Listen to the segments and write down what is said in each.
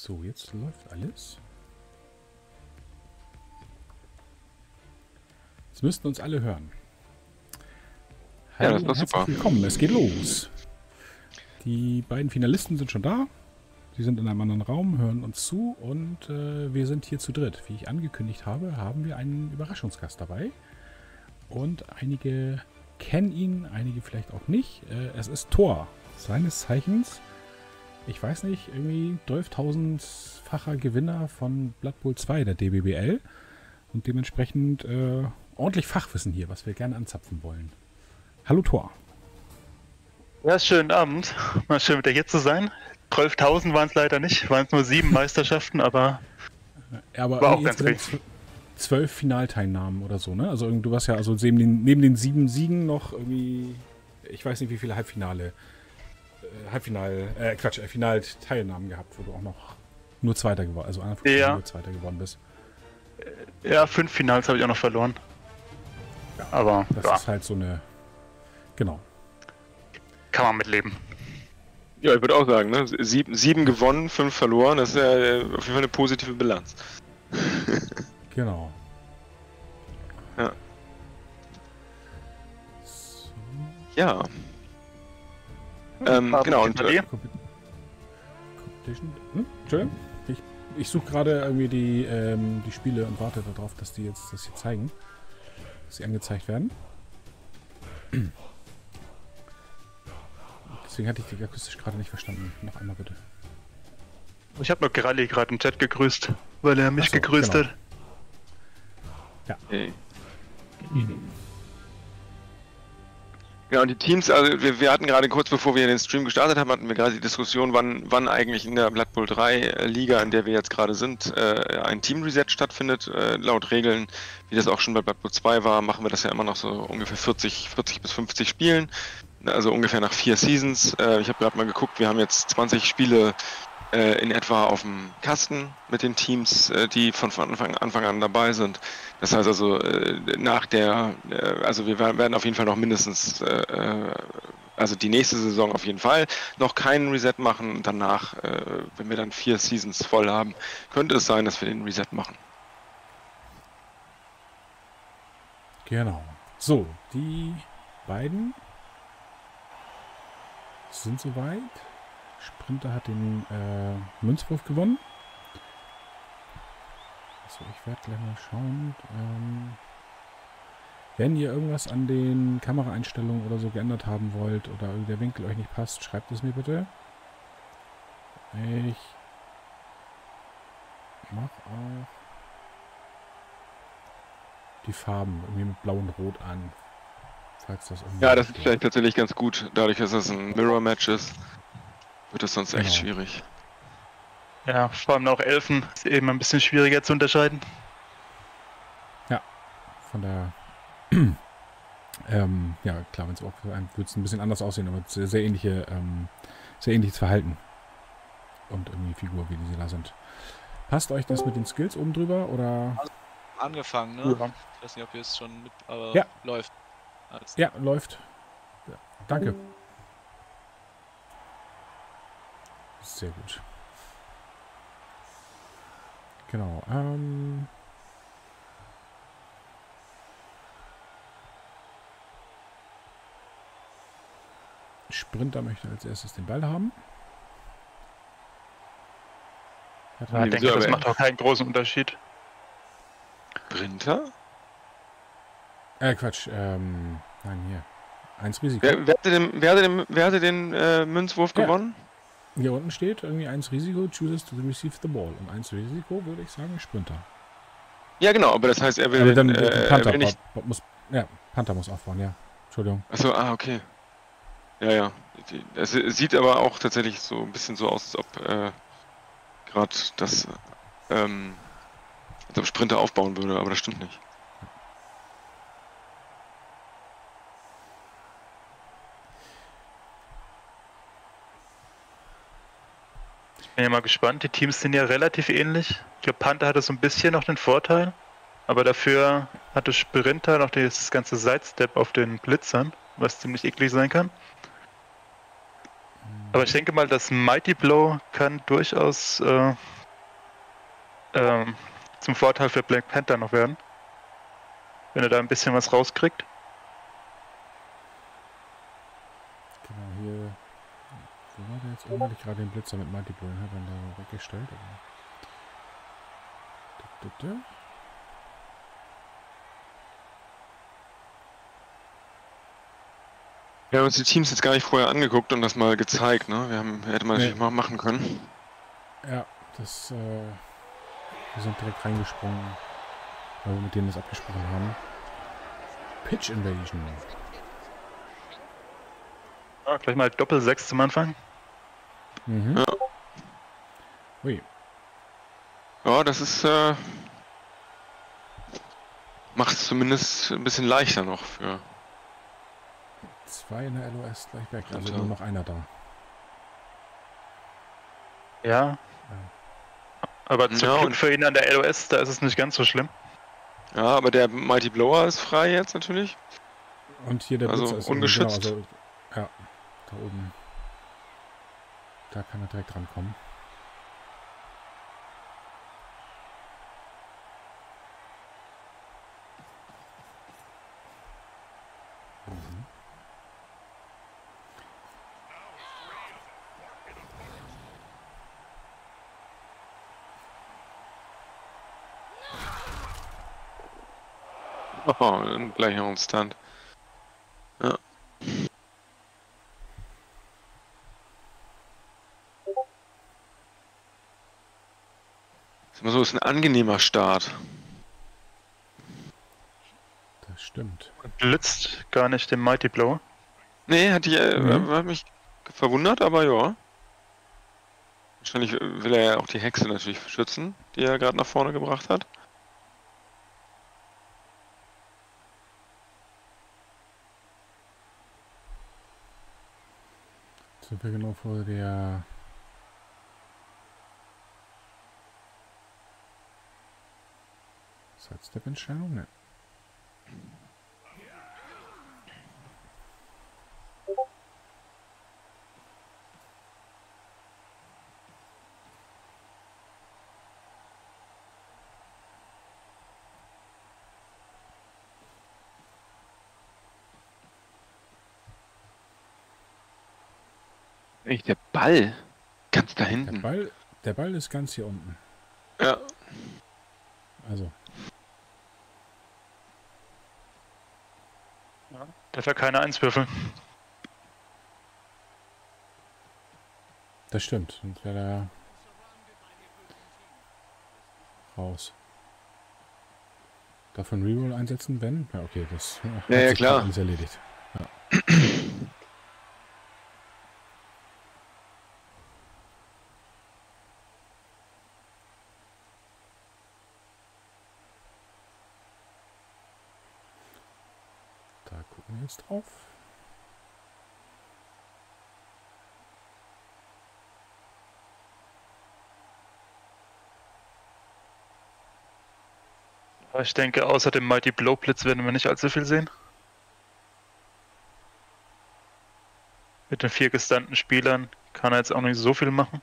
So, jetzt läuft alles. Jetzt müssten uns alle hören. Hallo, ja, das war herzlich super. willkommen, es geht los. Die beiden Finalisten sind schon da. Sie sind in einem anderen Raum, hören uns zu und wir sind hier zu dritt. Wie ich angekündigt habe, haben wir einen Überraschungsgast dabei. Und einige kennen ihn, einige vielleicht auch nicht. Es ist Thor, seines Zeichens, ich weiß nicht, irgendwie 12.000-facher Gewinner von Blood Bowl 2 der DBBL. Und dementsprechend ordentlich Fachwissen hier, was wir gerne anzapfen wollen. Hallo Thor. Ja, schönen Abend. Mal schön mit dir hier zu sein. 12.000 waren es leider nicht, waren es nur 7 Meisterschaften, aber Aber war auch ganz insgesamt richtig. 12 Finalteilnahmen oder so, ne? Also du hast ja also neben den 7 Siegen noch irgendwie, ich weiß nicht wie viele Finalteilnahmen gehabt, wo du auch noch nur Zweiter geworden, also einer von Ja. nur Zweiter geworden bist. Ja, 5 Finals habe ich auch noch verloren. Ja, Aber das ja, ist halt so eine, genau. kann man mitleben. Ja, ich würde auch sagen, ne? 7 gewonnen, 5 verloren, das ist ja auf jeden Fall eine positive Bilanz. Genau. Ja. So, Ja. Genau, und Competition. Entschuldigung. Ich suche gerade irgendwie die Spiele und warte darauf, dass die jetzt das hier zeigen. Dass sie angezeigt werden. Deswegen hatte ich die akustisch gerade nicht verstanden. Noch einmal bitte. Ich habe nur Gralli gerade im Chat gegrüßt, weil er mich Ach so, gegrüßt genau. hat. okay. Genau, und die Teams, also wir hatten gerade kurz bevor wir den Stream gestartet haben, hatten wir gerade die Diskussion, wann eigentlich in der Blood Bowl 3 Liga, in der wir jetzt gerade sind, ein Team-Reset stattfindet. Laut Regeln, wie das auch schon bei Blood Bowl 2 war, machen wir das ja immer noch so ungefähr 40 bis 50 Spielen. Also ungefähr nach 4 Seasons. Ich habe gerade mal geguckt, wir haben jetzt 20 Spiele in etwa auf dem Kasten mit den Teams, die von Anfang an dabei sind. Das heißt also, also wir werden auf jeden Fall noch mindestens, also die nächste Saison auf jeden Fall noch keinen Reset machen. Danach, wenn wir dann 4 Seasons voll haben, könnte es sein, dass wir den Reset machen. Genau. So, die beiden sind soweit. Sprinter hat den Münzwurf gewonnen. So, ich werde gleich mal schauen. Wenn ihr irgendwas an den Kameraeinstellungen oder so geändert haben wollt oder der Winkel euch nicht passt, schreibt es mir bitte. Ich mache auch die Farben irgendwie mit blau und rot an. Falls das irgendwie Ja, das ist stört. vielleicht tatsächlich ganz gut. Dadurch, dass das ein Mirror-Match ist, wird es sonst echt Genau. schwierig. Ja, vor allem auch Elfen ist eben ein bisschen schwieriger zu unterscheiden. Von der ja klar, wenn es auch für einen wird es ein bisschen anders aussehen, aber sehr ähnliches Verhalten und irgendwie Figur, wie die da sind. Passt euch das mit den Skills oben drüber oder? Angefangen, ne? Ja. Ich weiß nicht, ob ihr es schon mit, aber Ja. läuft. Alles. Ja, läuft. Ja, danke. Sehr gut. Genau. Sprinter möchte als erstes den Ball haben. Ja, ich denke, das macht auch keinen großen Unterschied. Sprinter? Quatsch. Nein, hier. 1 Risiko. Wer hatte den Münzwurf Ja. gewonnen? Hier unten steht irgendwie 1 Risiko, chooses to receive the ball. Und 1 Risiko würde ich sagen Sprinter. Ja, genau, aber das heißt, er will, Aber dann er will nicht. Panther muss aufbauen, ja. Entschuldigung. Achso, okay. Ja. Es sieht aber auch tatsächlich so ein bisschen so aus, als ob gerade das als ob Sprinter aufbauen würde, aber das stimmt nicht. Bin ja mal gespannt, die Teams sind ja relativ ähnlich. Ich glaube, Panther hatte so ein bisschen noch den Vorteil, aber dafür hatte Sprinter noch das ganze Sidestep auf den Blitzern, was ziemlich eklig sein kann. Aber ich denke mal, das Mighty Blow kann durchaus zum Vorteil für Black Panther noch werden. Wenn er da ein bisschen was rauskriegt. Genau, hier. Wo war der jetzt? Irgendwo hatte ich gerade den Blitzer mit Mighty Blow, hat dann da weggestellt. Aber... Wir haben uns die Teams jetzt gar nicht vorher angeguckt und das mal gezeigt, ne? Hätte man natürlich mal machen können. Ja, das, wir sind direkt reingesprungen, weil wir mit denen das abgesprochen haben. Pitch Invasion. Ja, gleich mal Doppel-6 zum Anfang. Mhm. Ja. Ui. Ja, das ist, macht es zumindest ein bisschen leichter noch für... 2 in der LOS gleich weg, also Total. nur noch einer da. Ja. Aber zum Glück für ihn an der LOS, da ist es nicht ganz so schlimm. Ja, aber der Mighty Blower ist frei jetzt natürlich. Und hier der Also Blitzer ist ungeschützt. Genau, also, ja, da oben. Da kann er direkt rankommen. Mhm. Oh, gleich noch ein Stunt. Ja. So, ist ein angenehmer Start. Das stimmt. Blitzt gar nicht den Mighty Blow. Nee, hat mich verwundert, aber ja. Wahrscheinlich will er ja auch die Hexe natürlich schützen, die er gerade nach vorne gebracht hat. Sind wir genau vor der... Sidestep-Entscheidung? Ne. Echt, der Ball. Ganz da hinten. Der Ball ist ganz hier unten. Ja. Also, Darf er keine 1 würfeln. das stimmt. Sonst wäre er raus. Darf man Reroll einsetzen, wenn? Ja, okay, das hat Ja, sich klar. alles erledigt. Ja. Da gucken wir jetzt drauf. Aber ich denke, außer dem Mighty Blow Blitz werden wir nicht allzu viel sehen. Mit den 4 gestandten Spielern kann er jetzt auch nicht so viel machen.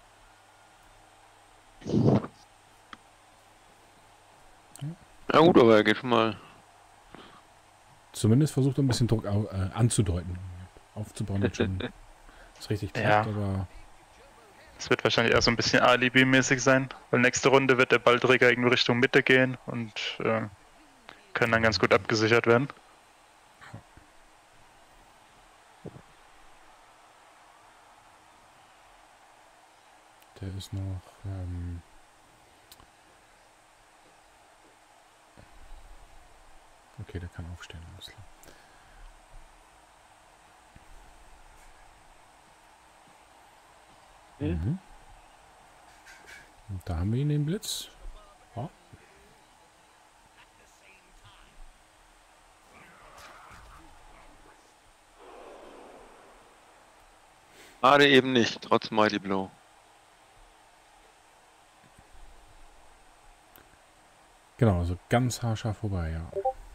Ja gut, aber er geht schon mal. Zumindest versucht er ein bisschen Druck anzudeuten. Aufzubauen, dass schon es richtig klappt, Ja. aber Es wird wahrscheinlich eher so ein bisschen Alibi-mäßig sein, weil nächste Runde wird der Ballträger irgendwie Richtung Mitte gehen und kann dann ganz gut abgesichert werden. der ist noch okay, der kann aufstehen, alles klar. Mhm. Und da haben wir ihn, den Blitz. Oh. Gerade eben nicht, trotz Mighty Blow. Genau, also ganz haarscharf vorbei, ja.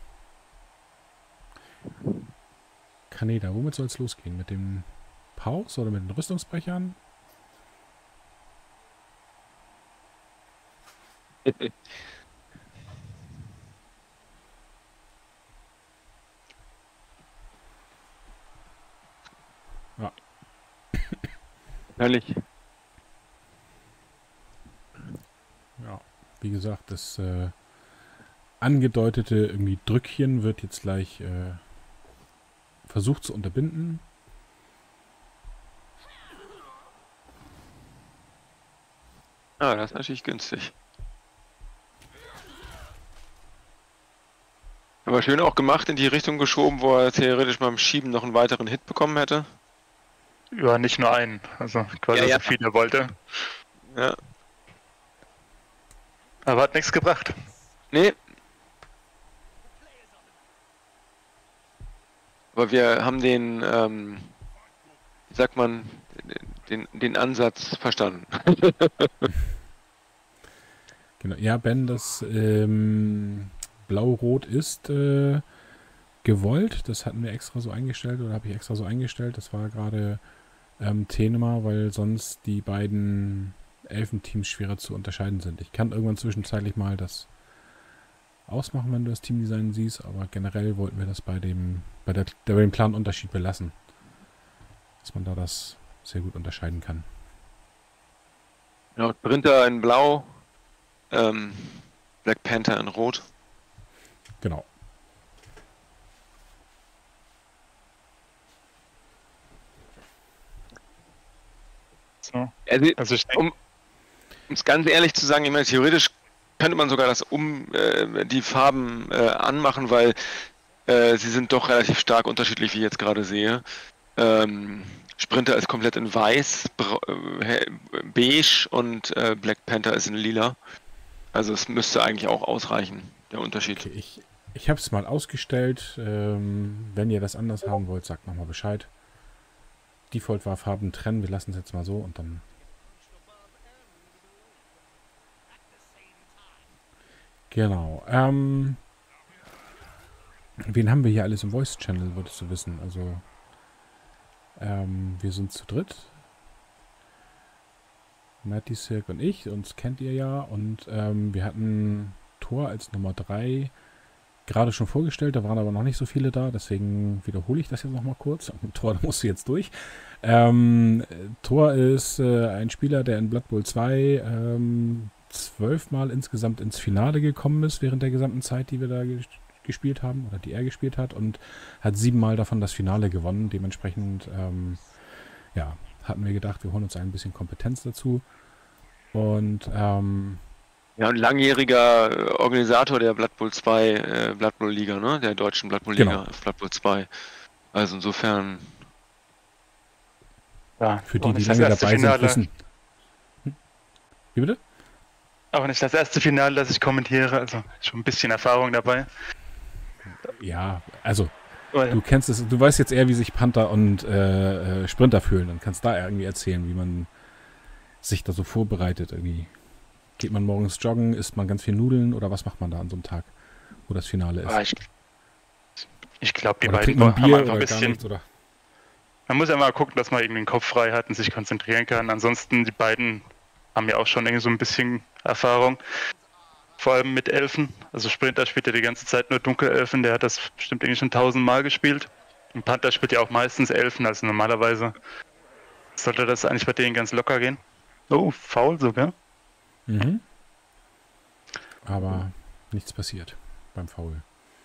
Kaneda, womit soll es losgehen? Mit dem Pause oder mit den Rüstungsbrechern? Ja. Herrlich. Ja, wie gesagt, das angedeutete irgendwie Drückchen wird jetzt gleich versucht zu unterbinden. Ah, das ist natürlich günstig. Aber schön auch gemacht, in die Richtung geschoben, wo er theoretisch beim Schieben noch einen weiteren Hit bekommen hätte. Ja, nicht nur einen. Also quasi Ja, ja. so viel er wollte. Ja. Aber hat nichts gebracht. Nee. Aber wir haben den, wie sagt man, den Ansatz verstanden. Genau. Ja, Ben, das Blau-Rot ist gewollt. Das hatten wir extra so eingestellt oder habe ich extra so eingestellt. Das war gerade Thema, weil sonst die beiden Elfenteams schwerer zu unterscheiden sind. Ich kann irgendwann zwischenzeitlich mal das ausmachen, wenn du das Teamdesign siehst, aber generell wollten wir das bei dem Planunterschied belassen. Dass man da das sehr gut unterscheiden kann. Genau, Sprinter in Blau, Black Panther in Rot. Genau. So. Also ich denke, um es ganz ehrlich zu sagen, ich meine, theoretisch könnte man sogar das die Farben anmachen, weil sie sind doch relativ stark unterschiedlich, wie ich jetzt gerade sehe. Sprinter ist komplett in weiß, beige und Black Panther ist in lila. Also es müsste eigentlich auch ausreichen, der Unterschied. Okay, ich habe es mal ausgestellt. Wenn ihr das anders haben wollt, sagt nochmal Bescheid. Default war Farben trennen. Wir lassen es jetzt mal so und dann... Genau. Wen haben wir hier alles im Voice-Channel, wolltest du wissen? Also, wir sind zu dritt. Matty, Silk und ich. Uns kennt ihr ja. Und wir hatten Thor als Nummer 3 gerade schon vorgestellt. Da waren aber noch nicht so viele da. Deswegen wiederhole ich das jetzt nochmal kurz. Thor, da musst du jetzt durch. Thor ist ein Spieler, der in Blood Bowl 2 12-mal insgesamt ins Finale gekommen ist während der gesamten Zeit, die wir da gespielt haben oder die er gespielt hat, und hat 7-mal davon das Finale gewonnen. Dementsprechend ja, hatten wir gedacht, wir holen uns ein bisschen Kompetenz dazu. Und Ja, ein langjähriger Organisator der Blood Bowl 2 Blood Bowl Liga, ne? Der deutschen Blood Bowl Liga, Genau. Blood Bowl 2. Also insofern, ja, für auch die nicht lange das erste dabei Finale, sind, wissen... Wie bitte? Auch nicht das erste Finale, das ich kommentiere. Also schon ein bisschen Erfahrung dabei. Ja, also Aber du kennst es, du weißt jetzt eher, wie sich Panther und Sprinter fühlen. Dann kannst du da irgendwie erzählen, wie man sich da so vorbereitet. Irgendwie geht man morgens joggen, isst man ganz viel Nudeln oder was macht man da an so einem Tag, wo das Finale ist? ich glaube, die Oder beiden trinkt man haben Bier einfach oder ein gar bisschen. nichts? Oder? Man muss ja mal gucken, dass man irgendwie den Kopf frei hat und sich konzentrieren kann. Ansonsten, die beiden haben ja auch schon irgendwie so ein bisschen Erfahrung. Vor allem mit Elfen. Also Sprinter spielt ja die ganze Zeit nur Dunkelelfen. Der hat das bestimmt irgendwie schon 1000-mal gespielt. Und Panther spielt ja auch meistens Elfen. Also normalerweise sollte das eigentlich bei denen ganz locker gehen. Oh, faul sogar. Mhm. Aber nichts passiert beim Foul.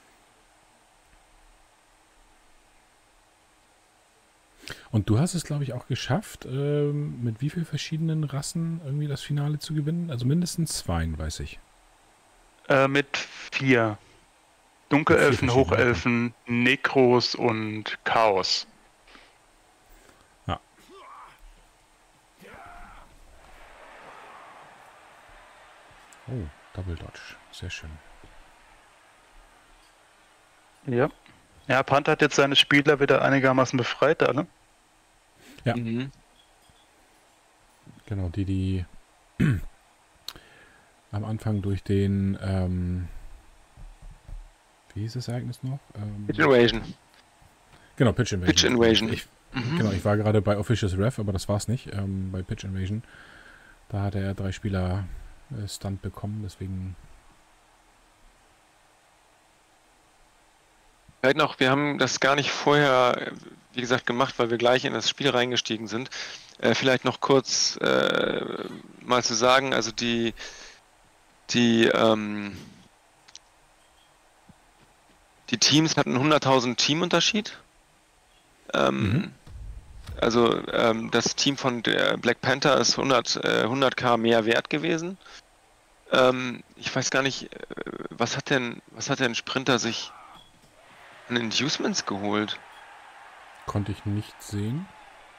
Und du hast es, glaube ich, auch geschafft, mit wie vielen verschiedenen Rassen irgendwie das Finale zu gewinnen? Also mindestens 2, weiß ich. Mit 4. Dunkelelfen, Mit 4 verschiedene, Hochelfen, Nekros und Chaos. Ja. Oh, Double Dodge. Sehr schön. Ja. Ja, Panther hat jetzt seine Spieler wieder einigermaßen befreit, alle. Ja. Mhm. Genau, die am Anfang durch den, wie hieß das Ereignis noch? Pitch Invasion. Genau, Pitch Invasion. Pitch Invasion. Genau, ich war gerade bei Officious Ref, aber das war's nicht. Bei Pitch Invasion, da hat er 3 Spieler Stunt bekommen, deswegen. Vielleicht noch, wir haben das gar nicht vorher, wie gesagt, gemacht, weil wir gleich in das Spiel reingestiegen sind. Vielleicht noch kurz mal zu sagen, also die Teams hatten 100.000 Teamunterschied. Also das Team von der Black Panther ist 100k mehr wert gewesen. Ich weiß gar nicht, was hat denn Sprinter sich an Inducements geholt? Konnte ich nicht sehen.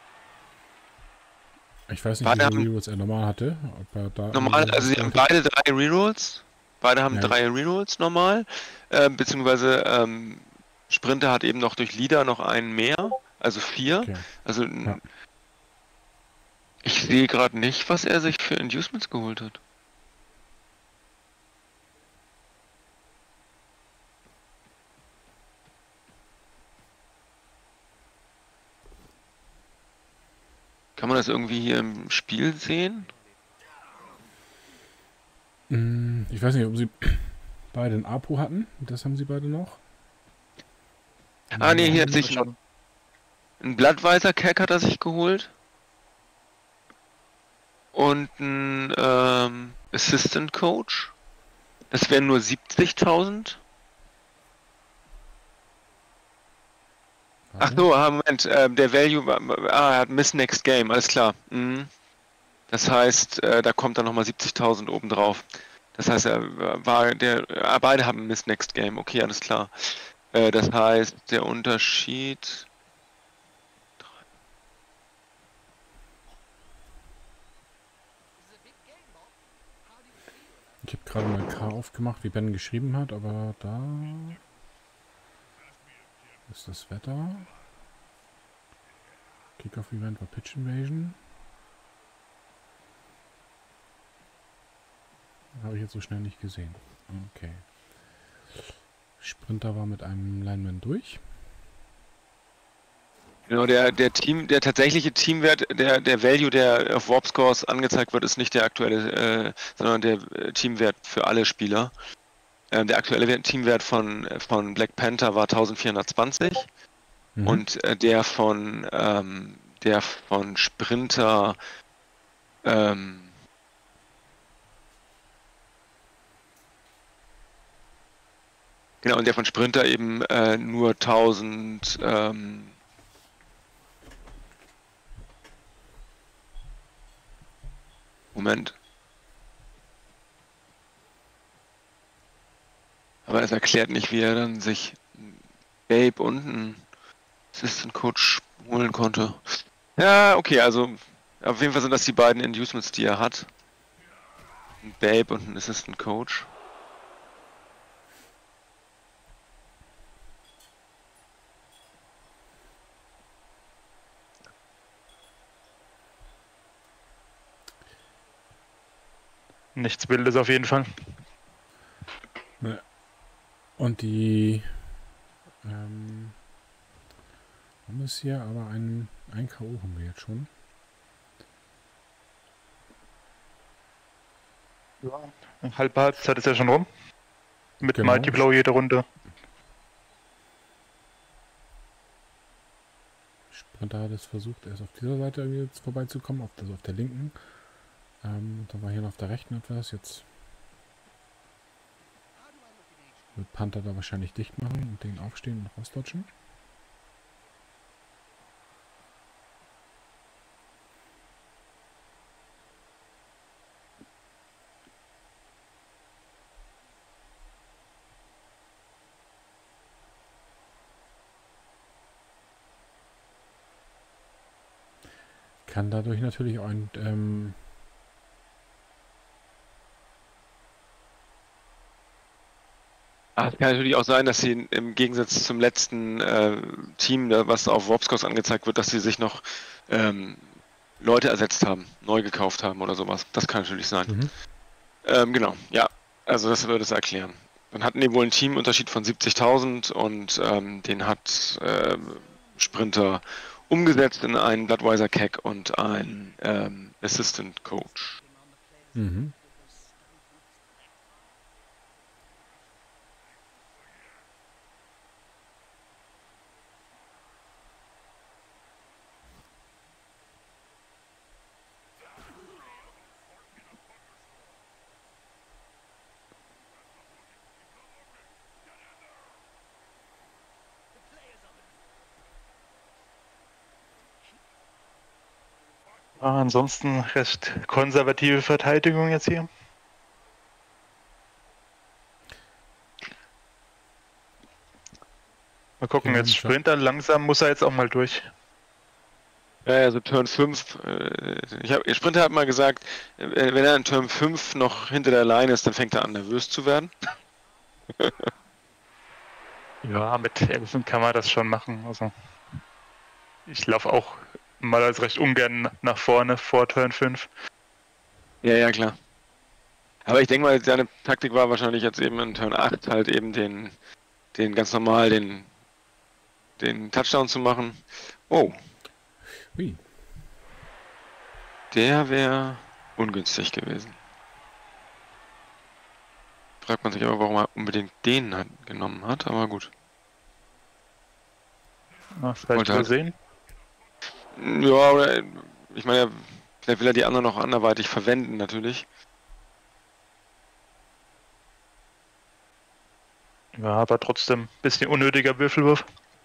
Ich weiß nicht, Beide wie viele haben- Rerolls er normal hatte. Ob er da Normal, also sie haben beide 3 Rerolls. Beide haben Ja. 3 Rerolls normal. Beziehungsweise Sprinter hat eben noch durch Leader noch einen mehr, also 4. Okay. Also Ja. ich sehe gerade nicht, was er sich für Inducements geholt hat. Kann man das irgendwie hier im Spiel sehen? Ich weiß nicht, ob sie beide ein Apo hatten. Das haben sie beide noch. Ah ne, hier hat sich ein Bloodweiser Cack hat er sich geholt. Und ein Assistant Coach. Das wären nur 70.000. Ach so, Moment, der Value, er hat Miss Next Game, alles klar. Mhm. Das heißt, da kommt dann nochmal 70.000 obendrauf. Das heißt, beide haben Miss Next Game, okay, alles klar. Das heißt, der Unterschied... Ich habe gerade mal K aufgemacht, wie Ben geschrieben hat, aber da ist das Wetter. Kickoff-Event war Pitch Invasion. Habe ich jetzt so schnell nicht gesehen. Okay. Sprinter war mit einem Lineman durch. Genau, der tatsächliche Teamwert, der Value, der auf Warp Scores angezeigt wird, ist nicht der aktuelle, sondern der Teamwert für alle Spieler. Der aktuelle Teamwert von Black Panther war 1420 und der von Sprinter genau, und der von Sprinter eben nur 1000 Moment. Aber es erklärt nicht, wie er dann sich Babe und einen Assistant Coach holen konnte. Ja, okay, also auf jeden Fall sind das die beiden Inducements, die er hat. Ein Babe und ein Assistant Coach. Nichts Wildes auf jeden Fall. Und die haben es hier, aber ein K.O. haben wir jetzt schon. Ja. Halbe Halbzeit ist ja schon rum. Mit Genau. Mighty Blow jede Runde. Sprinter hat es versucht, erst auf dieser Seite irgendwie jetzt vorbeizukommen, auf der linken. Dann war hier noch auf der rechten etwas. Jetzt wird Panther da wahrscheinlich dicht machen und den aufstehen und rausdodgen. Kann dadurch natürlich auch ein Es kann natürlich auch sein, dass sie im Gegensatz zum letzten Team, was auf Warpscores angezeigt wird, dass sie sich noch Leute ersetzt haben, neu gekauft haben oder sowas. Das kann natürlich sein. Genau, ja. Also das würde es erklären. Dann hatten die wohl einen Teamunterschied von 70.000 und den hat Sprinter umgesetzt in einen Bloodweiser Cack und einen Assistant Coach. Ansonsten recht konservative Verteidigung jetzt hier. Mal gucken, Ja, jetzt Sprinter, langsam muss er jetzt auch mal durch. Ja, also Turn 5, Sprinter hat mal gesagt, wenn er in Turn 5 noch hinter der Line ist, dann fängt er an nervös zu werden. Ja, mit Elfen kann man das schon machen. Also ich laufe auch mal als recht ungern nach vorne vor Turn 5. Ja, ja, klar. Aber ich denke mal, seine Taktik war wahrscheinlich jetzt eben in Turn 8 halt eben den ganz normal, den Touchdown zu machen. Oh, Ui. der wäre ungünstig gewesen. Fragt man sich aber, warum er unbedingt den genommen hat, aber gut. Vielleicht Wollte halt- übersehen. Ja, oder, ich meine, vielleicht will er die anderen noch anderweitig verwenden, natürlich. Ja, aber trotzdem ein bisschen unnötiger Würfelwurf.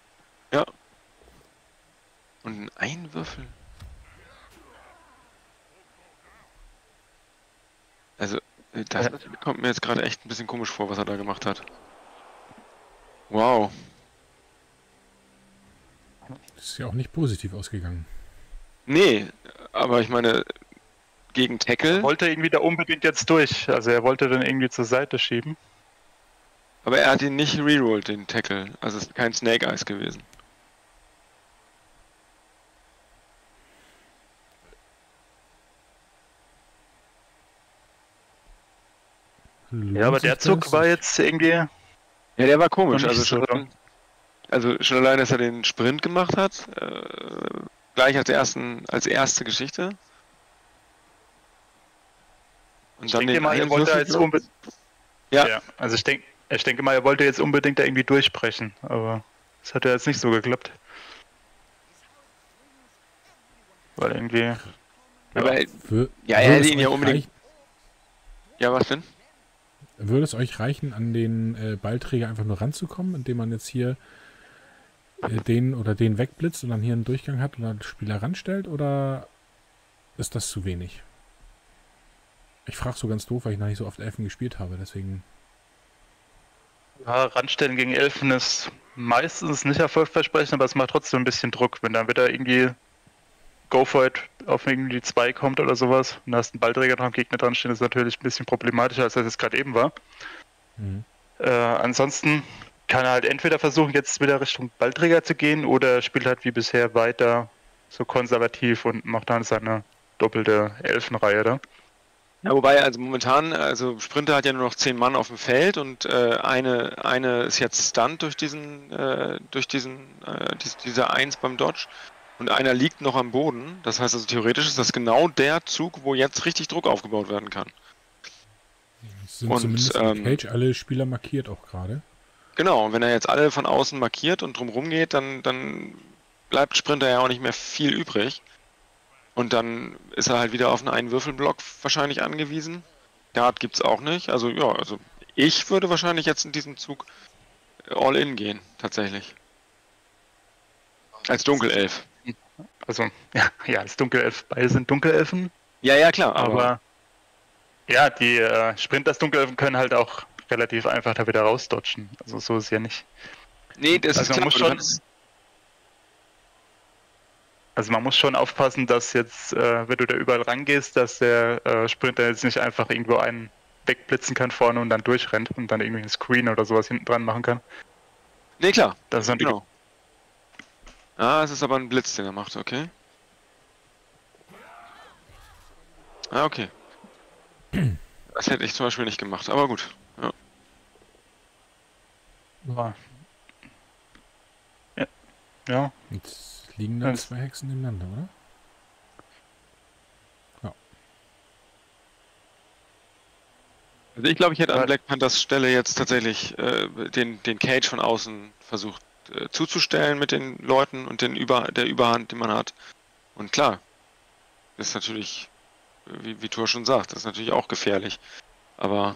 Und ein Würfel. Also, das kommt mir jetzt gerade echt ein bisschen komisch vor, was er da gemacht hat. Wow. Das ist ja auch nicht positiv ausgegangen. Nee, aber ich meine, gegen Tackle, Er wollte irgendwie da unbedingt jetzt durch. Also er wollte dann irgendwie zur Seite schieben. aber er hat ihn nicht rerollt, den Tackle. Also es ist kein Snake Eyes gewesen. Ja, aber der Zug war jetzt irgendwie. Ja, der war komisch. Noch nicht Also so schon, schon allein, dass er den Sprint gemacht hat, gleich als erste Geschichte. Und Ich dann denke den mal, er einen wollte Würfel jetzt block. unbedingt. Ja. Also ich denke mal, er wollte jetzt unbedingt da irgendwie durchbrechen, aber das hat ja jetzt nicht so geklappt. Weil irgendwie. Aber Wür ja, er würde hätte es ihn ja euch unbedingt. Ja, was denn? Würde es euch reichen, an den Ballträger einfach nur ranzukommen, indem man jetzt hier den oder den wegblitzt und dann hier einen Durchgang hat und dann den Spieler ranstellt? Oder ist das zu wenig? Ich frage so ganz doof, weil ich noch nicht so oft Elfen gespielt habe, deswegen. Ja, Ranstellen gegen Elfen ist meistens nicht erfolgversprechend, aber es macht trotzdem ein bisschen Druck, wenn dann wieder irgendwie Go for it auf irgendwie 2 kommt oder sowas und da hast einen Ballträger dran, Gegner dran stehen, ist natürlich ein bisschen problematischer, als das jetzt gerade eben war. Mhm. Ansonsten kann er halt entweder versuchen, jetzt wieder Richtung Ballträger zu gehen oder spielt halt wie bisher weiter so konservativ und macht dann seine doppelte Elfenreihe da. Ja, wobei, also momentan, also Sprinter hat ja nur noch 10 Mann auf dem Feld und eine ist jetzt stunned durch dieser 1 beim Dodge und einer liegt noch am Boden. Das heißt also theoretisch ist das genau der Zug, wo jetzt richtig Druck aufgebaut werden kann. Es sind Und, zumindest in Cage alle Spieler markiert auch gerade. Genau, und wenn er jetzt alle von außen markiert und drumherum geht, dann bleibt Sprinter ja auch nicht mehr viel übrig. Und dann ist er halt wieder auf einen Würfelblock wahrscheinlich angewiesen. Guard gibt's auch nicht. Also ja, also ich würde wahrscheinlich jetzt in diesem Zug All-In gehen, tatsächlich. Als Dunkelelf. Also, ja, als Dunkelelf, beide sind Dunkelelfen, Ja, ja, klar, aber ja, die Sprinters Dunkelelfen können halt auch relativ einfach da wieder rausdodgen. Also so ist es ja nicht. nee, das Also ist man klar. muss man muss schon aufpassen, dass jetzt, wenn du da überall rangehst, dass der Sprinter jetzt nicht einfach irgendwo einen wegblitzen kann vorne und dann durchrennt und dann irgendwie einen Screen oder sowas hinten dran machen kann. Nee, klar. Das ist dann die Genau. Ah, es ist aber ein Blitz, den er macht, okay. Ah, okay. Das hätte ich zum Beispiel nicht gemacht, aber gut. Ja. Ja, Jetzt liegen da Ja. 2 Hexen nebeneinander, oder? Also ich glaube, ich hätte an Ja. Black Panthers Stelle jetzt tatsächlich den Cage von außen versucht zuzustellen mit den Leuten und der Überhand, die man hat. Und klar, das ist natürlich, wie Thor schon sagt, das ist natürlich auch gefährlich. Aber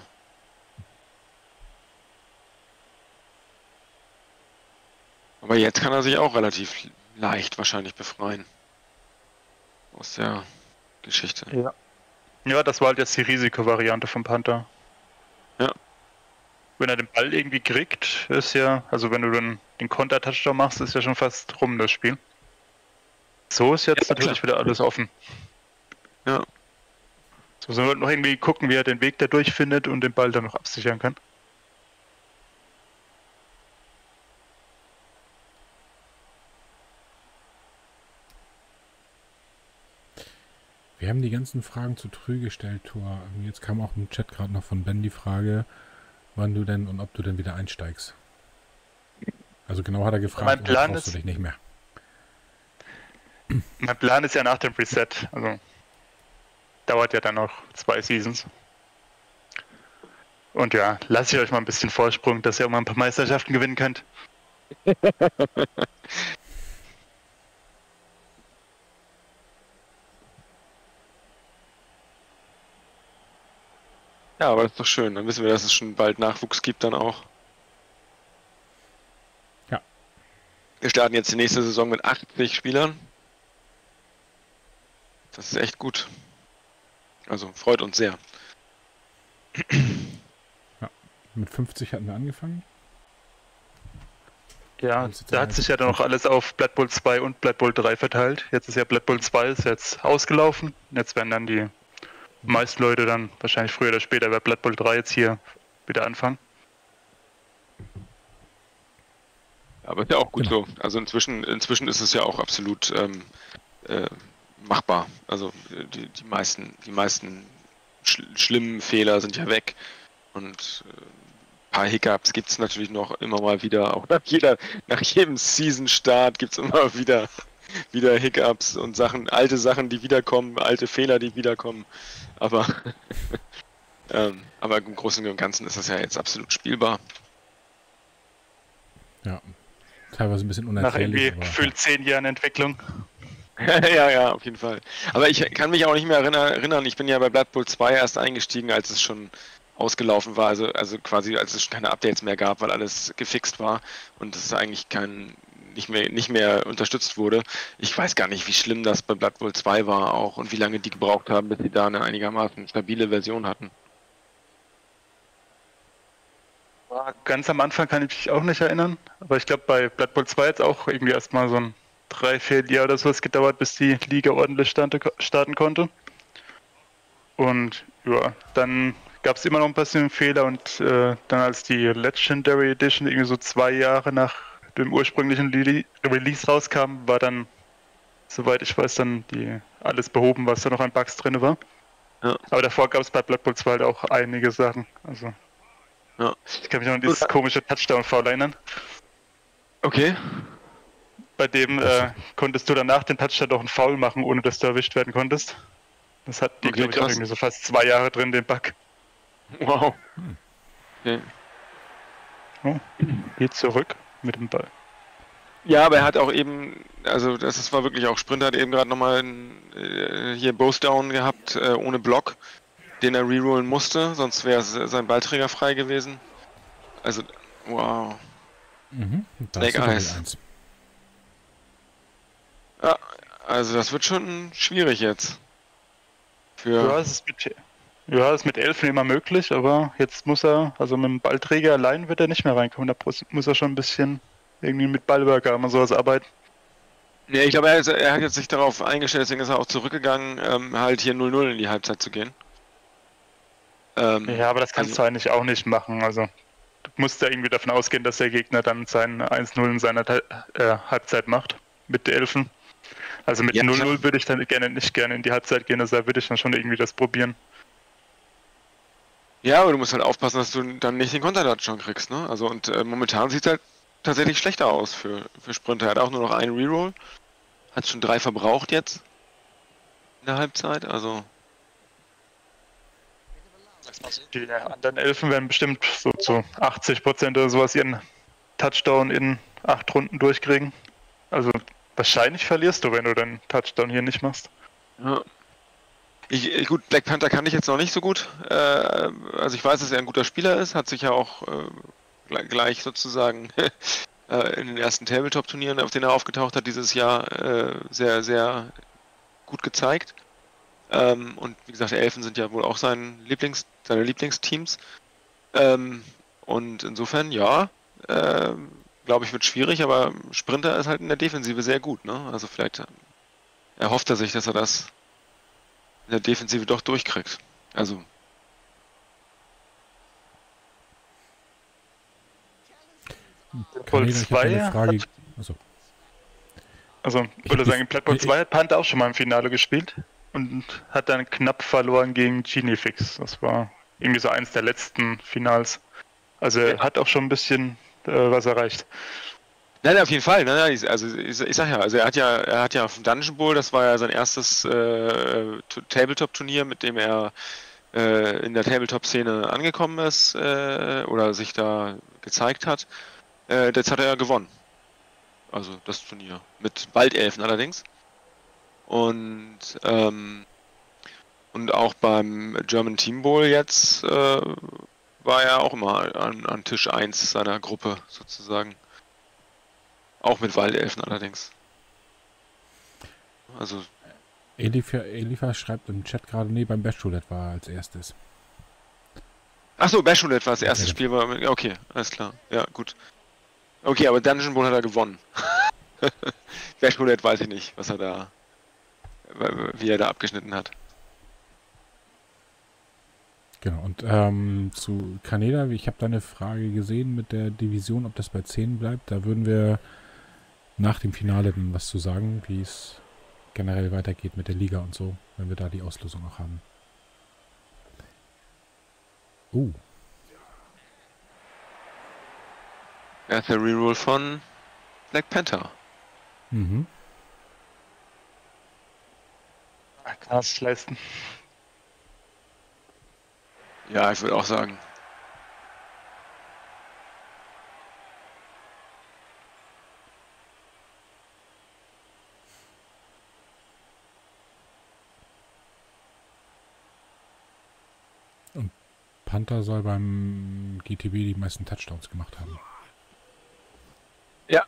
jetzt kann er sich auch relativ leicht wahrscheinlich befreien. Aus der Geschichte. Ja. Ja, das war halt jetzt die Risikovariante vom Panther. Ja. Wenn er den Ball irgendwie kriegt, ist ja, also wenn du dann den Konter-Touchdown machst, ist ja schon fast rum das Spiel. So ist jetzt Ja, natürlich wieder alles offen. Ja. So müssen wir noch irgendwie gucken, wie er den Weg da durchfindet und den Ball dann noch absichern kann. Wir haben die ganzen Fragen zu Trü gestellt, Thor. Jetzt kam auch im Chat gerade noch von Ben die Frage, wann du denn und ob du denn wieder einsteigst. Also genau hat er gefragt, Mein Plan brauchst du ist- dich nicht mehr. Mein Plan ist ja nach dem Reset, also dauert ja dann noch 2 Seasons. Und ja, lasst ich euch mal ein bisschen Vorsprung, dass ihr auch mal ein paar Meisterschaften gewinnen könnt. Ja, aber das ist doch schön. Dann wissen wir, dass es schon bald Nachwuchs gibt dann auch. Ja. Wir starten jetzt die nächste Saison mit 80 Spielern. Das ist echt gut. Also freut uns sehr. Mit 50 hatten wir angefangen. Ja, Das ist da ja hat sich ja dann noch alles auf Blood Bowl 2 und Blood Bowl 3 verteilt. Jetzt ist ja Blood Bowl 2 ist jetzt ausgelaufen. Jetzt werden dann die meisten Leute dann wahrscheinlich früher oder später bei Blood Bowl 3 jetzt hier wieder anfangen. Aber ist ja auch gut Genau. so. Also inzwischen ist es ja auch absolut machbar. Also die meisten schlimmen Fehler sind ja weg. Und ein paar Hiccups gibt es natürlich noch immer mal wieder. Auch nach jedem Season-Start gibt es immer wieder Hiccups und alte Sachen, die wiederkommen, alte Fehler, die wiederkommen. Aber, aber im Großen und Ganzen ist das ja jetzt absolut spielbar. Ja. Teilweise ein bisschen Nach unerklärlich. irgendwie gefühlt 10 Jahren Entwicklung. Ja, auf jeden Fall. Aber ich kann mich auch nicht mehr erinnern. Ich bin ja bei Blood Bowl 2 erst eingestiegen, als es schon ausgelaufen war. Also quasi, als es schon keine Updates mehr gab, weil alles gefixt war und es eigentlich nicht mehr unterstützt wurde. Ich weiß gar nicht, wie schlimm das bei Blood Bowl 2 war auch und wie lange die gebraucht haben, bis sie da eine einigermaßen stabile Version hatten. Ganz am Anfang kann ich mich auch nicht erinnern, aber ich glaube bei Blood Bowl 2 hat es auch irgendwie erstmal so ein 3-4 Jahre oder sowas gedauert, bis die Liga ordentlich starten konnte. Und ja, dann gab es immer noch ein bisschen Fehler und dann als die Legendary Edition irgendwie so 2 Jahre nach dem ursprünglichen Release rauskam, war dann, soweit ich weiß, dann alles behoben, was da noch an Bugs drin war. Ja. Aber davor gab es bei Blood Bowl 2 halt auch einige Sachen. Also Ja. ich kann mich noch an dieses komische Touchdown-Foul erinnern. Okay. Bei dem konntest du danach den Touchdown doch einen Foul machen, ohne dass du erwischt werden konntest. Das hat die, Okay, glaube ich, auch krass. irgendwie so fast 2 Jahre drin, den Bug. Wow. Okay. Geht zurück mit dem Ball. Ja, aber er hat auch eben, also das war wirklich auch Sprinter, hat eben gerade nochmal hier Both Down gehabt, ohne Block, den er rerollen musste, sonst wäre sein Ballträger frei gewesen. Also, wow. Mhm. Da Snake ist die Eyes. Doppel 1. Ja, also das wird schon schwierig jetzt. Ja, es ist mit Elfen immer möglich, aber jetzt muss er, also mit dem Ballträger allein wird er nicht mehr reinkommen. Da muss er schon ein bisschen irgendwie mit Ballworker und sowas arbeiten. Ja, ich glaube, er hat jetzt sich darauf eingestellt, deswegen ist er auch zurückgegangen, halt hier 0-0 in die Halbzeit zu gehen. Ja, aber das kannst du eigentlich auch nicht machen. Also du musst ja irgendwie davon ausgehen, dass der Gegner dann sein 1-0 in seiner Halbzeit macht mit Elfen. Also mit Ja, 0-0 würde ich dann nicht gerne in die Halbzeit gehen, also da würde ich dann schon irgendwie das probieren. Ja, aber du musst halt aufpassen, dass du dann nicht den Konter-Touchdown kriegst, ne? Also und momentan sieht es halt tatsächlich schlechter aus für Sprinter. Er hat auch nur noch einen Reroll. Hat schon 3 verbraucht jetzt. In der Halbzeit, also. Die anderen Elfen werden bestimmt so zu 80% oder sowas ihren Touchdown in 8 Runden durchkriegen. Also wahrscheinlich verlierst du, wenn du deinen Touchdown hier nicht machst. Ja. Gut, Black Panther kann ich jetzt noch nicht so gut. Also ich weiß, dass er ein guter Spieler ist, hat sich ja auch gleich sozusagen in den ersten Tabletop-Turnieren, auf denen er aufgetaucht hat, dieses Jahr sehr, sehr gut gezeigt. Und wie gesagt, Elfen sind ja wohl auch seine Lieblingsteams. Und insofern, ja, glaube ich, wird schwierig, aber Sprinter ist halt in der Defensive sehr gut, ne? Also vielleicht erhofft er sich, dass er das in der Defensive doch durchkriegt. Also, Kaneda, ich habe eine 2 Frage. hat, Achso. also Ich ich würde hab die- sagen, Blood Bowl ich- 2 hat Panther auch schon mal im Finale gespielt und hat dann knapp verloren gegen Genifix. Das war irgendwie so eins der letzten Finals. Also er hat auch schon ein bisschen was erreicht. nein, auf jeden Fall. Nein, ich sag ja, also er hat ja auf dem Dungeon Bowl, das war ja sein erstes Tabletop-Turnier, mit dem er in der Tabletop-Szene angekommen ist oder sich da gezeigt hat. Das hat er ja gewonnen. Also das Turnier. Mit Waldelfen allerdings. Und auch beim German Team Bowl jetzt war er auch immer an Tisch 1 seiner Gruppe sozusagen. Auch mit Waldelfen allerdings. Also, Elifa schreibt im Chat gerade, nee, beim Bash Roulette war er als erstes. achso, Bash Roulette war das erste Okay. Spiel. Ja, okay, alles klar. Ja, gut. Okay, aber Dungeon Bowl hat er gewonnen. Bash Roulette weiß ich nicht, wie er da abgeschnitten hat. Genau, und zu Kaneda, ich habe da eine Frage gesehen mit der Division, ob das bei 10 bleibt. Da würden wir nach dem Finale dann was zu sagen, wie es generell weitergeht mit der Liga und so, wenn wir da die Auslosung auch haben. Erster Reroll von Black Panther. Mhm. Kann es leisten. Ja, ich würde auch sagen. Panther soll beim GTB die meisten Touchdowns gemacht haben. Ja.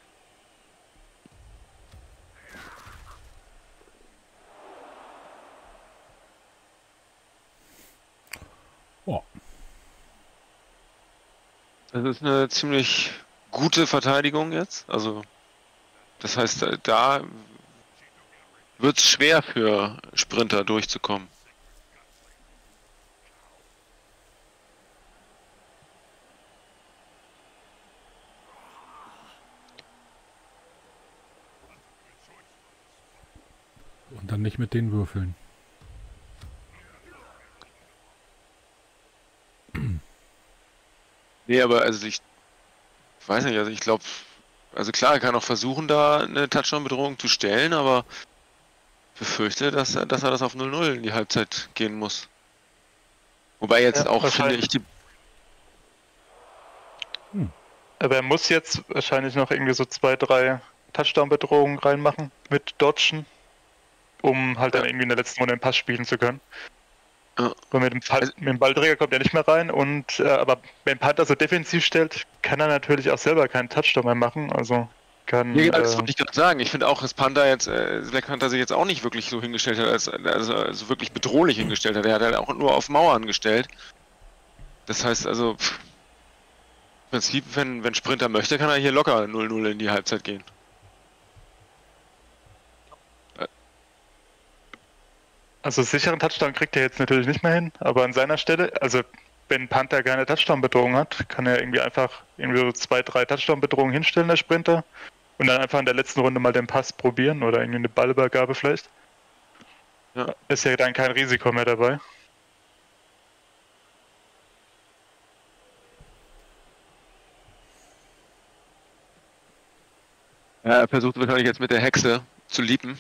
Oh, Das ist eine ziemlich gute Verteidigung jetzt. Also, das heißt, da wird es schwer für Sprinter durchzukommen. und dann nicht mit den Würfeln. Nee, aber also ich weiß nicht, also ich glaube, also klar, er kann auch versuchen, da eine Touchdown-Bedrohung zu stellen, aber ich befürchte, dass er das auf 0-0 in die Halbzeit gehen muss. Wobei jetzt Ja, auch, finde wahrscheinlich. ich, die. Aber er muss jetzt wahrscheinlich noch irgendwie so 2, 3 Touchdown-Bedrohungen reinmachen mit Dodgen, um halt dann Ja. irgendwie in der letzten Runde den Pass spielen zu können. Ja. Und mit dem Ballträger kommt er nicht mehr rein und aber wenn Panther so defensiv stellt, kann er natürlich auch selber keinen Touchdown mehr machen. Also kann Ja, genau, das wollte ich gerade sagen. Ich finde auch, dass Panther jetzt, Black Panther sich jetzt auch nicht wirklich so hingestellt hat, also wirklich bedrohlich hingestellt hat. Er hat halt auch nur auf Mauern gestellt. Das heißt also, im Prinzip, wenn Sprinter möchte, kann er hier locker 0-0 in die Halbzeit gehen. also sicheren Touchdown kriegt er jetzt natürlich nicht mehr hin, aber an seiner Stelle, also wenn Panther keine Touchdown-Bedrohung hat, kann er irgendwie einfach irgendwie so 2, 3 Touchdown-Bedrohungen hinstellen, der Sprinter, und dann einfach in der letzten Runde mal den Pass probieren oder irgendwie eine Ballübergabe vielleicht. Ja. Ist ja dann kein Risiko mehr dabei. Ja, er versucht wahrscheinlich jetzt mit der Hexe zu leapen.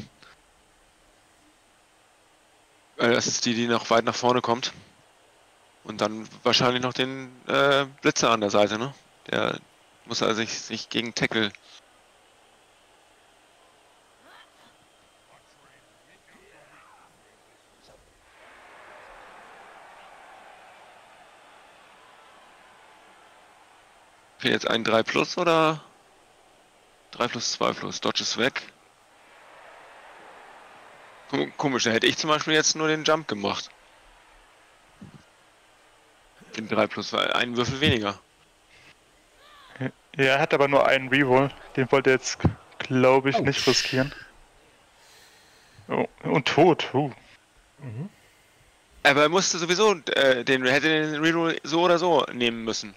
Das ist die noch weit nach vorne kommt. Und dann wahrscheinlich noch den Blitzer an der Seite, ne? Der muss also sich gegen Tackle. Okay, jetzt ein 3 plus oder 3 plus 2 plus? Dodge ist weg. Komisch, da hätte ich zum Beispiel jetzt nur den Jump gemacht. Den 3 plus, einen Würfel weniger. Ja, er hat aber nur einen Reroll. Den wollte er jetzt, glaube ich, nicht riskieren. Oh, und tot. Aber er musste sowieso, hätte den Reroll so oder so nehmen müssen.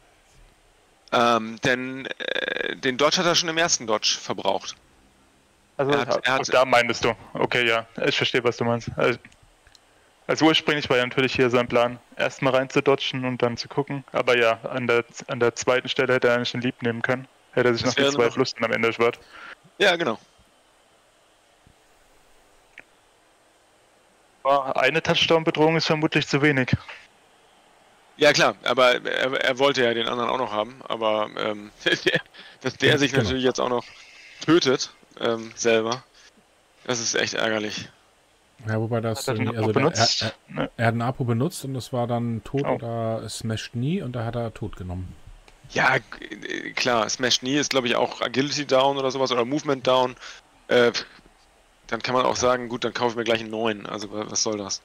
Denn den Dodge hat er schon im ersten Dodge verbraucht. Also, da meintest du. Okay, ja, ich verstehe, was du meinst. Also ursprünglich war ja natürlich hier sein Plan, erstmal rein zu dodgen und dann zu gucken. Aber ja, an der zweiten Stelle hätte er eigentlich den Leap nehmen können. Hätte er sich Das noch die wäre 2 noch- Plus dann am Ende erspart. Ja, genau. Aber eine Touchdown-Bedrohung ist vermutlich zu wenig. Ja klar, aber er wollte ja den anderen auch noch haben, aber dass der sich Genau. natürlich jetzt auch noch tötet, selber, das ist echt ärgerlich. Ja, wobei das. Hat er den Also Apo benutzt? Ne. er hat einen Apo benutzt und das war dann tot Oh. oder Smashed Knee und da hat er tot genommen. Ja, klar, Smash Knee ist glaube ich auch Agility Down oder sowas oder Movement Down. Dann kann man auch sagen, gut, dann kaufe ich mir gleich einen neuen. Also was soll das?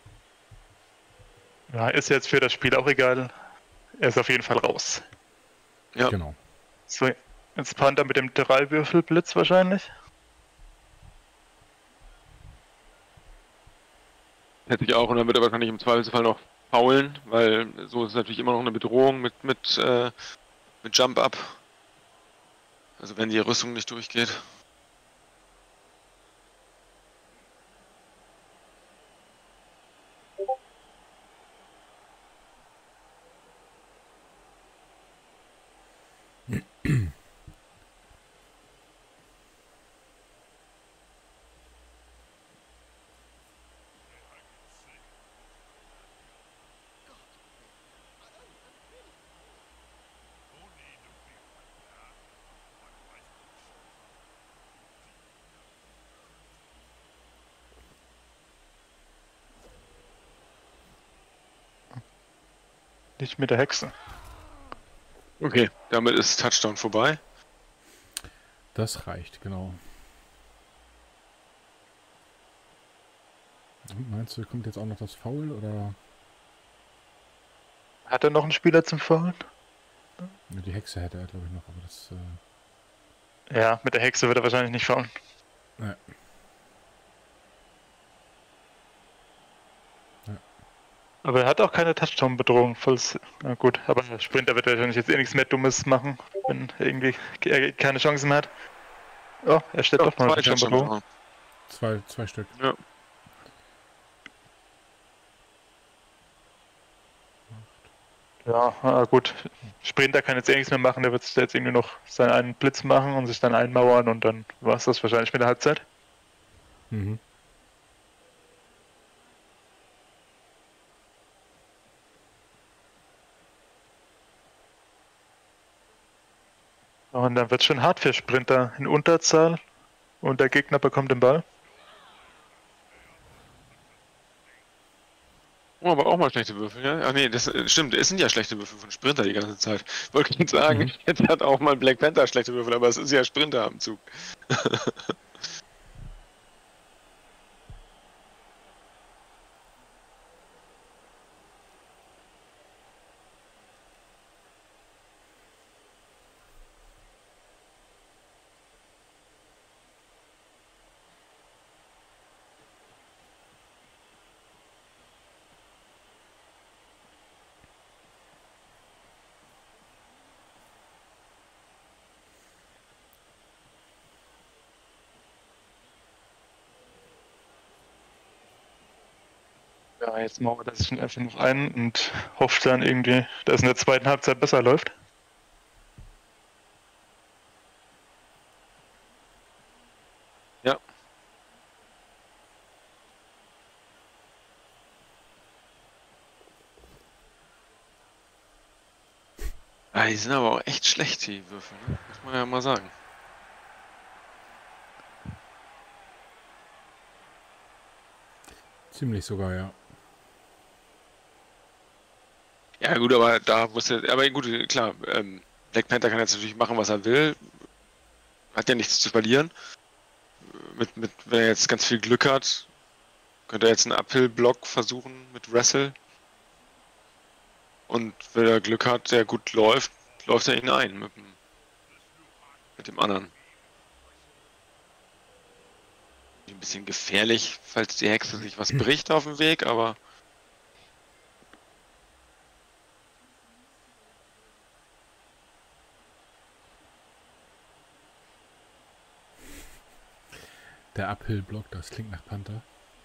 Ja, ist jetzt für das Spiel auch egal. Er ist auf jeden Fall raus. Ja. Genau. So, jetzt Panther mit dem 3-Würfel-Blitz wahrscheinlich. Hätte ich auch und dann wird er wahrscheinlich im Zweifelsfall noch faulen, weil so ist es natürlich immer noch eine Bedrohung mit Jump Up. Also wenn die Rüstung nicht durchgeht. Nicht mit der Hexe. Okay, damit ist Touchdown vorbei. Das reicht, genau. Und meinst du, kommt jetzt auch noch das Foul oder? Hat er noch einen Spieler zum Faulen? Ja, die Hexe hätte er, glaube ich, noch, aber das. Ja, mit der Hexe wird er wahrscheinlich nicht faulen. Ja. Aber er hat auch keine Touchdown-Bedrohung, falls. Na gut, aber der Sprinter wird wahrscheinlich jetzt eh nichts mehr Dummes machen, wenn irgendwie er keine Chancen mehr hat. Oh, er stellt doch noch eine Touchdown-Bedrohung. Zwei Stück. Ja. Ja, gut. Sprinter kann jetzt eh nichts mehr machen, der wird sich da jetzt irgendwie noch seinen einen Blitz machen und sich dann einmauern und dann war es das wahrscheinlich mit der Halbzeit. Mhm. Und dann wird es schon hart für Sprinter in Unterzahl und der Gegner bekommt den Ball. Oh, aber auch mal schlechte Würfel, ja? Ach nee, das stimmt, es sind ja schlechte Würfel von Sprinter die ganze Zeit. Wollte ich jetzt sagen, jetzt hat auch mal Black Panther schlechte Würfel, aber es ist ja Sprinter am Zug. Ja, jetzt mauert er sich einfach noch ein und hofft dann irgendwie, dass es in der zweiten Halbzeit besser läuft. Ja. Ah, die sind aber auch echt schlecht, die Würfel, ne? Muss man ja mal sagen. Ziemlich sogar, ja. Ja gut, aber da wusste, aber gut, klar, Black Panther kann jetzt natürlich machen, was er will. Hat ja nichts zu verlieren. wenn er jetzt ganz viel Glück hat, könnte er jetzt einen Uphill-Block versuchen mit Wrestle. Und wenn er Glück hat, der gut läuft, läuft er ihn ein mit dem anderen. Ein bisschen gefährlich, falls die Hexe sich was bricht auf dem Weg, aber Der Uphill-Block, das klingt nach Panther.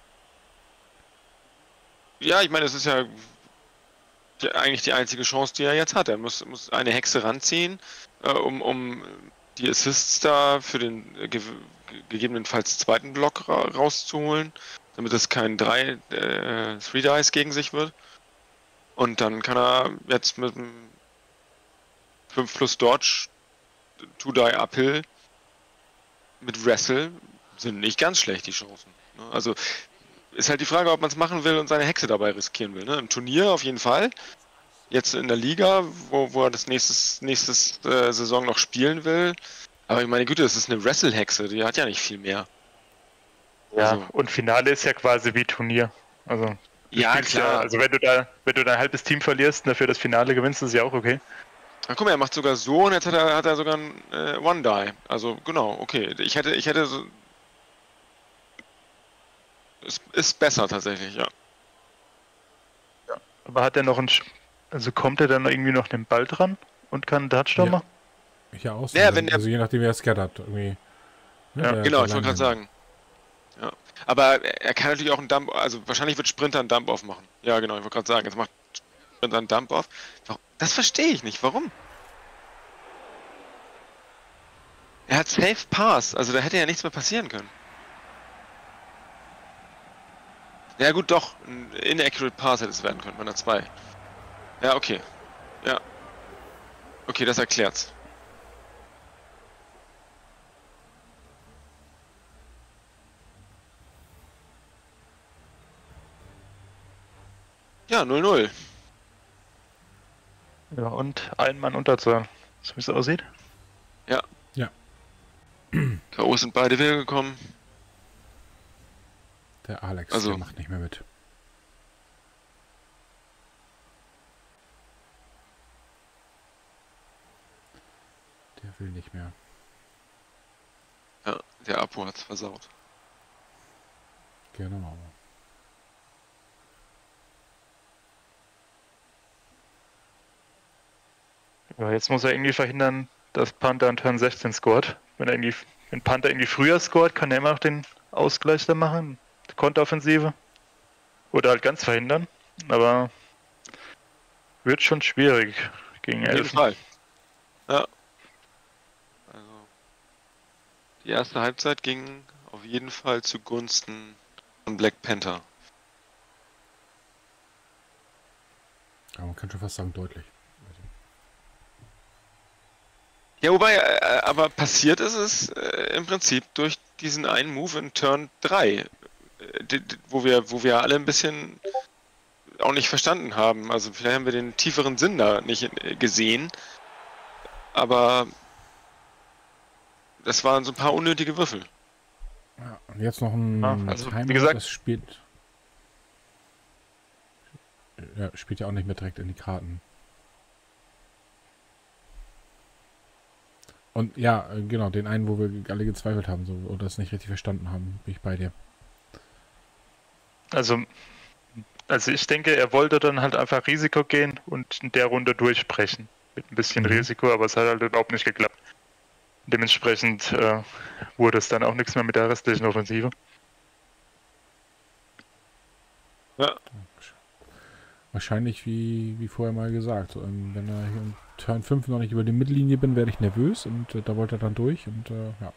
ja, ich meine, es ist ja eigentlich die einzige Chance, die er jetzt hat. Er muss eine Hexe ranziehen, um die Assists da für den gegebenenfalls zweiten Block rauszuholen, damit es kein 3 Dice gegen sich wird. Und dann kann er jetzt mit dem 5 plus Dodge 2 Die Uphill mit Wrestle sind nicht ganz schlecht die Chancen. Ne? Also ist halt die Frage, ob man es machen will und seine Hexe dabei riskieren will. Ne? Im Turnier auf jeden Fall. Jetzt in der Liga, wo er das nächstes Saison noch spielen will. Aber ich meine Güte, das ist eine Wrestle-Hexe, die hat ja nicht viel mehr. Ja, Also, und Finale ist ja quasi wie Turnier. Also, du ja, spielst klar. also wenn du dein halbes Team verlierst und dafür das Finale gewinnst, ist ja auch okay. Ach, guck mal, er macht sogar so und jetzt hat er sogar ein One-Die. Also genau, okay. Ich hätte so. Es ist besser tatsächlich, ja. Aber hat er noch also kommt er dann irgendwie noch den Ball dran und kann einen Touchdown Ja. machen? Ja, auch so. Ja, wenn also je nachdem, wie er scattert. Irgendwie. Ne, Ja, Genau, der ich wollte gerade Lineman. sagen. Ja. Aber er kann natürlich auch einen Dump, also wahrscheinlich wird Sprinter einen Dump-Off machen. Ja, genau, ich wollte gerade sagen, jetzt macht Sprinter einen Dump-Off. Das verstehe ich nicht, warum? Er hat Safe Pass, also da hätte ja nichts mehr passieren können. Ja gut, doch, ein Inaccurate Pass hätte es werden können, bei einer 2. Ja, okay. Ja. Okay, das erklärt's. Ja, 0-0. Ja, und ein Mann Unterzahl. So wie es aussieht. K.O. sind beide wiedergekommen. Der Alex, Also- der macht nicht mehr mit. Der will nicht mehr. Ja, der Apo hat's versaut. Genau. Ja, jetzt muss er irgendwie verhindern, dass Panther an Turn 16 scored. Wenn Panther irgendwie früher scored, kann er immer noch den Ausgleich da machen. Konteroffensive. Oder halt ganz verhindern. Aber wird schon schwierig gegen Auf jeden Elfen. Fall. Ja. Also, die erste Halbzeit ging auf jeden Fall zugunsten von Black Panther. Aber man kann schon fast sagen, deutlich. Ja, wobei, aber passiert ist es im Prinzip durch diesen einen Move in Turn 3, wo wir alle ein bisschen auch nicht verstanden haben. Also vielleicht haben wir den tieferen Sinn da nicht gesehen, aber das waren so ein paar unnötige Würfel. Ja, und jetzt noch ein Ja, also, wie Timeout, gesagt- das spielt. Ja, spielt ja auch nicht mehr direkt in die Karten. Und ja, genau, den einen, wo wir alle gezweifelt haben, so, oder es nicht richtig verstanden haben, bin ich bei dir. Also ich denke, er wollte dann halt einfach Risiko gehen und in der Runde durchbrechen. Mit ein bisschen Mhm. Risiko, aber es hat halt überhaupt nicht geklappt. Dementsprechend wurde es dann auch nichts mehr mit der restlichen Offensive. Wahrscheinlich wie vorher mal gesagt. So, wenn er hier in Turn 5 noch nicht über die Mittellinie bin, werde ich nervös und da wollte er dann durch und ja.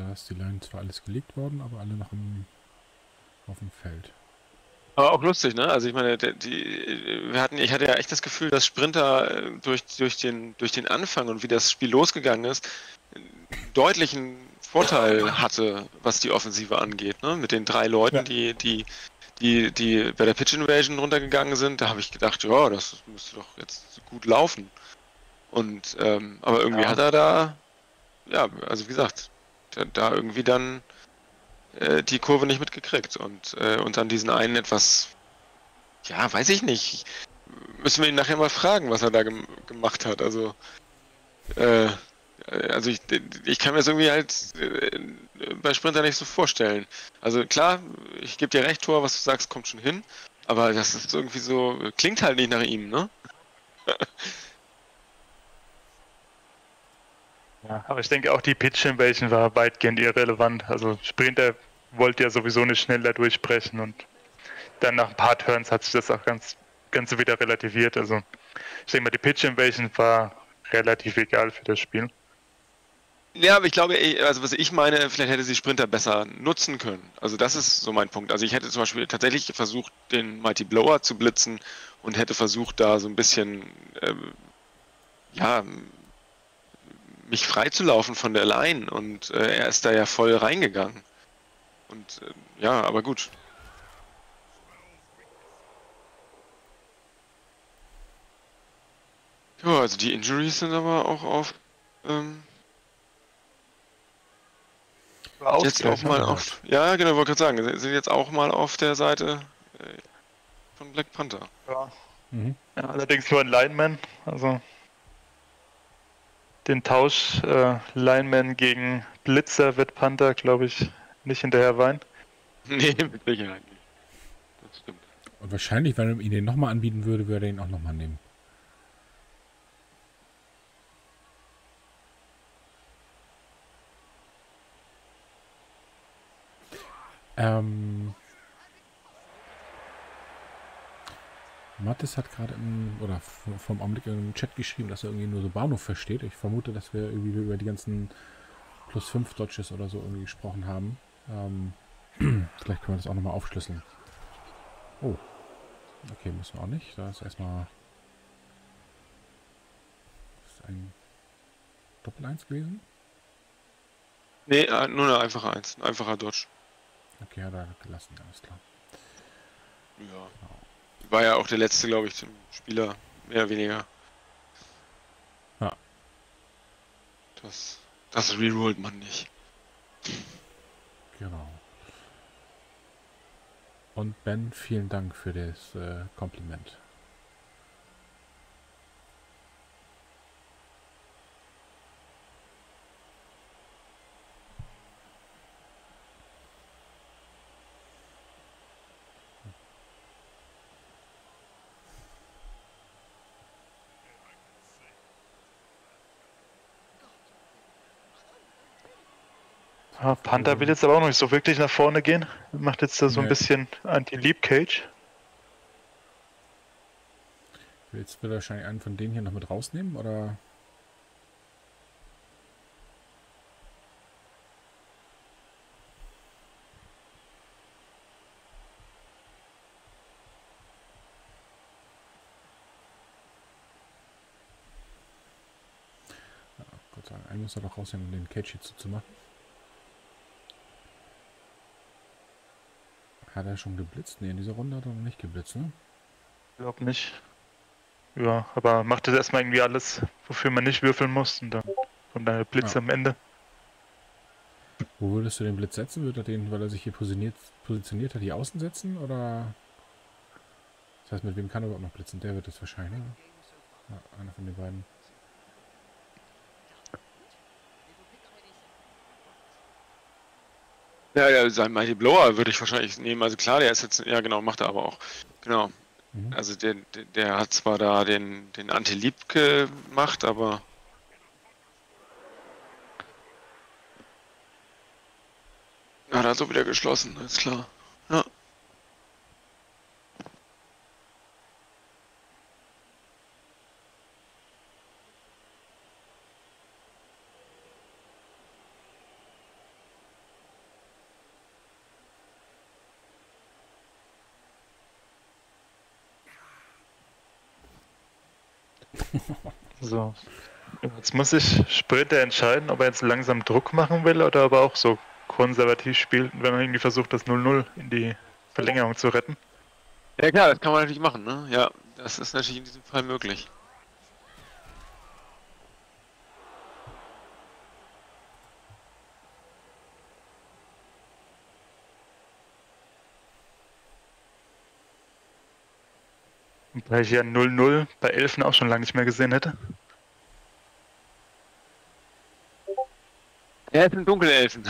Da ist die Line zwar alles gelegt worden, aber alle noch auf dem Feld. Aber auch lustig, ne? Also ich meine, ich hatte ja echt das Gefühl, dass Sprinter durch den Anfang und wie das Spiel losgegangen ist, einen deutlichen Vorteil hatte, was die Offensive angeht, ne? Mit den 3 Leuten, Ja. die bei der Pitch Invasion runtergegangen sind, da habe ich gedacht, ja, das müsste doch jetzt gut laufen. Und aber irgendwie hat er da, ja, also wie gesagt, da irgendwie dann die Kurve nicht mitgekriegt und dann diesen einen etwas, ja, weiß ich nicht. Müssen wir ihn nachher mal fragen, was er da gemacht hat. Äh, also ich kann mir das irgendwie halt bei Sprinter nicht so vorstellen. Also klar, ich gebe dir recht, Tor, was du sagst, kommt schon hin. Aber das ist irgendwie so, klingt halt nicht nach ihm, ne? Ja, aber ich denke auch die Pitch Invasion war weitgehend irrelevant. Also Sprinter wollte ja sowieso nicht schneller durchbrechen und dann nach ein paar Turns hat sich das auch ganz wieder relativiert. Also ich denke mal, die Pitch Invasion war relativ egal für das Spiel. Ja, aber ich glaube, also was ich meine, vielleicht hätte sie Sprinter besser nutzen können. Also das ist so mein Punkt. Also ich hätte zum Beispiel tatsächlich versucht, den Mighty Blower zu blitzen und hätte versucht, da so ein bisschen, ja, mich freizulaufen von der Line und er ist da ja voll reingegangen. Und ja, aber gut. Ja, also die Injuries sind aber auch auf jetzt auch mal auf. Ja, genau, wollte gerade sagen, sind jetzt auch mal auf der Seite von Black Panther. Ja. Mhm. Ja, allerdings nur ein Lineman. Also den Tausch Lineman gegen Blitzer wird Panther, glaube ich, nicht hinterher weinen. Nee, mit Sicherheit nicht. Das stimmt. Und wahrscheinlich, wenn er ihn den nochmal anbieten würde, würde er ihn auch nochmal nehmen. Mathis hat gerade vom Augenblick im Chat geschrieben, dass er irgendwie nur so Bahnhof versteht. Ich vermute, dass wir irgendwie über die ganzen +5 Dodges oder so irgendwie gesprochen haben. Vielleicht können wir das auch nochmal aufschlüsseln. Oh. Okay, müssen wir auch nicht. Da ist erstmal. Das ist ein Doppel-1 gewesen. Nee, nur eine einfache Eins. Ein einfacher Dodge. Okay, hat er gelassen, alles klar. Ja. War ja auch der letzte, glaube ich, zum Spieler, mehr oder weniger. Ja. Das rerollt man nicht. Genau. Und Ben, vielen Dank für das Kompliment. Ja, Panther will jetzt aber auch noch nicht so wirklich nach vorne gehen. Macht jetzt da so ein Nee. bisschen Anti-Leap Cage. Willst du wahrscheinlich einen von denen hier noch mit rausnehmen, oder? Ja, Gott sei Dank, einen muss er doch rausnehmen, um den Cage hier zuzumachen. Hat er schon geblitzt? Ne, in dieser Runde hat er noch nicht geblitzt, ne? Glaub nicht. Ja, aber macht jetzt erstmal irgendwie alles, wofür man nicht würfeln muss und dann kommt dann der Blitz Ja. am Ende. Wo würdest du den Blitz setzen? Würde er den, weil er sich hier positioniert hat, hier außen setzen? Oder? Das heißt, mit wem kann er überhaupt noch blitzen? Der wird es wahrscheinlich, ne? Ja, einer von den beiden. Ja, sein Mighty Blower würde ich wahrscheinlich nehmen. Also klar, der ist jetzt, ja genau, macht er aber auch. Genau. Mhm. Also der hat zwar da den Anti-Leap gemacht, aber hat er so wieder geschlossen, ist klar. Ja. So. Jetzt muss sich Sprinter entscheiden, ob er jetzt langsam Druck machen will oder ob er auch so konservativ spielt, wenn man irgendwie versucht, das 0-0 in die Verlängerung zu retten. Ja klar, das kann man natürlich machen, ne? Ja, das ist natürlich in diesem Fall möglich. Weil ich ja 0-0 bei Elfen auch schon lange nicht mehr gesehen hätte. Ja, es sind Dunkelelfen.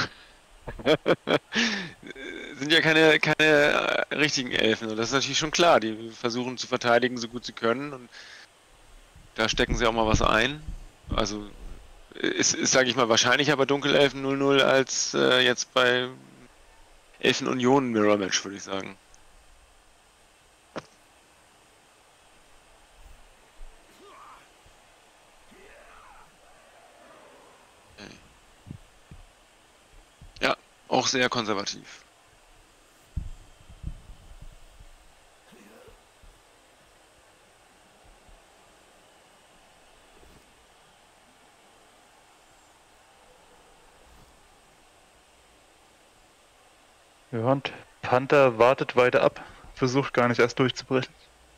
Sind ja keine richtigen Elfen. Und das ist natürlich schon klar. Die versuchen zu verteidigen, so gut sie können. Und da stecken sie auch mal was ein. Also ist sage ich mal, wahrscheinlicher bei Dunkelelfen 0-0 als jetzt bei Elfen Union Mirror Match, würde ich sagen. Okay. Ja, auch sehr konservativ. Ja, und Panther wartet weiter ab, versucht gar nicht erst durchzubrechen.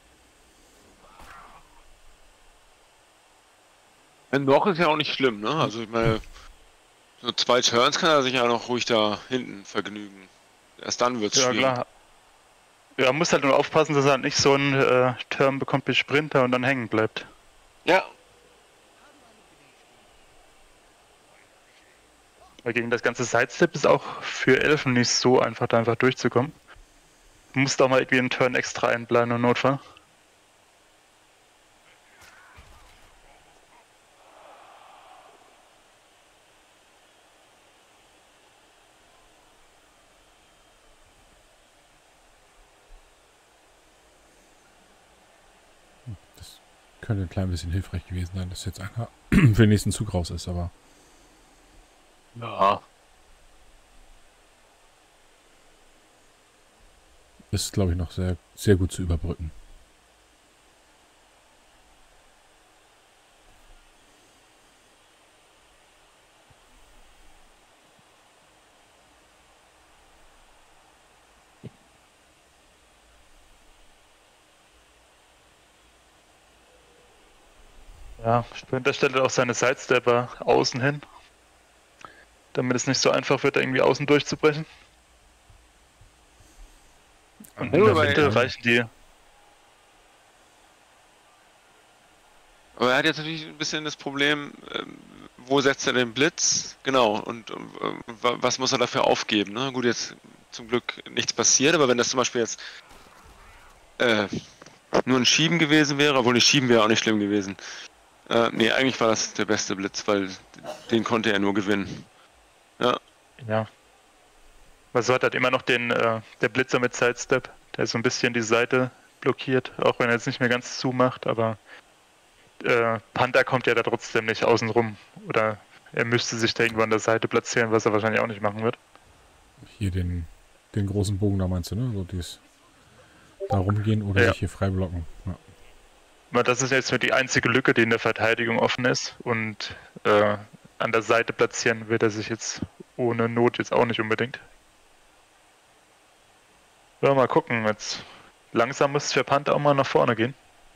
Noch ist ja auch nicht schlimm, ne? Also ich meine, so 2 Turns kann er sich ja noch ruhig da hinten vergnügen. Erst dann wird's Ja, schwierig. klar. Ja, muss halt nur aufpassen, dass er nicht so einen Turn bekommt wie Sprinter und dann hängen bleibt. Ja, Weil gegen das ganze Sidestep ist auch für Elfen nicht so einfach, da einfach durchzukommen. Du musst auch mal irgendwie einen Turn extra einplanen im Notfall. Das könnte ein klein bisschen hilfreich gewesen sein, dass jetzt einer für den nächsten Zug raus ist, aber ja. ist, glaube ich, noch sehr, sehr gut zu überbrücken. Ja, Sprinter stellt auch seine Sidestepper außen hin, damit es nicht so einfach wird, irgendwie außen durchzubrechen. Und in der Mitte reichen die. Aber er hat jetzt natürlich ein bisschen das Problem, wo setzt er den Blitz? Genau, und was muss er dafür aufgeben? Ne? Gut, jetzt zum Glück nichts passiert, aber wenn das zum Beispiel jetzt nur ein Schieben gewesen wäre, obwohl nicht Schieben wäre auch nicht schlimm gewesen. Nee, eigentlich war das der beste Blitz, weil den konnte er nur gewinnen. Ja. Ja. Weil so hat halt immer noch der Blitzer mit Sidestep, der so ein bisschen die Seite blockiert, auch wenn er jetzt nicht mehr ganz zumacht, aber Panther kommt ja da trotzdem nicht außen rum. Oder er müsste sich da irgendwo an der Seite platzieren, was er wahrscheinlich auch nicht machen wird. Hier den großen Bogen da meinst du, ne? So dies da rumgehen oder sich hier frei blocken. Ja. Aber das ist jetzt nur die einzige Lücke, die in der Verteidigung offen ist. Und an der Seite platzieren wird er sich jetzt ohne Not jetzt auch nicht unbedingt. Ja, mal gucken. Jetzt langsam muss für Panther auch mal nach vorne gehen.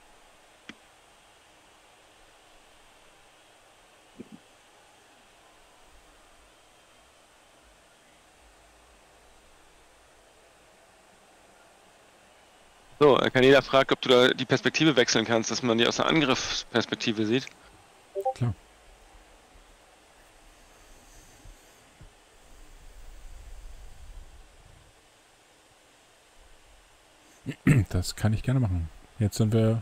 So, Kaneda fragt, ob du da die Perspektive wechseln kannst, dass man die aus der Angriffsperspektive sieht. Klar. Das kann ich gerne machen. Jetzt sind wir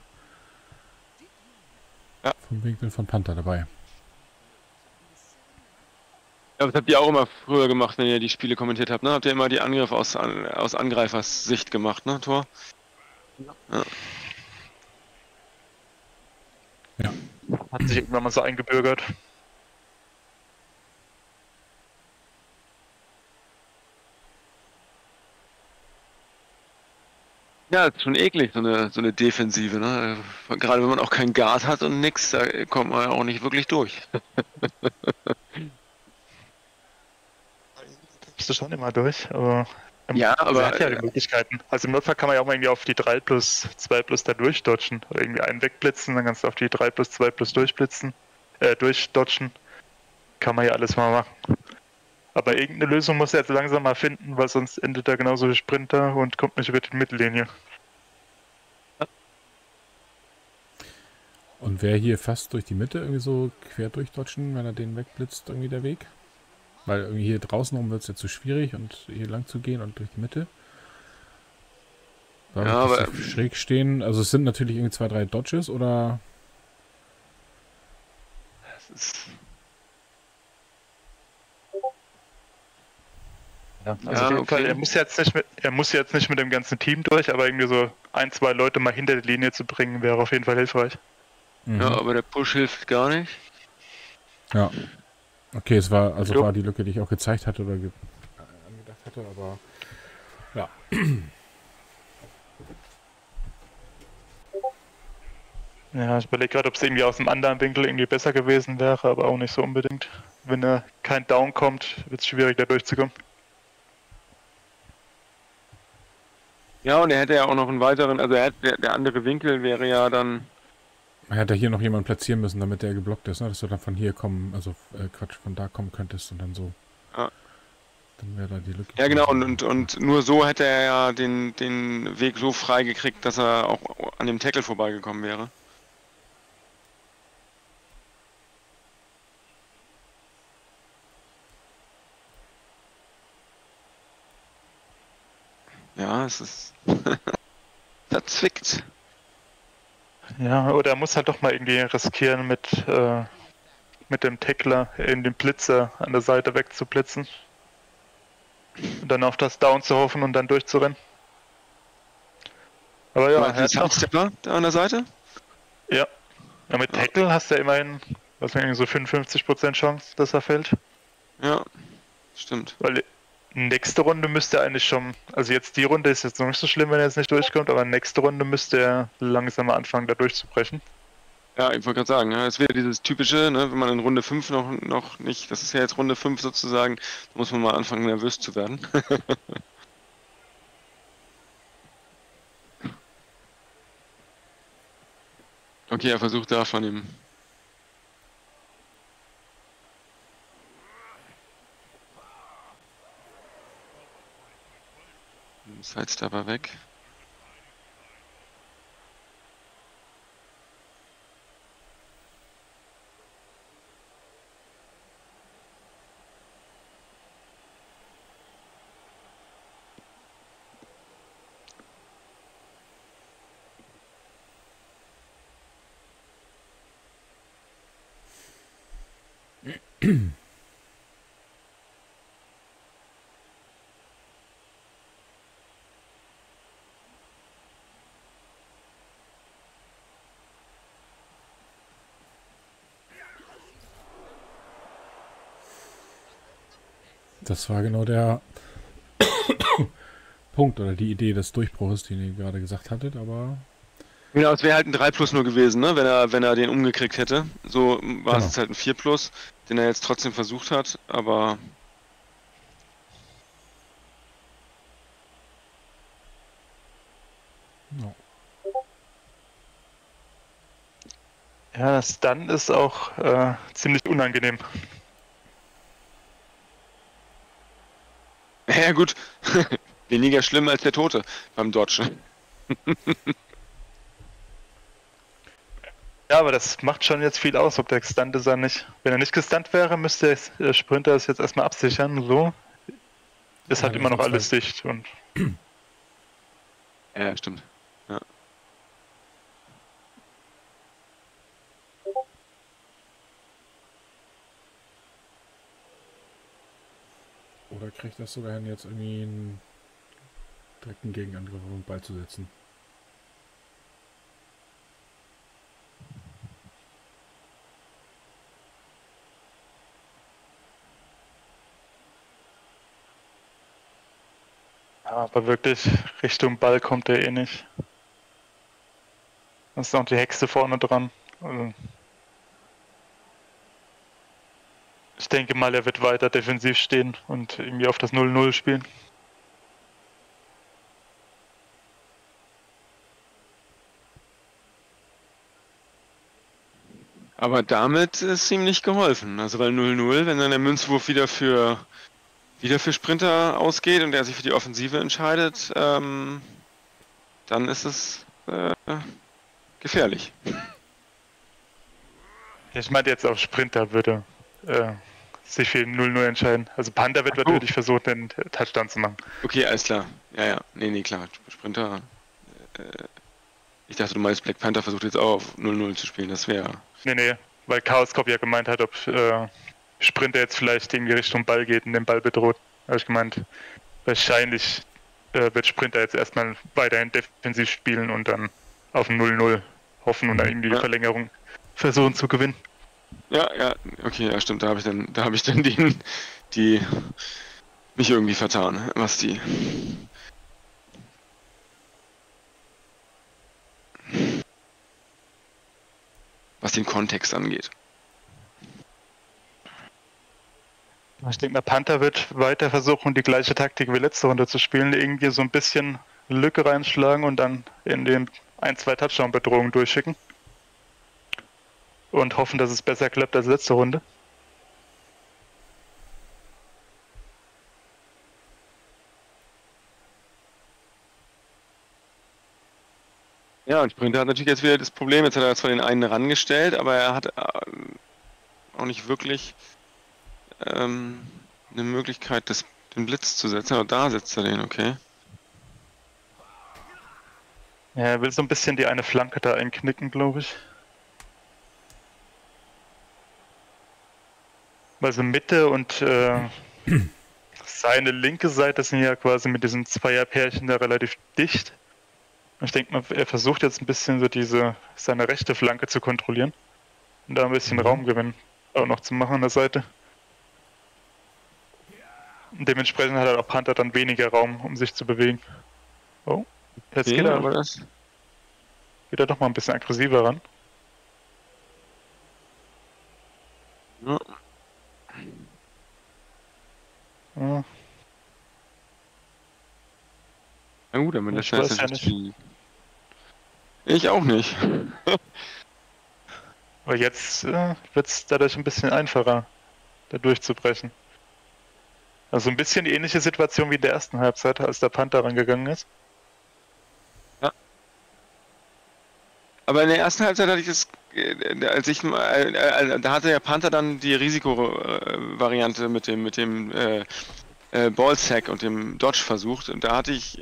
vom Winkel von Panther dabei. Ja, das habt ihr auch immer früher gemacht, wenn ihr die Spiele kommentiert habt, ne? Habt ihr immer die Angriffe aus Angreifers Sicht gemacht, ne, Tor? Ja. Ja. Hat sich irgendwann mal so eingebürgert. Ja, ist schon eklig, so eine Defensive, ne? Gerade wenn man auch keinen Guard hat und nix, da kommt man ja auch nicht wirklich durch. Bist du schon immer durch, aber Ja, also er aber hat ja die Möglichkeiten. Also im Notfall kann man ja auch mal irgendwie auf die 3+2+ da durchdodgen. Oder irgendwie einen wegblitzen, dann kannst du auf die 3+2+ durchblitzen, durchdodgen. Kann man ja alles mal machen. Aber irgendeine Lösung muss er jetzt langsam mal finden, weil sonst endet er genauso wie Sprinter und kommt nicht über die Mittellinie. Und wäre hier fast durch die Mitte irgendwie so quer durchdodgen, wenn er den wegblitzt, irgendwie der Weg? Weil irgendwie hier draußen rum wird es ja zu schwierig und hier lang zu gehen und durch die Mitte. Dadurch, Ja, dass aber sie schräg stehen. Also es sind natürlich irgendwie 2, 3 Dodges oder... es ist, Ja, also Ja, auf jeden okay. Fall, er muss jetzt nicht mit dem ganzen Team durch, aber irgendwie so 1, 2 Leute mal hinter die Linie zu bringen, wäre auf jeden Fall hilfreich. Mhm. ja, aber der Push hilft gar nicht. Ja. Okay, es war war die Lücke, die ich auch gezeigt hatte oder angedacht hatte, aber ja. Ja, ich überlege gerade, ob es irgendwie aus einem anderen Winkel irgendwie besser gewesen wäre, aber auch nicht so unbedingt. Wenn kein Down kommt, wird es schwierig, da durchzukommen. Ja, und er hätte ja auch noch einen weiteren, also der andere Winkel wäre ja dann, Man hätte hier noch jemanden platzieren müssen, damit der geblockt ist, ne? Dass du dann von hier kommen, also Quatsch, von da kommen könntest und dann so. Ja. Dann wäre da die Lücke. ja genau, und nur so hätte er ja den Weg so frei gekriegt, dass er auch an dem Tackle vorbeigekommen wäre. Ja, es ist verzwickt. Ja, oder er muss halt doch mal irgendwie riskieren, mit dem Tackler in den Blitzer an der Seite wegzublitzen. Und dann auf das Down zu hoffen und dann durchzurennen. Aber ja, er hat noch. Stepper da an der Seite? Ja. Ja, mit Tackle hast du ja immerhin, was irgendwie so 55% Chance, dass er fällt. Ja, stimmt. Weil nächste Runde müsste er eigentlich schon, also jetzt die Runde ist jetzt noch nicht so schlimm, wenn er jetzt nicht durchkommt, aber nächste Runde müsste er langsam mal anfangen, da durchzubrechen. Ja, ich wollte gerade sagen, ja, es wäre dieses typische, ne, wenn man in Runde 5 noch nicht, das ist ja jetzt Runde 5 sozusagen, da muss man mal anfangen, nervös zu werden. Okay, er versucht da von ihm. Sidestepper weg. Das war genau der Punkt oder die Idee des Durchbruches, den ihr gerade gesagt hattet, aber... Genau, es wäre halt ein 3+ nur gewesen, ne, wenn er den umgekriegt hätte. So war es Genau. jetzt halt ein 4+, den er jetzt trotzdem versucht hat, aber No. Ja, das Stun ist auch ziemlich unangenehm. ja gut, weniger schlimm als der Tote beim Dodge. Ja, aber das macht schon jetzt viel aus, ob der gestunt ist oder nicht. Wenn er nicht gestunt wäre, müsste der Sprinter es jetzt erstmal absichern. So ist halt Ja, immer noch sonst alles dicht. Und Ja, stimmt. Ja. Oder kriegt das sogar hin, jetzt irgendwie einen direkten Gegenangriff auf den Ball zu setzen? ja, aber wirklich Richtung Ball kommt er eh nicht. Da ist noch die Hexe vorne dran. Also ich denke mal, er wird weiter defensiv stehen und irgendwie auf das 0-0 spielen. Aber damit ist ihm nicht geholfen. Also weil 0-0, wenn dann der Münzwurf wieder für Sprinter ausgeht und er sich für die Offensive entscheidet, dann ist es gefährlich. Ich meinte jetzt auf Sprinter würde sich für 0-0 entscheiden. Also Panther wird natürlich versuchen, den Touchdown zu machen. Okay, alles klar. Ja. Nee, klar. Sprinter. Ich dachte, du meinst, Black Panther versucht jetzt auch auf 0-0 zu spielen. Das wäre... Nee, weil Chaos Cop ja gemeint hat, ob Sprinter jetzt vielleicht in die Richtung Ball geht und den Ball bedroht. Da habe ich gemeint, wahrscheinlich wird Sprinter jetzt erstmal weiterhin defensiv spielen und dann auf ein 0-0 hoffen und dann eben die Verlängerung versuchen zu gewinnen. Ja, okay, ja stimmt, da habe ich dann die mich irgendwie vertan, was den Kontext angeht. Ich denke mal, Panther wird weiter versuchen, die gleiche Taktik wie letzte Runde zu spielen, irgendwie so ein bisschen Lücke reinschlagen und dann in den 1-2 Touchdown-Bedrohungen durchschicken. Und hoffen, dass es besser klappt als letzte Runde. Ja, und Sprinter hat natürlich jetzt wieder das Problem, jetzt hat er zwar den einen rangestellt, aber er hat auch nicht wirklich eine Möglichkeit, den Blitz zu setzen, aber da setzt er den, okay. Ja, er will so ein bisschen die eine Flanke da einknicken, glaube ich. Also Mitte und seine linke Seite sind ja quasi mit diesen Zweierpärchen da relativ dicht. Ich denke mal, er versucht jetzt ein bisschen so seine rechte Flanke zu kontrollieren und da ein bisschen Raumgewinn auch noch zu machen an der Seite. Und dementsprechend hat er auch Panther dann weniger Raum, um sich zu bewegen. Oh, jetzt geht er doch mal ein bisschen aggressiver ran. Ja. Ja. Na gut, aber das Ich weiß ja nicht. Ich auch nicht. Aber jetzt wird es dadurch ein bisschen einfacher, da durchzubrechen. Also ein bisschen ähnliche Situation wie in der ersten Halbzeit, als der Panther rangegangen ist. Ja. Aber in der ersten Halbzeit hatte ich das, da hatte der Panther dann die Risikovariante mit dem Ballsack und dem Dodge versucht. Und da hatte ich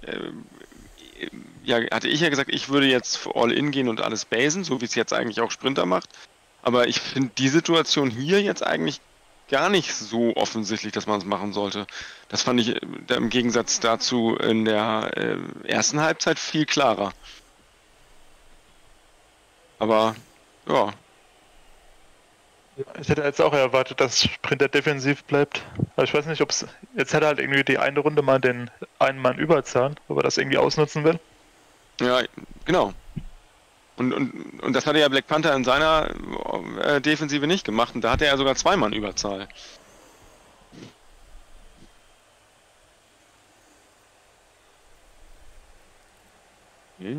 ja gesagt, ich würde jetzt All-In gehen und alles basen, so wie es jetzt eigentlich auch Sprinter macht. Aber ich finde die Situation hier jetzt eigentlich gar nicht so offensichtlich, dass man es machen sollte. Das fand ich im Gegensatz dazu in der ersten Halbzeit viel klarer. Aber, ja. Ich hätte jetzt auch erwartet, dass Sprinter defensiv bleibt. Aber ich weiß nicht, ob es... Jetzt hat er halt irgendwie die eine Runde mal den einen Mann Überzahl, ob er das irgendwie ausnutzen will. Ja, genau. Und das hatte ja Black Panther in seiner Defensive nicht gemacht. Und da hatte er sogar 2 Mann Überzahl. Okay.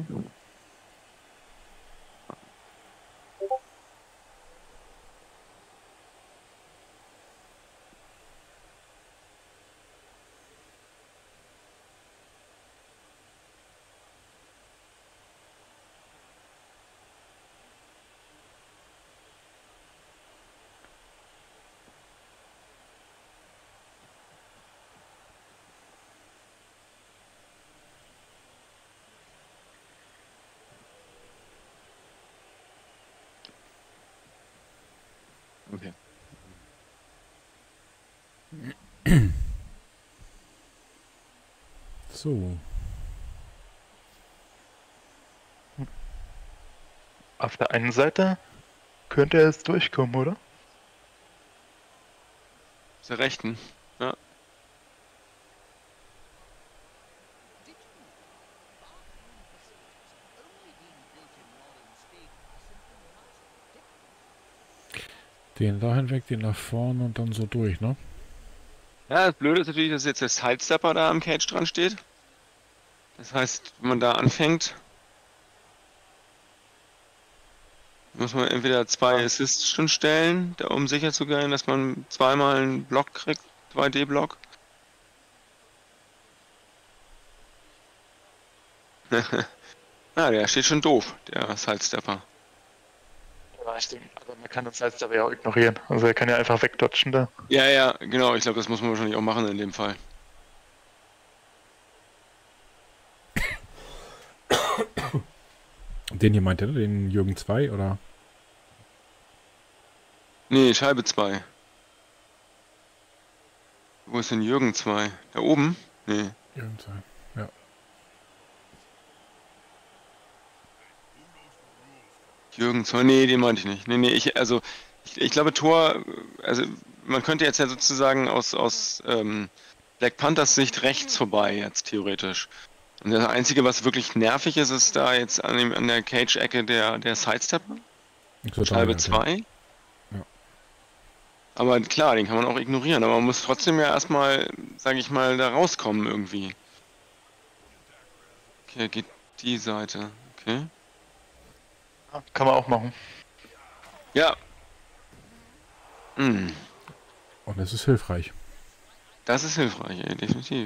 Okay. So. Auf der einen Seite könnte er jetzt durchkommen, oder? Zur Rechten. Ja. Den da hinweg, den nach vorne und dann so durch, ne? Ja, das Blöde ist natürlich, dass jetzt der Sidestepper da am Cage dran steht. Das heißt, wenn man da anfängt, muss man entweder 2 Assists schon stellen, um sicher zu gehen, dass man zweimal einen Block kriegt, 2D-Block. Ah, der steht schon doof, der Sidestepper. Ja, stimmt. Aber man kann uns halt aber ja auch ignorieren. Also er kann ja einfach wegdodgen da. Ja, ja, genau, ich glaube, das muss man wahrscheinlich auch machen in dem Fall. Den hier meint ihr, ne? Den Jürgen 2 oder? Nee, Scheibe 2. Wo ist denn Jürgen 2? Da oben? Nee. Jürgen 2. Ja. Jürgen 2, nee, den meinte ich nicht. Nee, ich glaube Tor, also man könnte jetzt ja sozusagen aus Black Panthers Sicht rechts vorbei jetzt theoretisch. Und das Einzige, was wirklich nervig ist, ist da jetzt an der Cage-Ecke der Sidestepper. Scheibe 2. Ja. Aber klar, den kann man auch ignorieren, aber man muss trotzdem ja erstmal, sage ich mal, da rauskommen irgendwie. Okay, geht die Seite. Okay. Ja, kann man auch machen. Ja. Hm. Und das ist hilfreich. Das ist hilfreich, ey, definitiv.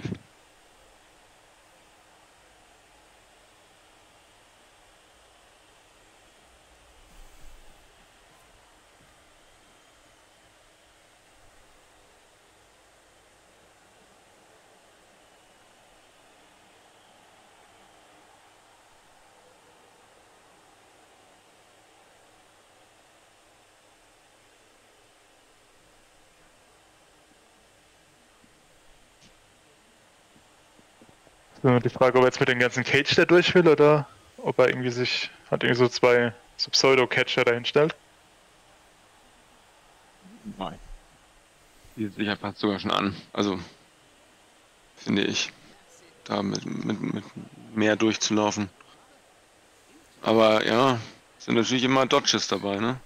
So, die Frage, ob er jetzt mit dem ganzen Cage da durch will oder ob er irgendwie hat irgendwie so 2 so Pseudo-Catcher dahin stellt. Nein. Die sich passt sogar schon an. Also, finde ich, da mit mehr durchzulaufen. Aber ja, sind natürlich immer Dodges dabei, ne?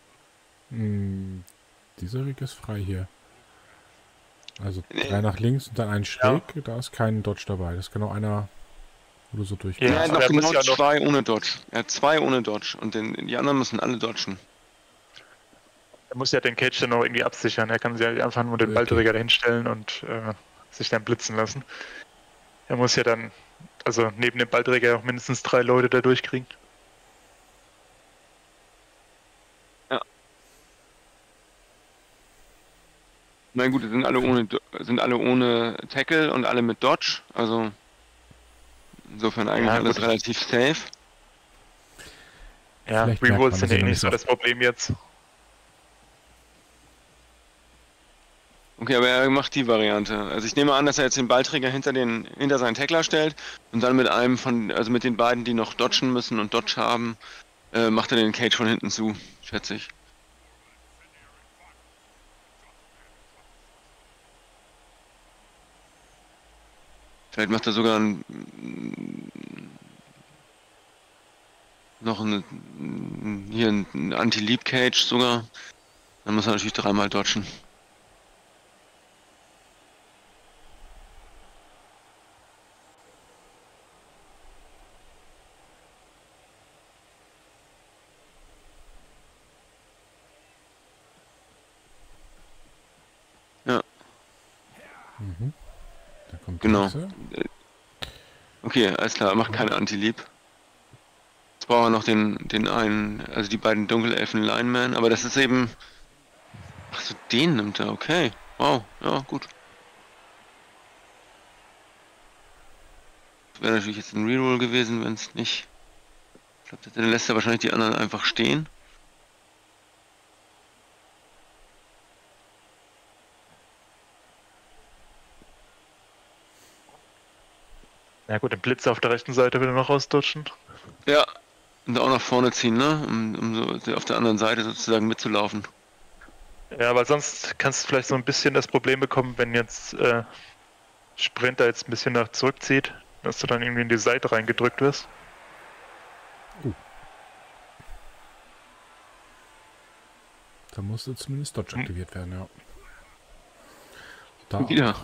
Dieser Weg ist frei hier. Also Nee. 3 nach links und dann einen schräg, da ist kein Dodge dabei. Das ist genau einer, wo du so Ja, durchgehst. Er hat aber noch er muss genau ja noch- 2 ohne Dodge. Er hat 2 ohne Dodge und die anderen müssen alle dodgen. Er muss ja den Cage dann noch irgendwie absichern. Er kann sich ja einfach nur den Richtig. Ballträger dahin stellen und sich dann blitzen lassen. Er muss ja dann, also neben dem Ballträger auch mindestens 3 Leute da durchkriegen. Na gut, sind alle ohne Tackle und alle mit Dodge, also insofern eigentlich Ja, alles gut. relativ safe. Ja, Vielleicht merkt Rerolls man sind das ja immer eh nicht nicht so so. das Problem jetzt. Okay, aber er macht die Variante. Also ich nehme an, dass er jetzt den Ballträger hinter seinen Tackler stellt und dann mit mit den beiden, die noch dodgen müssen und Dodge haben, macht er den Cage von hinten zu, schätze ich. Vielleicht macht er sogar hier einen Anti-Leap-Cage sogar. Dann muss er natürlich 3-mal dodgen. Mhm. Da kommt Genau. die nächste. Okay, alles klar, er macht keine Anti-Leap. Jetzt brauchen wir noch den einen, also die beiden Dunkelelfen Linemen, aber das ist eben... Achso, den nimmt er, okay. Wow, ja, gut. Das wäre natürlich jetzt ein Reroll gewesen, wenn es nicht... Ich glaube, dann lässt er wahrscheinlich die anderen einfach stehen. Ja gut, den Blitz auf der rechten Seite will er noch rausdutschen. Ja, und auch nach vorne ziehen, ne? Um so auf der anderen Seite sozusagen mitzulaufen. Ja, aber sonst kannst du vielleicht so ein bisschen das Problem bekommen, wenn jetzt Sprinter jetzt ein bisschen nach zurückzieht, dass du dann irgendwie in die Seite reingedrückt wirst. Da musste zumindest Dodge aktiviert werden, ja. Da Wieder.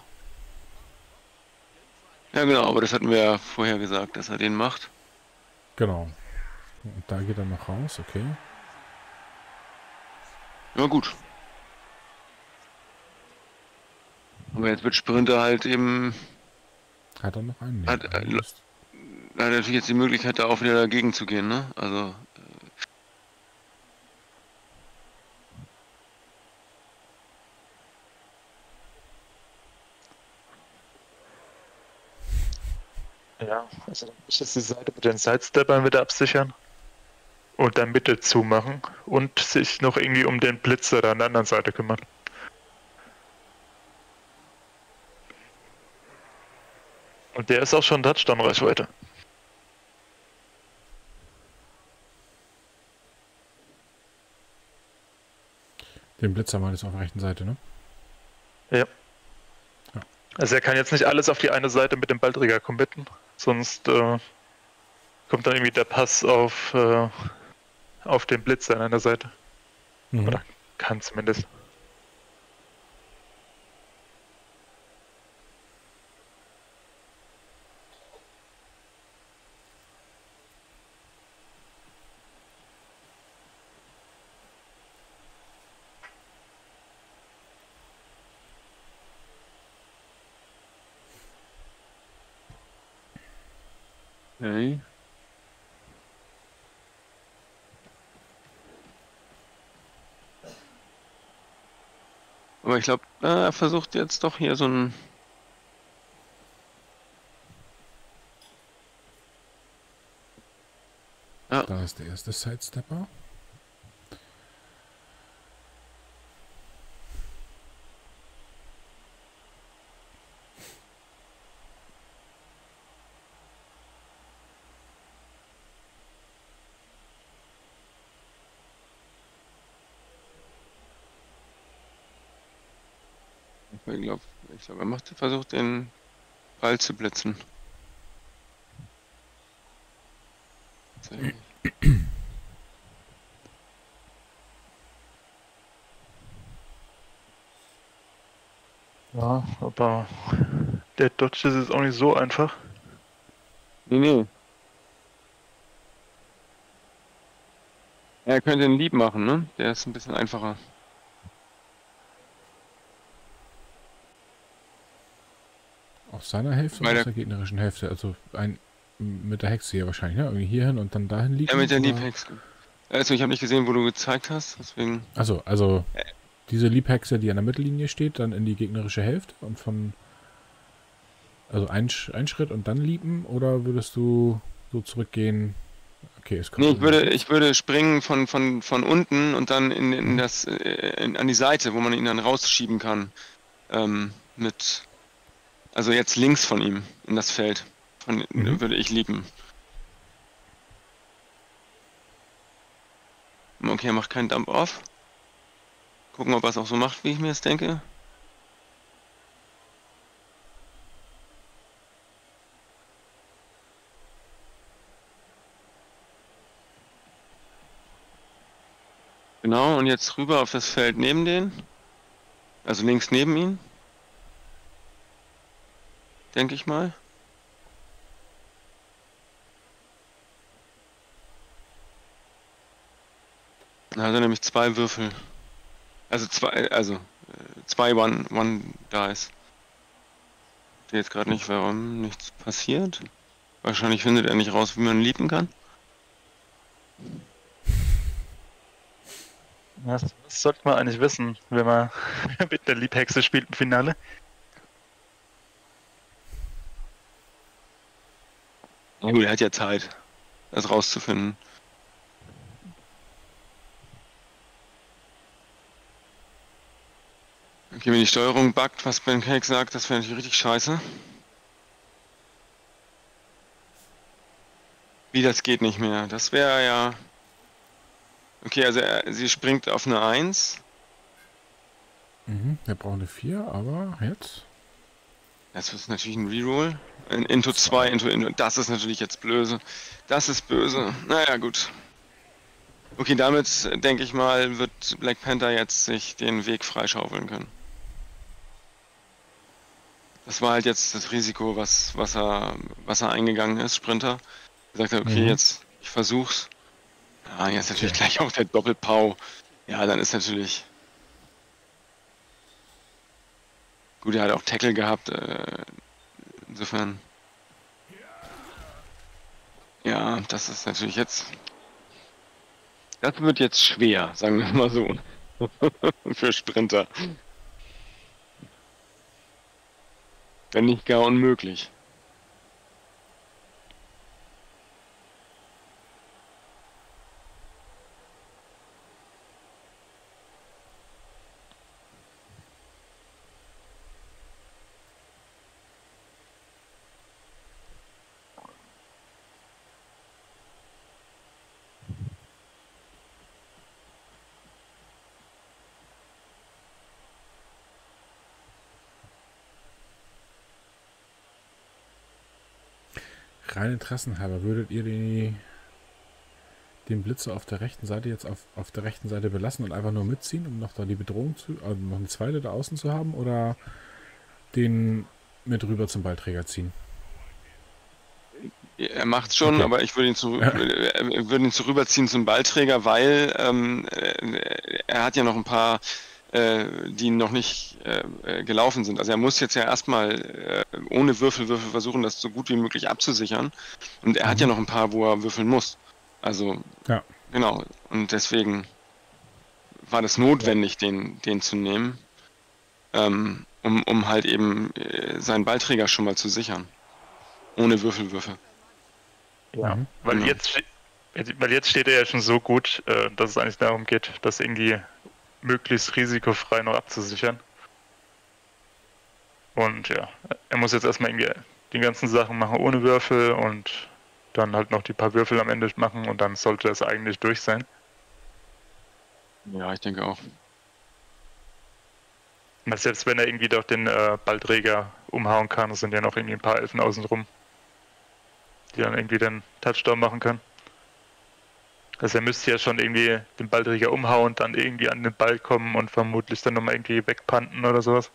Ja, genau, aber das hatten wir ja vorher gesagt, dass er den macht. Genau. Und da geht er noch raus, okay. Ja, gut. Aber jetzt wird Sprinter halt eben. Hat er noch einen? Nee, Hat, einen ist- Hat natürlich jetzt die Möglichkeit, da auch wieder dagegen zu gehen, ne? Also. Ja, also dann muss ich jetzt die Seite mit den Sidesteppern wieder absichern und dann Mitte zumachen und sich noch irgendwie um den Blitzer da an der anderen Seite kümmern. Und der ist auch schon Touchdown-Reichweite. Den Blitzer mal jetzt auf der rechten Seite, ne? Ja. Also er kann jetzt nicht alles auf die eine Seite mit dem Ballträger committen, sonst kommt dann irgendwie der Pass auf den Blitzer an einer Seite. Mhm. Oder kann zumindest. Okay. Aber ich glaube, er versucht jetzt doch hier so ein. Ja, Da ist der erste Sidestepper. ich glaube, versucht den Ball zu blitzen. Ja, aber der Dodge ist jetzt auch nicht so einfach. Nee. Er könnte einen Lieb machen, ne? Der ist ein bisschen einfacher. Auf seiner Hälfte Weil oder auf der- der gegnerischen Hälfte? Also ein mit der Hexe hier wahrscheinlich, ne? Irgendwie hier hin und dann dahin liegen? Ja, mit der oder? Liebhex. Also, ich habe nicht gesehen, wo du gezeigt hast, deswegen. Achso, also diese Liebhexe, die an der Mittellinie steht, dann in die gegnerische Hälfte und von. Also ein Schritt und dann liepen oder würdest du so zurückgehen? Okay, es kommt. Nee, ich würde springen von unten und dann an die Seite, wo man ihn dann rausschieben kann. Also jetzt links von ihm in das Feld. Würde ich lieben. Okay, er macht keinen Dump-Off. Gucken, ob er es auch so macht, wie ich mir es denke. Genau, und jetzt rüber auf das Feld neben den. Also links neben ihn. Denke ich mal. Da hat er nämlich 2 Würfel. Also zwei One Dice. Ich sehe jetzt gerade nicht, warum nichts passiert. Wahrscheinlich findet er nicht raus, wie man lieben kann. Das sollte man eigentlich wissen, wenn man mit der Liebhexe spielt im Finale. Ja gut, er hat ja Zeit, das rauszufinden. Okay, wenn die Steuerung buggt, was Ben Cake sagt, das wäre natürlich richtig scheiße. Wie, das geht nicht mehr? Das wäre ja... Okay, also sie springt auf eine 1. Wir brauchen eine 4, aber jetzt. Das ist natürlich ein Reroll. Into 2, into. Das ist natürlich jetzt böse. Das ist böse. Naja, gut. Okay, damit denke ich mal, wird Black Panther jetzt sich den Weg freischaufeln können. Das war halt jetzt das Risiko, was er eingegangen ist, Sprinter. Gesagt hat, okay, jetzt, ich versuch's. Ja, jetzt natürlich gleich auch der Doppelpau. Ja, dann ist natürlich... Gut, er hat auch Tackle gehabt, insofern... Ja, das ist natürlich jetzt... Das wird jetzt schwer, sagen wir mal so. Für Sprinter. Wenn nicht gar unmöglich. Rein interessenhalber, würdet ihr den Blitzer auf der rechten Seite jetzt auf der rechten Seite belassen und einfach nur mitziehen, um noch da die Bedrohung noch eine zweite da außen zu haben, oder den mit rüber zum Ballträger ziehen? Er macht's schon, Okay. aber ich würde ihn rüberziehen zum Ballträger, weil er hat ja noch ein paar, die noch nicht gelaufen sind. Also er muss jetzt ja erstmal ohne Würfel versuchen, das so gut wie möglich abzusichern. Und er hat ja noch ein paar, wo er würfeln muss. Also, Ja. genau. Und deswegen war das notwendig, den zu nehmen, um halt eben seinen Ballträger schon mal zu sichern. Ohne Würfel. Ja, weil jetzt steht er ja schon so gut, dass es eigentlich darum geht, das irgendwie möglichst risikofrei noch abzusichern. Und ja, er muss jetzt erstmal irgendwie die ganzen Sachen machen ohne Würfel und dann halt noch die paar Würfel am Ende machen und dann sollte es eigentlich durch sein. Ja, ich denke auch. Weil selbst wenn er irgendwie doch den Ballträger umhauen kann, sind ja noch irgendwie ein paar Elfen außen rum, die dann irgendwie den Touchdown machen können. Also er müsste ja schon irgendwie den Ballträger umhauen, dann irgendwie an den Ball kommen und vermutlich dann nochmal irgendwie wegpanten oder sowas.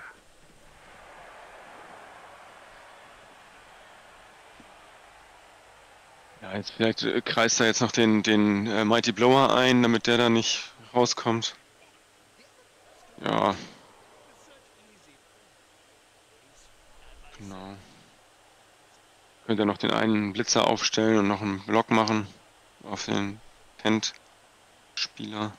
Ja, jetzt vielleicht kreist er jetzt noch den Mighty Blower ein, damit der da nicht rauskommt. Ja. Genau. Könnte er noch den einen Blitzer aufstellen und noch einen Block machen auf den Tent-Spieler.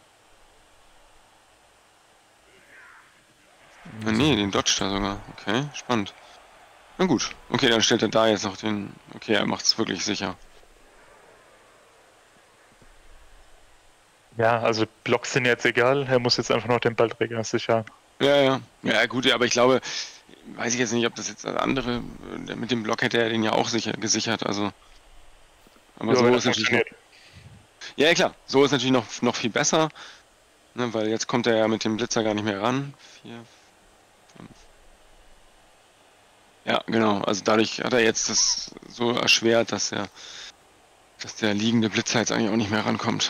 Ah, nee, den dodgt er sogar. Okay, spannend. Na gut. Okay, dann stellt er da jetzt noch den... Okay, er macht es wirklich sicher. Ja, also Blocks sind jetzt egal, er muss jetzt einfach noch den Ballträger sichern. Ja. Ja, gut, aber ich glaube, weiß ich jetzt nicht, ob das jetzt andere, mit dem Block hätte er den ja auch gesichert, also. Aber Ja, so wenn ist das natürlich noch, ja, klar, so ist natürlich noch viel besser, ne, weil jetzt kommt er ja mit dem Blitzer gar nicht mehr ran. 4, 5. Ja, genau, also dadurch hat er jetzt das so erschwert, dass der liegende Blitzer jetzt eigentlich auch nicht mehr rankommt.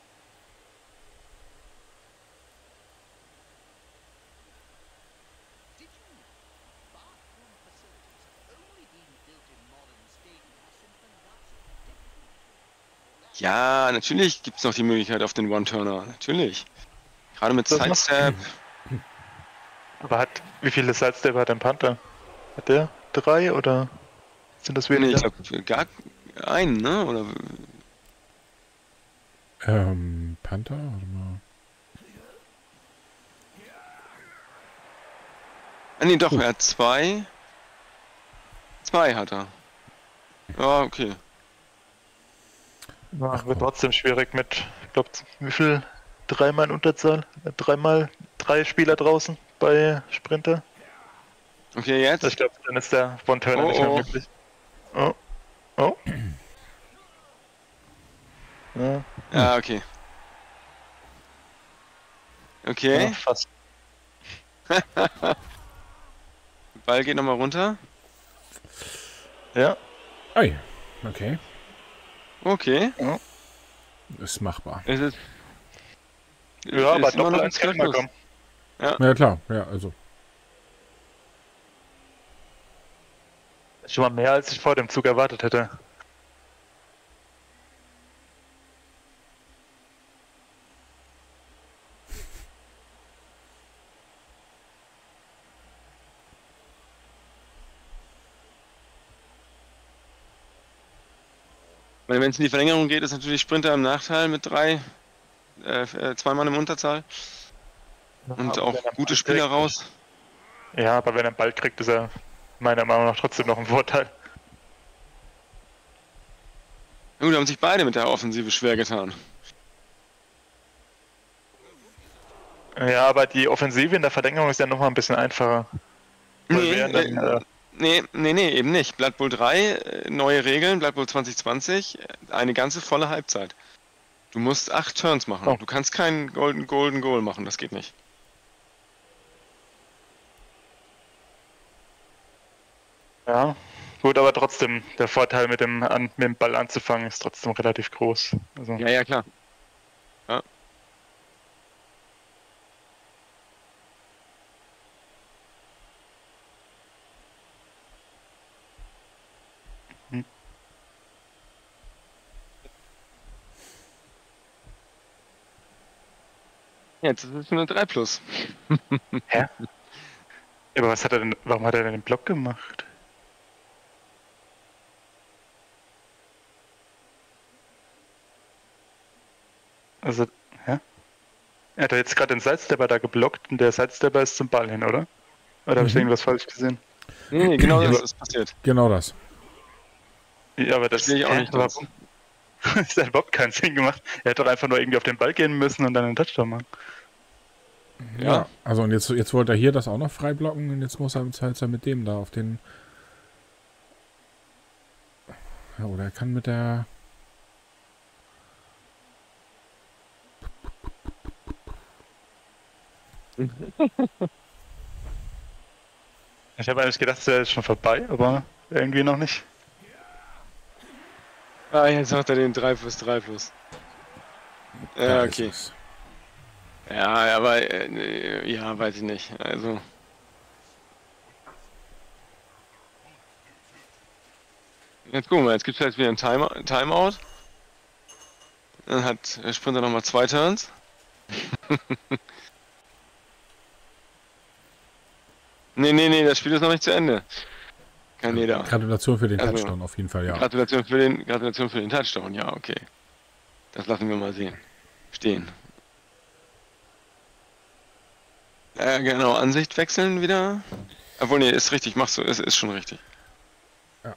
Ja, natürlich gibt es noch die Möglichkeit auf den One-Turner. Natürlich. Gerade mit Das macht- Sidestep. Aber wie viele Sidestep hat ein Panther? Hat der 3 oder sind das Nee, weniger? ich glaube gar einen, ne? Oder Panther? Warte mal. ah, nee, doch, er hat 2. 2 hat er. Ja, okay. Ja, wird trotzdem schwierig mit, ich glaube, wie viel? 3 in Unterzahl? 3 Spieler draußen bei Sprinter? Okay, jetzt? Ich glaube, dann ist der One-Turner Oh, nicht mehr oh. möglich. Oh. Ja, Ja, okay. Okay, fast. Ball geht nochmal runter. Ja, Ei, okay. Okay. Ist machbar. Es ist, Ja, aber ist immer Doppel noch 1 kann immer kommen. Ja, klar. Ja, also. Schon mal mehr, als ich vor dem Zug erwartet hätte. Wenn es in die Verlängerung geht, ist natürlich Sprinter im Nachteil mit 2 Mann im Unterzahl. Und Aber auch wenn er gute Ball Spieler kriegt- raus. Ja, aber wenn er einen Ball kriegt, ist er meiner Meinung nach trotzdem noch ein Vorteil. Gut, haben sich beide mit der Offensive schwer getan. Ja, aber die Offensive in der Verlängerung ist ja nochmal ein bisschen einfacher. Weil wir dann, Nee, eben nicht. Blood Bowl 3, neue Regeln, Blood Bowl 2020, eine ganze volle Halbzeit. Du musst 8 Turns machen. Oh. Du kannst keinen Golden Goal machen, das geht nicht. Ja, gut, aber trotzdem, der Vorteil mit dem Ball anzufangen ist trotzdem relativ groß. Also, Ja, klar. Ja. Hm. Jetzt ist es eine 3+. aber warum hat er denn den Block gemacht? Also, hä? Er hat doch jetzt gerade den Sidestepper da geblockt und der Sidestepper ist zum Ball hin, oder? Oder habe ich Mhm. irgendwas falsch gesehen? Nee, genau Ja, das aber- ist passiert. Genau das. Ja, aber das Verstehe ich auch nicht ganz. warum? Das hat überhaupt keinen Sinn gemacht. Er hätte doch einfach nur irgendwie auf den Ball gehen müssen und dann einen Touchdown machen. Ja. Also und jetzt wollte er hier das auch noch frei blocken und jetzt muss er halt mit dem da auf den. Ja, oder er kann mit der. Ich habe eigentlich gedacht, der ist schon vorbei, aber irgendwie noch nicht. Ah, jetzt macht er den 3+3+. Da Ja, ist okay. es. Ja, aber ja, weiß ich nicht. Also. Jetzt gucken wir, jetzt gibt es jetzt wieder ein Timeout. Dann hat der Sprinter nochmal 2 Turns. Nee, das Spiel ist noch nicht zu Ende. Kaneda. Gratulation für den Also, Touchdown auf jeden Fall, ja. Gratulation für den Touchdown, ja, okay. Das lassen wir mal stehen. Genau, Ansicht wechseln wieder. Obwohl, nee, ist richtig, machst du, ist schon richtig. Ja.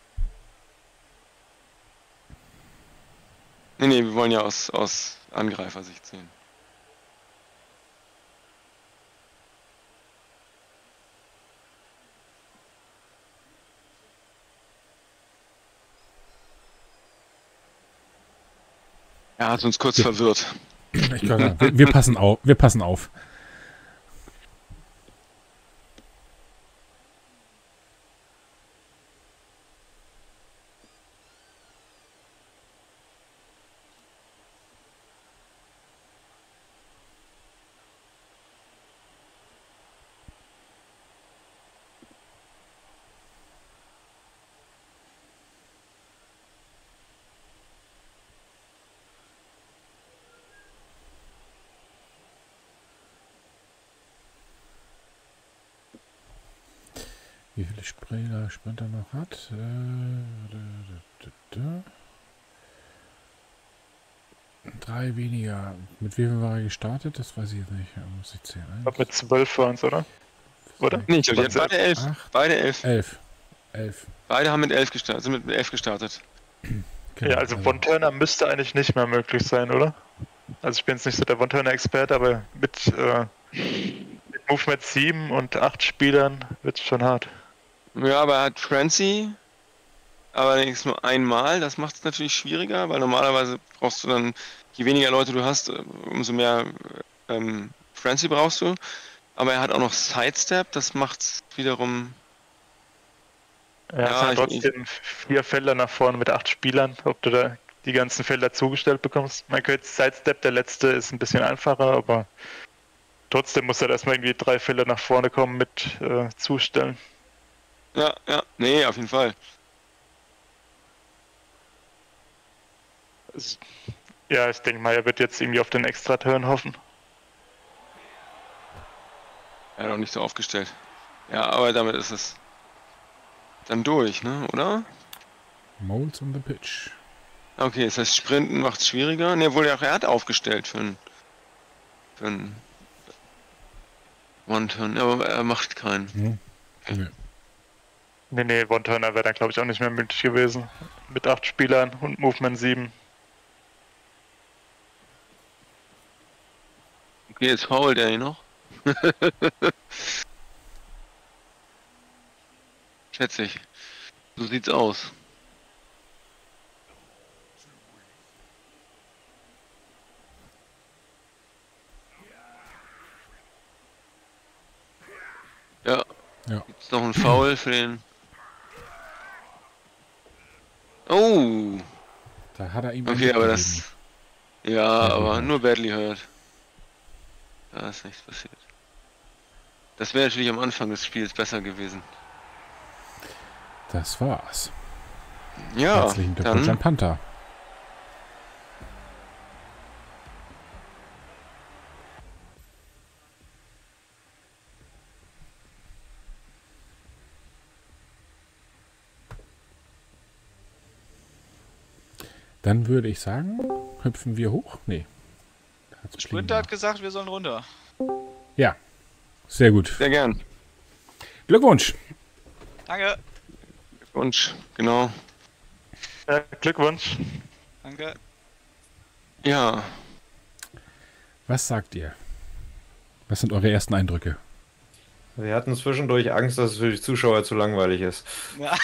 Nee, wir wollen ja aus Angreifersicht sehen. Er hat uns kurz verwirrt. Ich glaube, wir passen auf. Wir passen auf. Wie viele Sprinter noch hat? 3 weniger. Mit wie viel war er gestartet? Das weiß ich jetzt nicht. Muss ich zählen. Ich glaube mit 12 waren es, oder? Oder? Nee, ich glaube, die hatten beide 11. 8, Beide 11. 11. Beide haben mit 11 gestartet, sind mit 11 gestartet. Genau, Ja, also One-Turner müsste eigentlich nicht mehr möglich sein, oder? Also ich bin jetzt nicht so der One-Turner-Experte, aber mit Movement 7 und 8 Spielern wird es schon hart. Ja, aber er hat Frenzy, allerdings nur einmal. Das macht es natürlich schwieriger, weil normalerweise brauchst du dann, je weniger Leute du hast, umso mehr Frenzy brauchst du. Aber er hat auch noch Sidestep, das macht es wiederum. Ja, es sind trotzdem 4 Felder nach vorne mit 8 Spielern. Ob du da die ganzen Felder zugestellt bekommst. Man könnte Sidestep, der letzte ist ein bisschen einfacher, aber trotzdem muss er erstmal irgendwie 3 Felder nach vorne kommen mit zustellen. Ja, nee, auf jeden Fall. Ja, ich denke mal, er wird jetzt irgendwie auf den Extra-Turn hoffen. Er hat auch nicht so aufgestellt. Ja, aber damit ist es dann durch, ne, oder? Moles on the pitch. Okay, das heißt, Sprinten macht es schwieriger. Ne, wohl, er hat aufgestellt für einen One-Turn, aber er macht keinen. Nö. Nee, One-Turner wäre dann, glaube ich, auch nicht mehr möglich gewesen. Mit 8 Spielern und Movement 7. Okay, jetzt fault er ihn noch. Schätze ich. So sieht's aus. Ja. Gibt's noch ein Foul für den... Oh! Da hat er ihm Okay, aber gegeben. das... Ja, aber nur badly hurt. Da ist nichts passiert. Das wäre natürlich am Anfang des Spiels besser gewesen. Das war's. Ja, Herzlichen Glückwunsch an Panther. Dann würde ich sagen, hüpfen wir hoch. Nee. Sprinter hat gesagt, wir sollen runter. Ja, sehr gut. Sehr gern. Glückwunsch. Danke. Glückwunsch, genau. Ja, Glückwunsch. Danke. Ja, Was sagt ihr? Was sind eure ersten Eindrücke? Wir hatten zwischendurch Angst, dass es für die Zuschauer zu langweilig ist. Ja.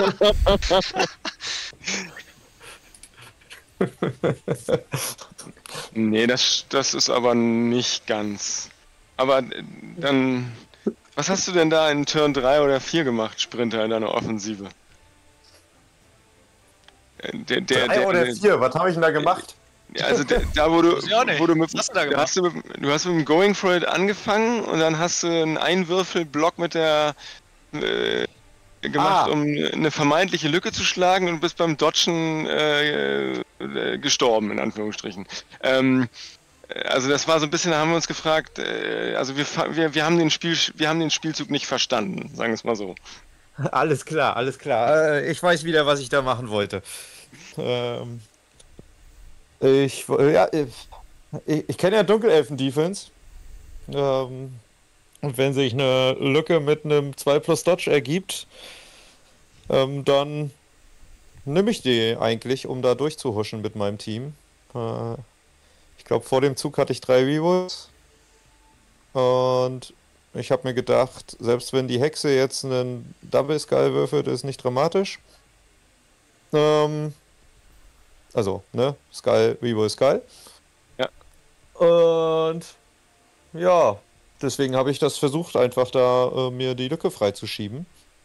nee, das ist aber nicht ganz. Aber dann, was hast du denn da in Turn 3 oder 4 gemacht, Sprinter, in deiner Offensive? 3 oder 4, was habe ich denn da gemacht? Also da wo du, Weiß ich auch nicht. wo du mit, Was hast du da gemacht? du hast mit dem Going for It angefangen und dann hast du einen Einwürfelblock mit der gemacht, um eine vermeintliche Lücke zu schlagen und bist beim Dodgen gestorben, in Anführungsstrichen. Also das war so ein bisschen, da haben wir uns gefragt, also wir haben den Spielzug nicht verstanden, sagen wir es mal so. Alles klar, alles klar. Ich weiß wieder, was ich da machen wollte. Ich kenne ja Dunkelelfen-Defense. Und wenn sich eine Lücke mit einem 2+ Dodge ergibt, dann nehme ich die eigentlich, um da durchzuhuschen mit meinem Team. Ich glaube, vor dem Zug hatte ich 3 Revos. Und ich habe mir gedacht, selbst wenn die Hexe jetzt einen Double Skull würfelt, ist nicht dramatisch. Also, ne? Skull, Revo, Skull. Ja. Und ja, deswegen habe ich das versucht, einfach da mir die Lücke freizuschieben.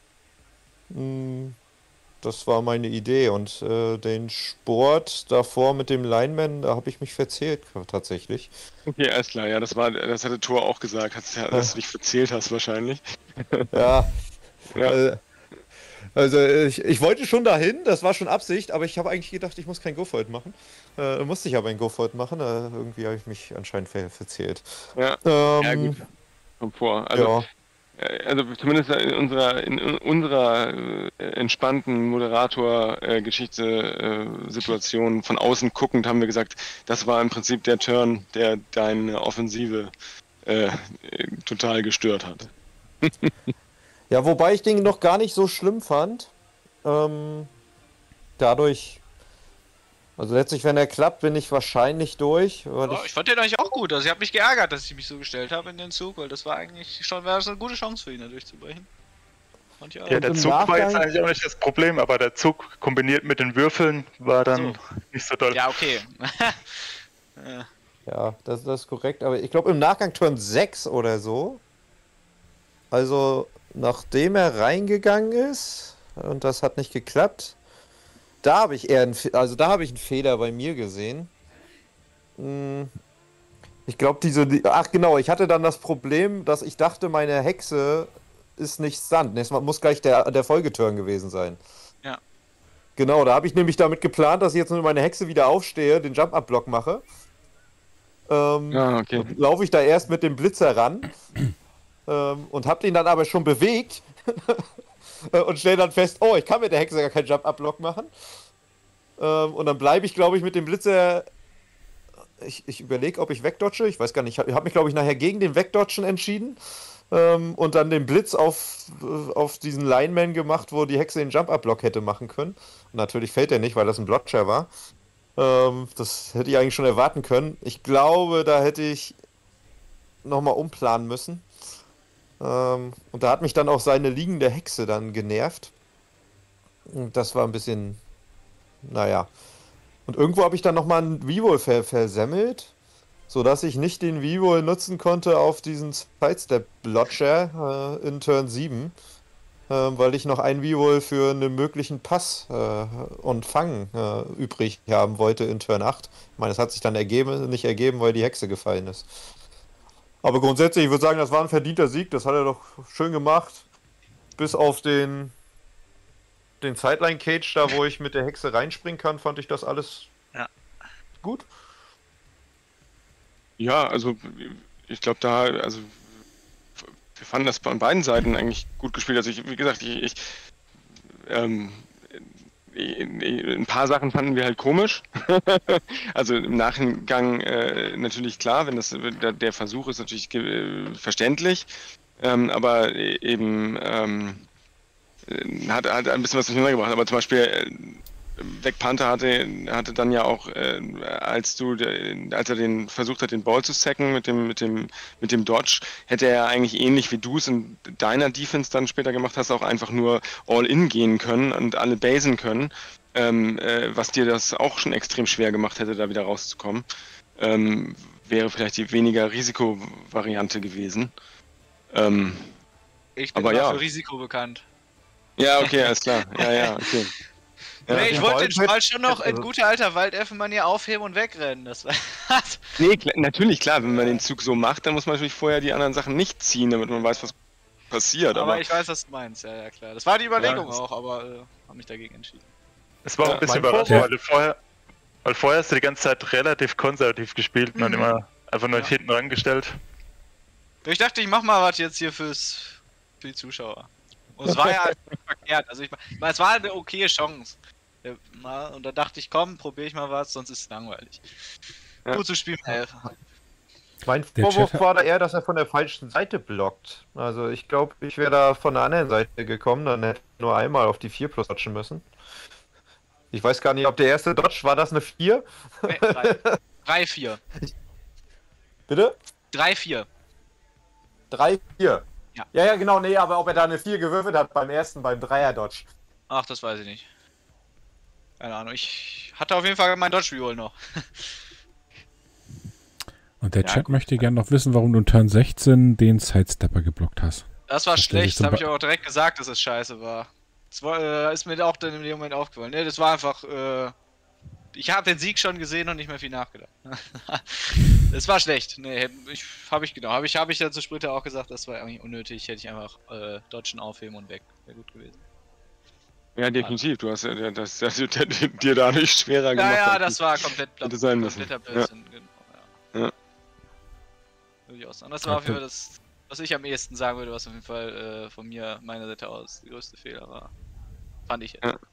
Das war meine Idee und den Sport davor mit dem Lineman, da habe ich mich verzählt tatsächlich. Okay, alles klar, ja, das hatte Thor auch gesagt, dass du dich verzählt hast wahrscheinlich. Ja. Ja. Also ich wollte schon dahin, das war schon Absicht, aber ich habe eigentlich gedacht, ich muss kein Go-For-It machen. Musste ich aber ein Go-For-It machen, irgendwie habe ich mich anscheinend verzählt. Ja, ja gut, kommt vor. Also, also zumindest in unserer entspannten Moderator-Geschichte-Situation von außen guckend haben wir gesagt, das war im Prinzip der Turn, der deine Offensive total gestört hat. Ja, wobei ich den noch gar nicht so schlimm fand. Dadurch, also letztlich, wenn er klappt, bin ich wahrscheinlich durch. Ich fand den eigentlich auch gut. Also ich habe mich geärgert, dass ich mich so gestellt habe in den Zug, weil das war eigentlich schon eine gute Chance für ihn, da durchzubrechen. Ja, der Zug war jetzt eigentlich auch nicht das Problem, aber der Zug kombiniert mit den Würfeln war dann nicht so doll. Ja, okay. Ja, das ist korrekt, aber ich glaube im Nachgang Turn 6 oder so. Also nachdem er reingegangen ist und das hat nicht geklappt, Da habe ich eher da habe ich einen Fehler bei mir gesehen. Ich glaube, ach genau, ich hatte dann das Problem, dass ich dachte, meine Hexe ist nicht stunned. Es muss gleich der Folgeturn gewesen sein. Ja. Genau, da habe ich nämlich damit geplant, dass ich jetzt nur meine Hexe wieder aufstehe, den Jump-Up-Block mache. Okay. Laufe ich da erst mit dem Blitzer ran und habe den dann aber schon bewegt und stelle dann fest, oh, ich kann mit der Hexe gar keinen Jump-Up-Block machen. Und dann bleibe ich, glaube ich, mit dem Blitzer. Ich überlege, ob ich wegdodge. Ich weiß gar nicht. Ich habe mich, glaube ich, nachher gegen den Wegdodgen entschieden. Und dann den Blitz auf diesen Lineman gemacht, wo die Hexe den Jump-Up-Block hätte machen können. Und natürlich fällt er nicht, weil das ein Blotcher war. Das hätte ich eigentlich schon erwarten können. Ich glaube, da hätte ich nochmal umplanen müssen. Und da hat mich dann auch seine liegende Hexe dann genervt. Und das war ein bisschen, naja. Und irgendwo habe ich dann nochmal einen V-Roll versemmelt, sodass ich nicht den V-Roll nutzen konnte auf diesen Sidestep-Blotcher in Turn 7, weil ich noch einen V-Roll für einen möglichen Pass und Fang übrig haben wollte in Turn 8. Ich meine, das hat sich dann nicht ergeben, weil die Hexe gefallen ist. Aber grundsätzlich, ich würde sagen, das war ein verdienter Sieg, das hat er doch schön gemacht. Bis auf den Sideline-Cage, da wo ich mit der Hexe reinspringen kann, fand ich das alles gut. Ja, also ich glaube wir fanden das an beiden Seiten eigentlich gut gespielt. Also wie gesagt, ein paar Sachen fanden wir halt komisch. Also im Nachgang natürlich klar, wenn der Versuch ist natürlich verständlich, aber eben hat ein bisschen was durcheinander gebracht. Aber zum Beispiel Black Panther hatte dann ja auch, als er den versucht hat, den Ball zu sacken mit dem Dodge, hätte er eigentlich ähnlich wie du es in deiner Defense dann später gemacht hast, auch einfach nur All-In gehen können und alle basen können, was dir das auch schon extrem schwer gemacht hätte, da wieder rauszukommen. Wäre vielleicht die weniger Risikovariante gewesen. Ich bin aber für Risiko bekannt. Ja, okay, alles klar. Ja, okay. Ja, nee, ich wollte den Ball schon noch in also guter alter Waldelfenmanier aufheben und wegrennen. Das war. Nee, natürlich, klar, wenn man den Zug so macht, dann muss man natürlich vorher die anderen Sachen nicht ziehen, damit man weiß, was passiert. Aber ich weiß, was du meinst, ja, klar. Das war die Überlegung auch, aber habe mich dagegen entschieden. Es war auch ein bisschen überraschend, weil vorher hast du die ganze Zeit relativ konservativ gespielt und dann immer einfach nur hinten rangestellt. Ich dachte, ich mach mal was jetzt hier für die Zuschauer. Und es war ja nicht verkehrt. Also ich meine, es war eine okaye Chance. Und da dachte ich, komm, probiere ich mal was, sonst ist es langweilig. Ja. Gut zu spielen helfen. Mein Vorwurf war da eher, dass er von der falschen Seite blockt. Also ich glaube, ich wäre da von der anderen Seite gekommen, dann hätte ich nur einmal auf die 4 plus dodgen müssen. Ich weiß gar nicht, ob der erste Dodge, war das eine 4? 3-4. Bitte? 3-4. 3-4. Ja. Ja, genau, nee, aber ob er da eine 4 gewürfelt hat beim Dreier-Dodge. Ach, das weiß ich nicht. Keine Ahnung, ich hatte auf jeden Fall mein Dodge Reroll noch. Und der Chat möchte gerne noch wissen, warum du in Turn 16 den Sidestepper geblockt hast. Das war schlecht, das habe ich auch direkt gesagt, dass es scheiße war. Das ist mir auch dann in dem Moment aufgefallen. Ne, das war einfach, ich habe den Sieg schon gesehen und nicht mehr viel nachgedacht. Das war schlecht. Nee, habe ich ja zu Splitter auch gesagt, das war eigentlich unnötig. Hätte ich einfach dodgen, aufheben und weg. Wäre gut gewesen. Ja, definitiv. Du hast ja das dir dadurch schwerer gemacht. Ja, das war komplett kompletter Blödsinn. Ja. Genau, ja. Und das war auf jeden Fall das, was ich am ehesten sagen würde, was auf jeden Fall von meiner Seite aus die größte Fehler war. Fand ich jetzt.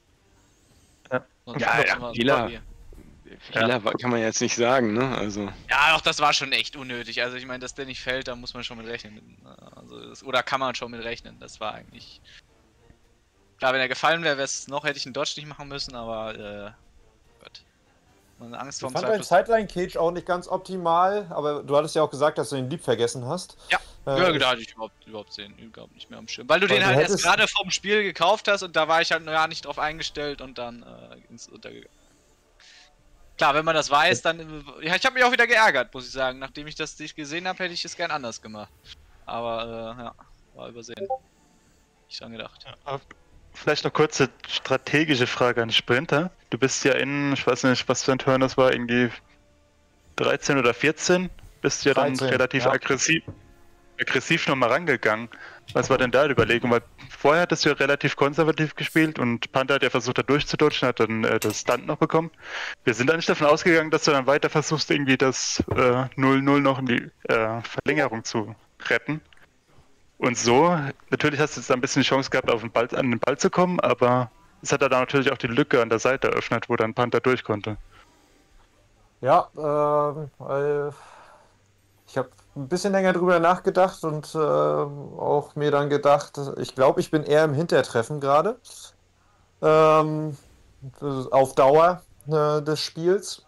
Fehler kann man jetzt nicht sagen, ne? Also. Ja, doch, das war schon echt unnötig. Also ich meine, dass der nicht fällt, da muss man schon mit rechnen. Also oder kann man schon mit rechnen. Das war eigentlich. Klar, wenn er gefallen wäre, hätte ich einen Dodge nicht machen müssen, aber Gott. Meine Angst Ich fand dein Sideline-Cage auch nicht ganz optimal, aber du hattest ja auch gesagt, dass du den Leap vergessen hast. Ja, da hatte ich überhaupt nicht mehr am Schirm. Weil du den halt erst gerade vom Spiel gekauft hast und da war ich halt noch nicht drauf eingestellt und dann ins Untergegangen. Klar, wenn man das weiß, dann. Ja, ich habe mich auch wieder geärgert, muss ich sagen. Nachdem ich das nicht gesehen habe, hätte ich es gern anders gemacht. Aber war übersehen. Nicht dran gedacht. Ja, Vielleicht noch kurze strategische Frage an die Sprinter. Du bist ja ich weiß nicht, was für ein Turn das war, irgendwie 13 oder 14, bist ja dann 13, relativ ja. aggressiv nochmal rangegangen. Was war denn da die Überlegung? Weil vorher hattest du ja relativ konservativ gespielt und Panther hat ja versucht, da durchzudutschen, hat dann das Stunt noch bekommen. Wir sind da nicht davon ausgegangen, dass du dann weiter versuchst, irgendwie das 0-0 noch in die Verlängerung zu retten. Und so, natürlich hast du jetzt ein bisschen die Chance gehabt, an den Ball zu kommen, aber es hat da natürlich auch die Lücke an der Seite eröffnet, wo dann Panther durch konnte. Ja, ich habe ein bisschen länger drüber nachgedacht und auch mir dann gedacht, ich glaube, ich bin eher im Hintertreffen gerade. Auf Dauer des Spiels.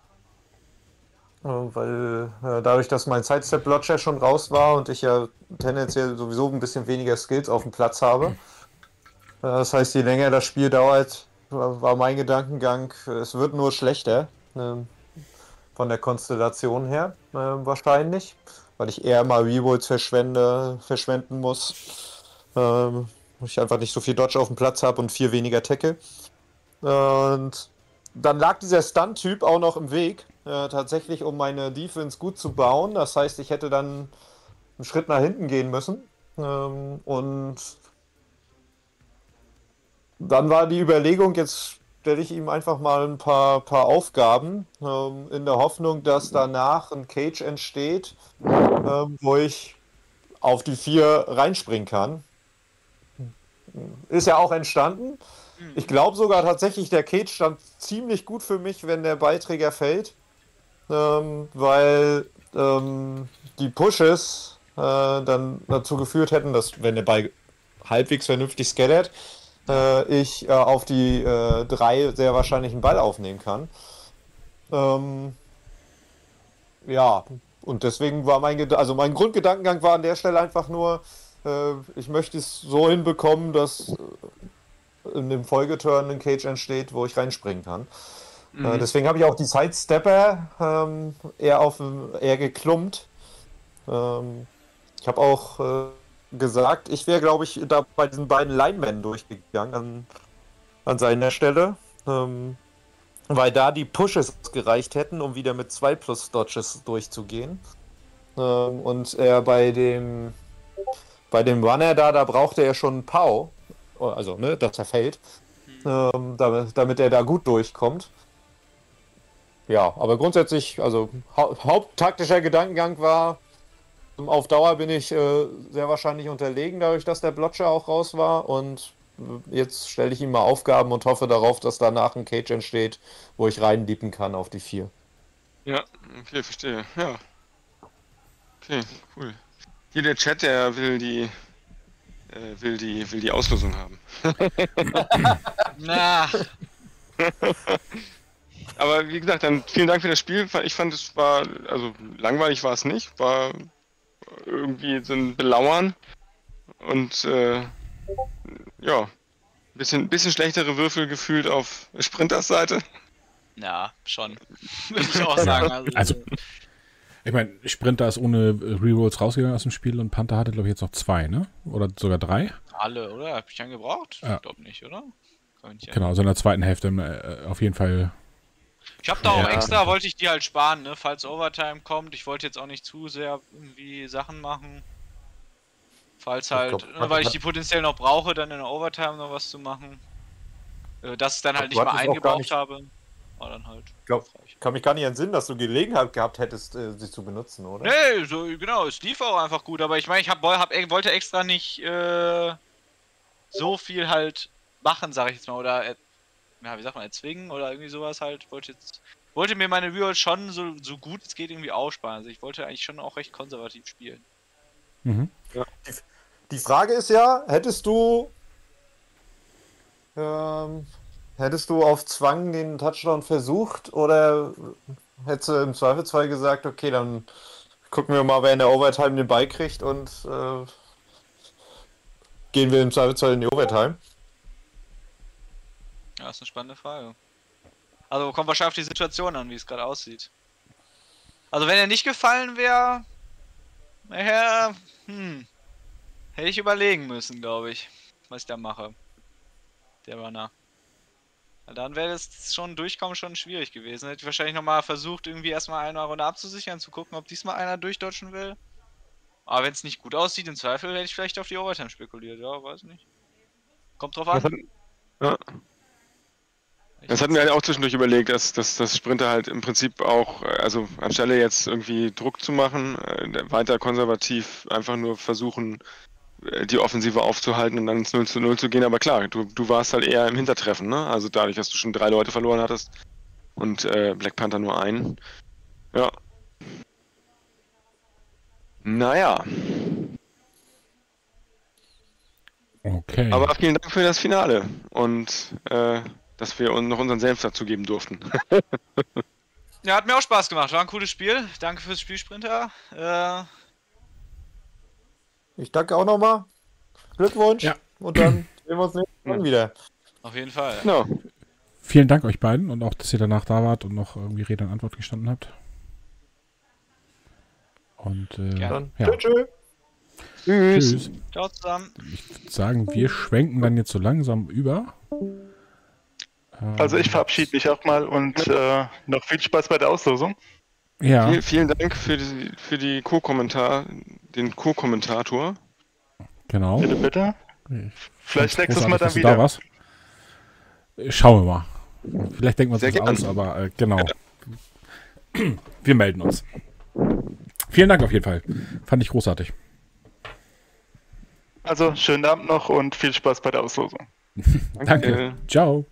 Weil dadurch, dass mein Sidestep-Blotcher schon raus war und ich ja tendenziell sowieso ein bisschen weniger Skills auf dem Platz habe. Das heißt, je länger das Spiel dauert, war mein Gedankengang, es wird nur schlechter. Von der Konstellation her wahrscheinlich. Weil ich eher mal Rerolls verschwenden muss. Ich einfach nicht so viel Dodge auf dem Platz habe und 4 weniger Tackle. Und dann lag dieser Stun-Typ auch noch im Weg, tatsächlich um meine Defense gut zu bauen. Das heißt, ich hätte dann einen Schritt nach hinten gehen müssen. Und dann war die Überlegung, jetzt stelle ich ihm einfach mal ein paar Aufgaben, in der Hoffnung, dass danach ein Cage entsteht, wo ich auf die 4 reinspringen kann. Ist ja auch entstanden. Ich glaube sogar tatsächlich, der Cage stand ziemlich gut für mich, wenn der Beiträger fällt, weil die Pushes dann dazu geführt hätten, dass, wenn der Ball halbwegs vernünftig scattert, ich auf die 3 sehr wahrscheinlich einen Ball aufnehmen kann. Ja, und deswegen war mein Grundgedankengang war an der Stelle einfach nur, ich möchte es so hinbekommen, dass in dem Folgeturn ein Cage entsteht, wo ich reinspringen kann. Deswegen habe ich auch die Sidestepper eher geklumpt. Ich habe auch gesagt, ich wäre, glaube ich, da bei diesen beiden Linemen durchgegangen an seiner Stelle. Weil da die Pushes gereicht hätten, um wieder mit 2 plus Dodges durchzugehen. Und er bei dem Runner da brauchte er schon einen Pow. Also, ne, dass er fällt. Damit er da gut durchkommt. Ja, aber grundsätzlich, also haupttaktischer Gedankengang war, auf Dauer bin ich sehr wahrscheinlich unterlegen, dadurch, dass der Blotcher auch raus war. Und jetzt stelle ich ihm mal Aufgaben und hoffe darauf, dass danach ein Cage entsteht, wo ich reinliepen kann auf die 4. Ja, okay, verstehe. Ja. Okay, cool. Hier der Chat, der will die Auslosung haben. Na, Aber wie gesagt, dann vielen Dank für das Spiel. Ich fand, es war, also langweilig war es nicht. War irgendwie so ein Belauern. Und ja, bisschen schlechtere Würfel gefühlt auf Sprinters Seite. ja, schon. Würde ich auch sagen. Also, ich meine, Sprinter ist ohne Rerolls rausgegangen aus dem Spiel und Panther hatte, glaube ich, jetzt noch 2, ne? Oder sogar 3. Alle, oder? Hab ich einen gebraucht? Ja. Ich glaube nicht, oder? Genau, also in der zweiten Hälfte auf jeden Fall. Ich habe da auch Ja. extra, wollte ich die halt sparen, ne? Falls Overtime kommt. Ich wollte jetzt auch nicht zu sehr irgendwie Sachen machen. Falls halt, glaub, weil ich die potenziell noch brauche, dann in der Overtime noch was zu machen. Dass ich dann halt Du nicht mal hattest auch gar eingebraucht nicht- habe. War dann halt. glaub, hilfreich. Kann mich gar nicht entsinnen, dass du Gelegenheit gehabt hättest, sie zu benutzen, oder? Nee, so genau, es lief auch einfach gut, aber ich meine, wollte extra nicht so viel halt machen, sag ich jetzt mal, oder ja, wie sagt man, erzwingen oder irgendwie sowas halt. Wollte mir meine Rerolls schon so gut es geht irgendwie aussparen. Also ich wollte eigentlich schon auch recht konservativ spielen. Mhm. Die Frage ist ja, hättest du auf Zwang den Touchdown versucht oder hättest du im Zweifelsfall gesagt, okay, dann gucken wir mal, wer in der Overtime den Ball kriegt und gehen wir im Zweifelsfall in die Overtime? Ja, ist eine spannende Frage. Also kommt wahrscheinlich auf die Situation an, wie es gerade aussieht. Also wenn er nicht gefallen wäre, hätte ich überlegen müssen, glaube ich, was ich da mache. der Runner. Dann wäre das schon Durchkommen schon schwierig gewesen. Hätte ich wahrscheinlich nochmal versucht, irgendwie erstmal eine Runde abzusichern, zu gucken, ob diesmal einer durchdodgen will. Aber wenn es nicht gut aussieht, im Zweifel hätte ich vielleicht auf die Overtime spekuliert. Ja, weiß nicht. Kommt drauf an. Das hatten wir halt auch zwischendurch überlegt, dass Sprinter halt im Prinzip auch, also anstelle jetzt irgendwie Druck zu machen, weiter konservativ einfach nur versuchen, die Offensive aufzuhalten und dann ins 0:0 zu gehen. Aber klar, du warst halt eher im Hintertreffen, ne? Also dadurch, dass du schon 3 Leute verloren hattest und Black Panther nur einen. Ja. Naja. Okay. Aber vielen Dank für das Finale und dass wir uns noch unseren Senf dazu geben durften. Ja, hat mir auch Spaß gemacht. War ein cooles Spiel. Danke fürs Spiel, Sprinter. Ich danke auch nochmal. Glückwunsch. Ja. Und dann sehen wir uns nächstes Mal wieder. Auf jeden Fall. Genau. Vielen Dank euch beiden und auch, dass ihr danach da wart und noch irgendwie Rede und Antwort gestanden habt. Und Dann ja. tschüss. Tschüss. Ciao zusammen. Ich würde sagen, wir schwenken dann jetzt so langsam über. Also ich verabschiede mich auch mal und noch viel Spaß bei der Auslosung. Ja, Vielen Dank für den Co-Kommentator. genau. Bitte, bitte. Vielleicht Ganz nächstes Mal dann großartig, dass du da wieder. warst. Schauen wir mal. Vielleicht denken wir uns Sehr das gern. aus, aber genau. Wir melden uns. Vielen Dank auf jeden Fall. Fand ich großartig. Also schönen Abend noch und viel Spaß bei der Auslosung. Danke. Ciao.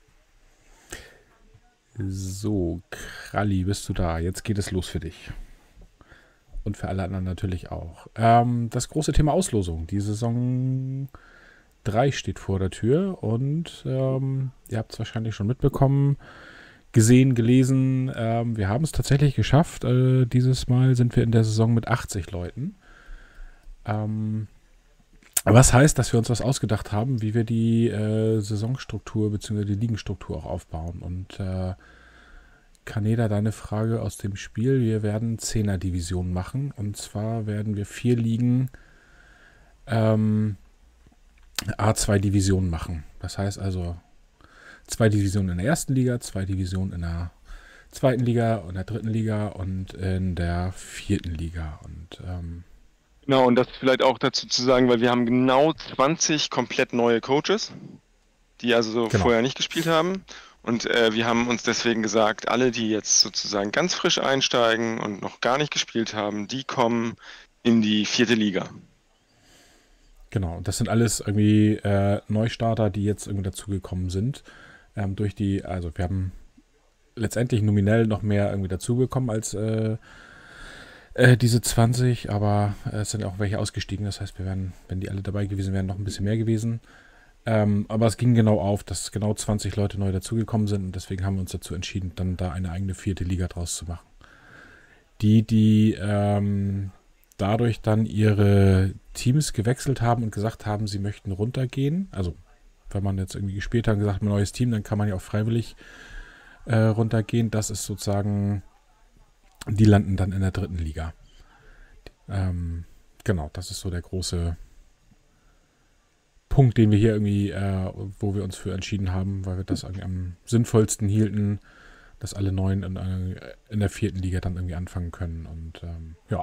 So, Kralli, bist du da? Jetzt geht es los für dich. Und für alle anderen natürlich auch. Das große Thema Auslosung. Die Saison 3 steht vor der Tür und ihr habt es wahrscheinlich schon mitbekommen, gesehen, gelesen. Wir haben es tatsächlich geschafft. Dieses Mal sind wir in der Saison mit 80 Leuten. Was heißt, dass wir uns was ausgedacht haben, wie wir die Saisonstruktur bzw. die Ligenstruktur auch aufbauen. Und Kaneda, deine Frage aus dem Spiel. Wir werden 10er-Divisionen machen. Und zwar werden wir 4 Ligen A2-Divisionen machen. Das heißt also 2 Divisionen in der ersten Liga, 2 Divisionen in der zweiten Liga und der dritten Liga und in der 4. Liga. Und Genau, und das vielleicht auch dazu zu sagen, weil wir haben genau 20 komplett neue Coaches, die also so Genau. vorher nicht gespielt haben. Und wir haben uns deswegen gesagt, alle, die jetzt sozusagen ganz frisch einsteigen und noch gar nicht gespielt haben, die kommen in die 4. Liga. Genau, und das sind alles irgendwie Neustarter, die jetzt irgendwie dazugekommen sind. Also wir haben letztendlich nominell noch mehr irgendwie dazugekommen als diese 20, aber es sind auch welche ausgestiegen. Das heißt, wir wären, wenn die alle dabei gewesen wären, noch ein bisschen mehr gewesen. Aber es ging genau auf, dass genau 20 Leute neu dazugekommen sind und deswegen haben wir uns dazu entschieden, dann da eine eigene 4. Liga draus zu machen. Die dadurch dann ihre Teams gewechselt haben und gesagt haben, sie möchten runtergehen. Also wenn man jetzt irgendwie gespielt hat und gesagt hat, ein neues Team, dann kann man ja auch freiwillig runtergehen. Das ist sozusagen, die landen dann in der 3. Liga. Genau, das ist so der große Punkt, den wir hier irgendwie, wo wir uns für entschieden haben, weil wir das irgendwie am sinnvollsten hielten, dass alle Neuen in der 4. Liga dann irgendwie anfangen können. Und ja,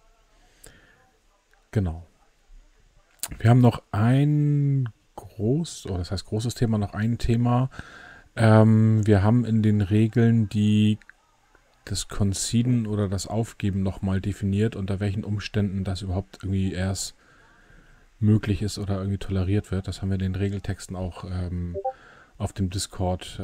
genau. Wir haben noch ein großes Thema, noch ein Thema. Wir haben in den Regeln das Conceden oder das Aufgeben nochmal definiert, unter welchen Umständen das überhaupt irgendwie erst möglich ist oder irgendwie toleriert wird. Das haben wir in den Regeltexten auch auf dem Discord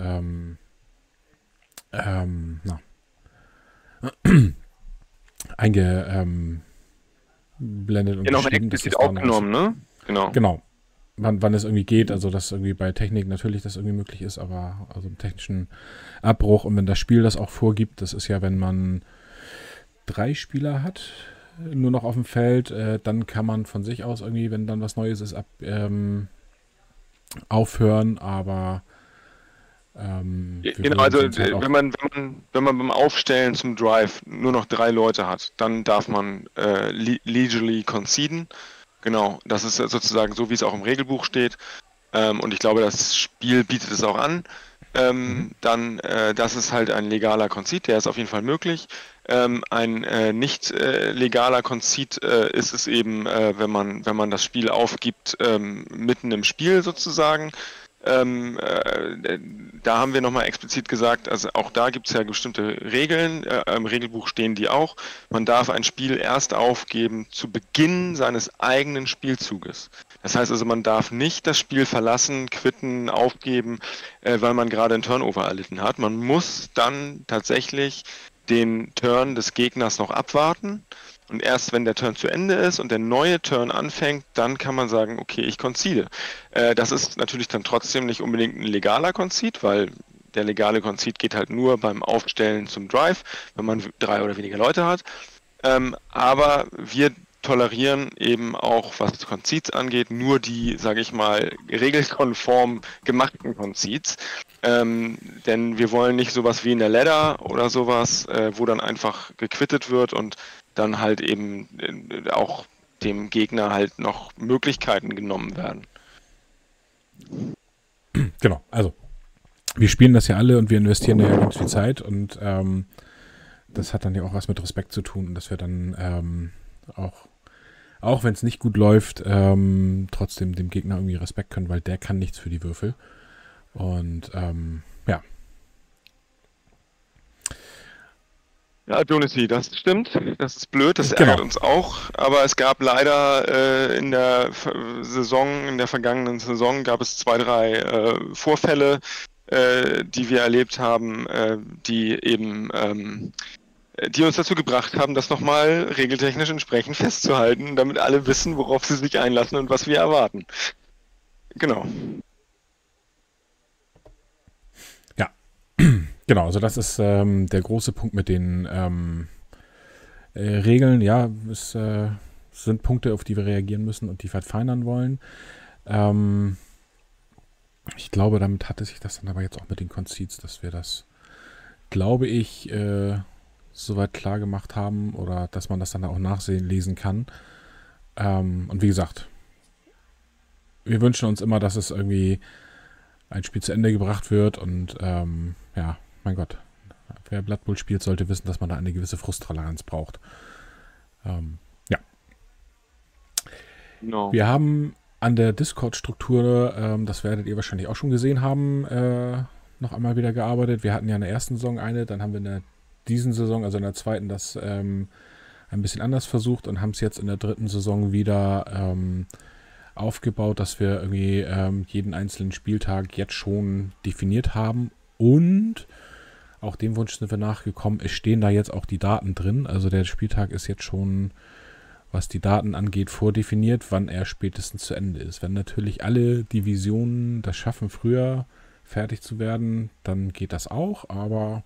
eingeblendet und Genau, geschrieben. explizit aufgenommen, ne? Genau. Wann es irgendwie geht, also dass irgendwie bei Technik natürlich das irgendwie möglich ist, aber also im technischen Abbruch und wenn das Spiel das auch vorgibt, das ist ja, wenn man 3 Spieler hat, nur noch auf dem Feld, dann kann man von sich aus irgendwie, wenn dann was Neues ist, aufhören, aber genau, also wenn man beim Aufstellen zum Drive nur noch 3 Leute hat, dann darf man leisurely conceden. Genau, das ist sozusagen so, wie es auch im Regelbuch steht. und ich glaube, das Spiel bietet es auch an, dann das ist halt ein legaler Concede, der ist auf jeden Fall möglich. Ein nicht legaler Concede ist es eben, wenn man das Spiel aufgibt, mitten im Spiel sozusagen. Da haben wir nochmal explizit gesagt, also auch da gibt es ja bestimmte Regeln, im Regelbuch stehen die auch. Man darf ein Spiel erst aufgeben zu Beginn seines eigenen Spielzuges. Das heißt also, man darf nicht das Spiel verlassen, quitten, aufgeben, weil man gerade einen Turnover erlitten hat. Man muss dann tatsächlich den Turn des Gegners noch abwarten. Und erst wenn der Turn zu Ende ist und der neue Turn anfängt, dann kann man sagen, okay, ich concede. Das ist natürlich dann trotzdem nicht unbedingt ein legaler Concede, weil der legale Concede geht halt nur beim Aufstellen zum Drive, wenn man 3 oder weniger Leute hat. Aber wir tolerieren eben auch, was Concedes angeht, nur die, sage ich mal, regelkonform gemachten Concedes. Denn wir wollen nicht sowas wie in der Ladder oder sowas, wo dann einfach gequittet wird und dann halt eben auch dem Gegner halt noch Möglichkeiten genommen werden. Genau, also wir spielen das ja alle und wir investieren da ja ganz viel Zeit und das hat dann ja auch was mit Respekt zu tun, dass wir dann auch wenn es nicht gut läuft, trotzdem dem Gegner irgendwie Respekt können, weil der kann nichts für die Würfel. Und ja. Ja, Donity, das stimmt. Das ist blöd, das ärgert uns auch. Aber es gab leider in der vergangenen Saison gab es 2, 3 Vorfälle, die wir erlebt haben, die eben die uns dazu gebracht haben, das nochmal regeltechnisch entsprechend festzuhalten, damit alle wissen, worauf sie sich einlassen und was wir erwarten. Genau. Ja, genau, also das ist der große Punkt mit den Regeln. Ja, es sind Punkte, auf die wir reagieren müssen und die verfeinern wollen. Ich glaube, damit hatte sich das dann aber jetzt auch mit den Concedes, dass wir das, glaube ich, soweit klar gemacht haben oder dass man das dann auch lesen kann. Und wie gesagt, wir wünschen uns immer, dass es irgendwie ein Spiel zu Ende gebracht wird und ja, mein Gott, wer Blood Bowl spielt, sollte wissen, dass man da eine gewisse Frusttoleranz braucht. Ja. No. Wir haben an der Discord-Struktur, das werdet ihr wahrscheinlich auch schon gesehen haben, noch einmal wieder gearbeitet. Wir hatten ja in der ersten Saison eine, dann haben wir in der diesen Saison, also in der zweiten, das ein bisschen anders versucht und haben es jetzt in der dritten Saison wieder aufgebaut, dass wir irgendwie jeden einzelnen Spieltag jetzt schon definiert haben und auch dem Wunsch sind wir nachgekommen, es stehen da jetzt auch die Daten drin, also der Spieltag ist jetzt schon, was die Daten angeht, vordefiniert, wann er spätestens zu Ende ist. Wenn natürlich alle Divisionen das schaffen, früher fertig zu werden, dann geht das auch, aber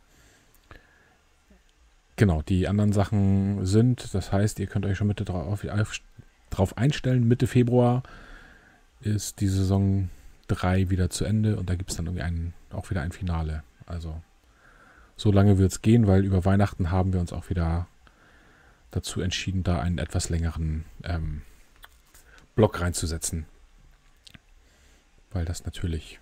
genau, die anderen Sachen sind, das heißt, ihr könnt euch schon drauf einstellen. Mitte Februar ist die Saison 3 wieder zu Ende und da gibt es dann irgendwie auch wieder ein Finale. Also so lange wird es gehen, weil über Weihnachten haben wir uns auch wieder dazu entschieden, da einen etwas längeren Block reinzusetzen. Weil das natürlich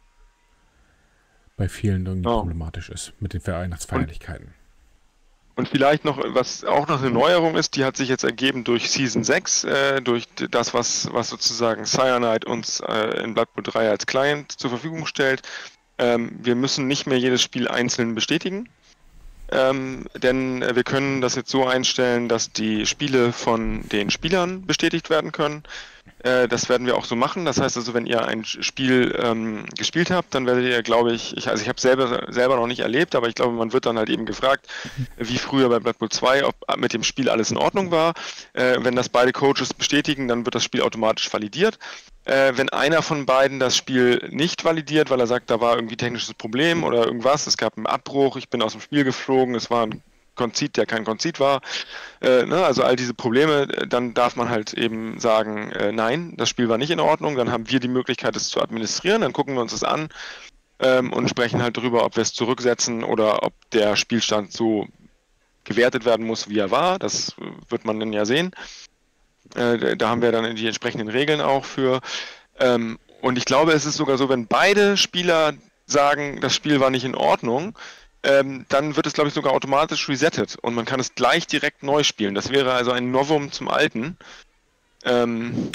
bei vielen irgendwie problematisch ist mit den Weihnachtsfeierlichkeiten. Und vielleicht noch, was auch noch eine Neuerung ist, die hat sich jetzt ergeben durch Season 6, durch das, was sozusagen Cyanide uns in Blood Bowl 3 als Client zur Verfügung stellt. Wir müssen nicht mehr jedes Spiel einzeln bestätigen, denn wir können das jetzt so einstellen, dass die Spiele von den Spielern bestätigt werden können. Das werden wir auch so machen. Das heißt also, wenn ihr ein Spiel gespielt habt, dann werdet ihr, glaube ich habe es selber noch nicht erlebt, aber ich glaube, man wird dann halt eben gefragt, wie früher bei Blood Bowl 2, ob mit dem Spiel alles in Ordnung war. Wenn das beide Coaches bestätigen, dann wird das Spiel automatisch validiert. Wenn einer von beiden das Spiel nicht validiert, weil er sagt, da war irgendwie technisches Problem oder irgendwas, es gab einen Abbruch, ich bin aus dem Spiel geflogen, es war ein Concede, der kein Concede war, also all diese Probleme, dann darf man halt eben sagen, nein, das Spiel war nicht in Ordnung, dann haben wir die Möglichkeit, es zu administrieren, dann gucken wir uns das an und sprechen halt darüber, ob wir es zurücksetzen oder ob der Spielstand so gewertet werden muss, wie er war, das wird man dann ja sehen. Da haben wir dann die entsprechenden Regeln auch für. Und ich glaube, es ist sogar so, wenn beide Spieler sagen, das Spiel war nicht in Ordnung, dann wird es, glaube ich, sogar automatisch resettet und man kann es gleich direkt neu spielen. Das wäre also ein Novum zum Alten. Dann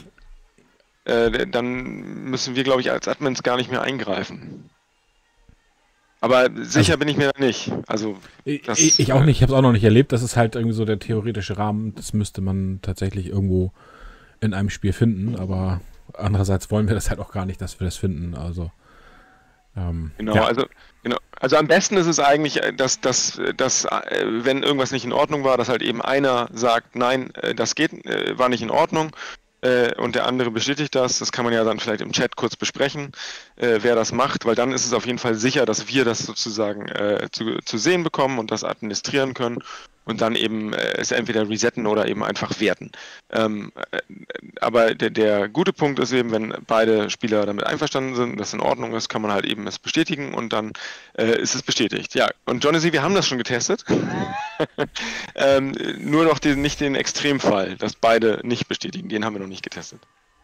müssen wir, glaube ich, als Admins gar nicht mehr eingreifen. Aber sicher bin ich mir da nicht. Also ich auch nicht, ich habe es auch noch nicht erlebt. Das ist halt irgendwie so der theoretische Rahmen. Das müsste man tatsächlich irgendwo in einem Spiel finden. Aber andererseits wollen wir das halt auch gar nicht, dass wir das finden. Also genau, ja. Also am besten ist es eigentlich, dass wenn irgendwas nicht in Ordnung war, dass halt eben einer sagt, nein, das war nicht in Ordnung. Und der andere bestätigt das. Das kann man ja dann vielleicht im Chat kurz besprechen, wer das macht, weil dann ist es auf jeden Fall sicher, dass wir das sozusagen zu sehen bekommen und das administrieren können und dann eben es entweder resetten oder eben einfach werten. Aber der gute Punkt ist eben, wenn beide Spieler damit einverstanden sind, dass in Ordnung ist, kann man halt eben es bestätigen und dann ist es bestätigt. Ja, und Johnny, wir haben das schon getestet. Nur noch nicht den Extremfall, dass beide nicht bestätigen. Den haben wir noch nicht getestet.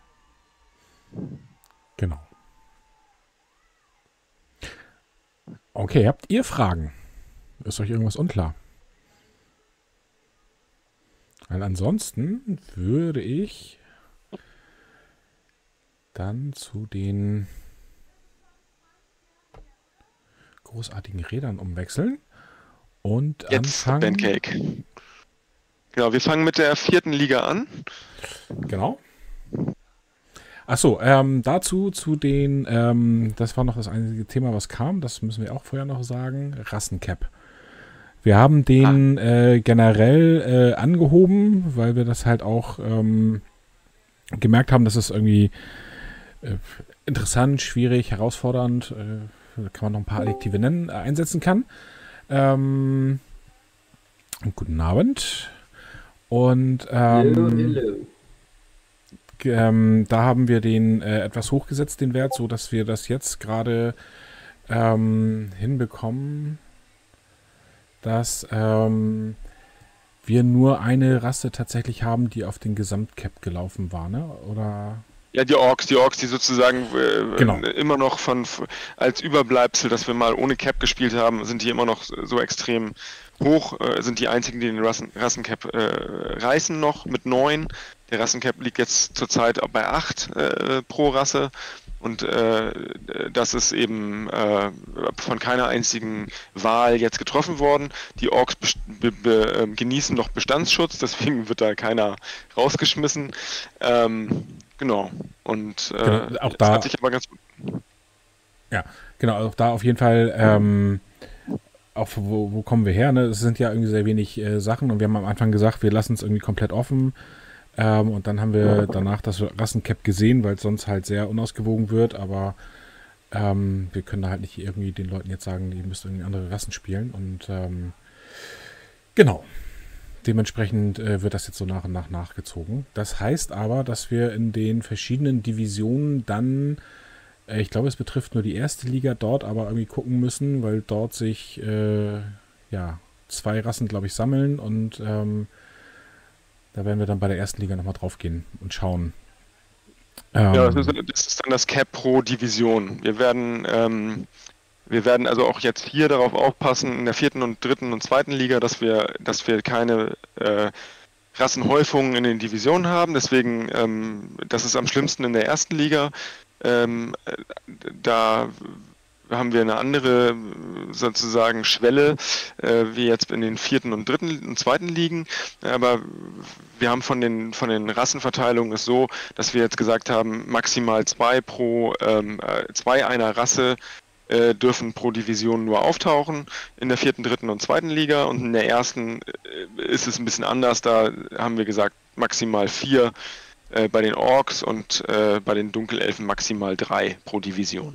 Genau. Okay, habt ihr Fragen? Ist euch irgendwas unklar? Weil ansonsten würde ich dann zu den großartigen Rädern umwechseln und jetzt anfangen. Pancake. Genau, wir fangen mit der 4. Liga an. Genau. Achso, dazu zu den, das war noch das einzige Thema, was kam, das müssen wir auch vorher noch sagen, Rassencap. Wir haben den generell angehoben, weil wir das halt auch gemerkt haben, dass es irgendwie interessant, schwierig, herausfordernd, kann man noch ein paar Adjektive nennen, einsetzen kann. Guten Abend. Und Hello. Da haben wir den etwas hochgesetzt, den Wert, so dass wir das jetzt gerade hinbekommen, dass wir nur eine Rasse tatsächlich haben, die auf den Gesamtcap gelaufen war, ne? Oder? Ja, die Orks, die sozusagen genau. Immer noch als Überbleibsel, dass wir mal ohne Cap gespielt haben, sind die immer noch so extrem hoch, sind die einzigen, die den Rassencap reißen noch mit 9. Der Rassencap liegt jetzt zurzeit bei 8 pro Rasse und das ist eben von keiner einzigen Wahl jetzt getroffen worden. Die Orks genießen noch Bestandsschutz, deswegen wird da keiner rausgeschmissen. Genau. Und genau, auch das da hat sich aber ganz gut. Ja, genau, auch da auf jeden Fall, auch wo kommen wir her, ne? Es sind ja irgendwie sehr wenig Sachen und wir haben am Anfang gesagt, wir lassen es irgendwie komplett offen. Und dann haben wir danach das Rassencap gesehen, weil es sonst halt sehr unausgewogen wird, aber wir können da halt nicht irgendwie den Leuten jetzt sagen, ihr müsst irgendwie andere Rassen spielen und genau. Dementsprechend wird das jetzt so nach und nach nachgezogen. Das heißt aber, dass wir in den verschiedenen Divisionen dann, ich glaube, es betrifft nur die 1. Liga dort, aber irgendwie gucken müssen, weil dort sich 2 Rassen, glaube ich, sammeln und da werden wir dann bei der 1. Liga nochmal drauf gehen und schauen. Ja, das ist dann das Cap pro Division. Wir werden also auch jetzt hier darauf aufpassen, in der 4. und 3. und 2. Liga, dass wir keine Rassenhäufungen in den Divisionen haben. Deswegen, das ist am schlimmsten in der 1. Liga. Da haben wir eine andere sozusagen Schwelle, wie jetzt in den 4. und 3. und 2. Ligen. Aber wir haben von den Rassenverteilungen ist so, dass wir jetzt gesagt haben, maximal 2 einer Rasse dürfen pro Division nur auftauchen in der 4., 3. und 2. Liga und in der 1. ist es ein bisschen anders, da haben wir gesagt maximal 4 bei den Orks und bei den Dunkelelfen maximal 3 pro Division.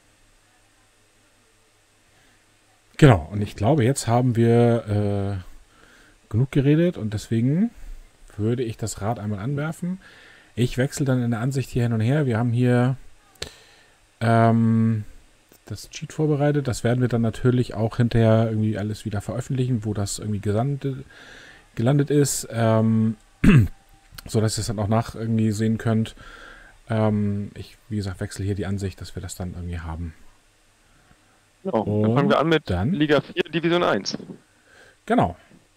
Genau, und ich glaube, jetzt haben wir genug geredet und deswegen würde ich das Rad einmal anwerfen. Ich wechsle dann in der Ansicht hier hin und her. Wir haben hier das Cheat vorbereitet. Das werden wir dann natürlich auch hinterher irgendwie alles wieder veröffentlichen, wo das irgendwie gelandet ist, so dass ihr es dann auch nach irgendwie sehen könnt. Ich, wie gesagt, wechsle hier die Ansicht, dass wir das dann irgendwie haben. Genau. Dann fangen wir an mit dann- Liga 4, Division 1. Genau.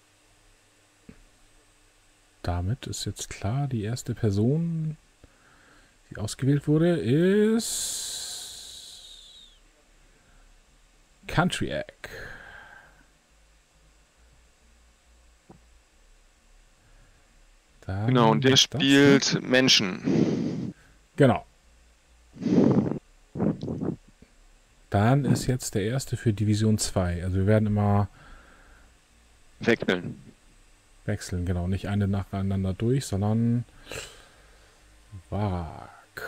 Damit ist jetzt klar, die erste Person, die ausgewählt wurde, ist Country Egg. Dann Genau, und der ist das, spielt Menschen. Genau. Dann ist jetzt der erste für Division 2. Also wir werden immer Wechseln. wechseln, genau. Nicht eine nacheinander durch, sondern Wag.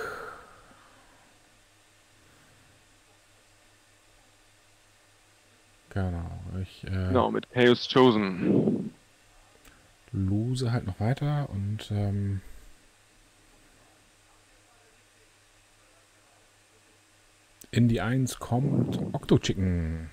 Genau. Ich Genau, mit Chaos Chosen. lose halt noch weiter und in die 1 kommt Octo Chicken.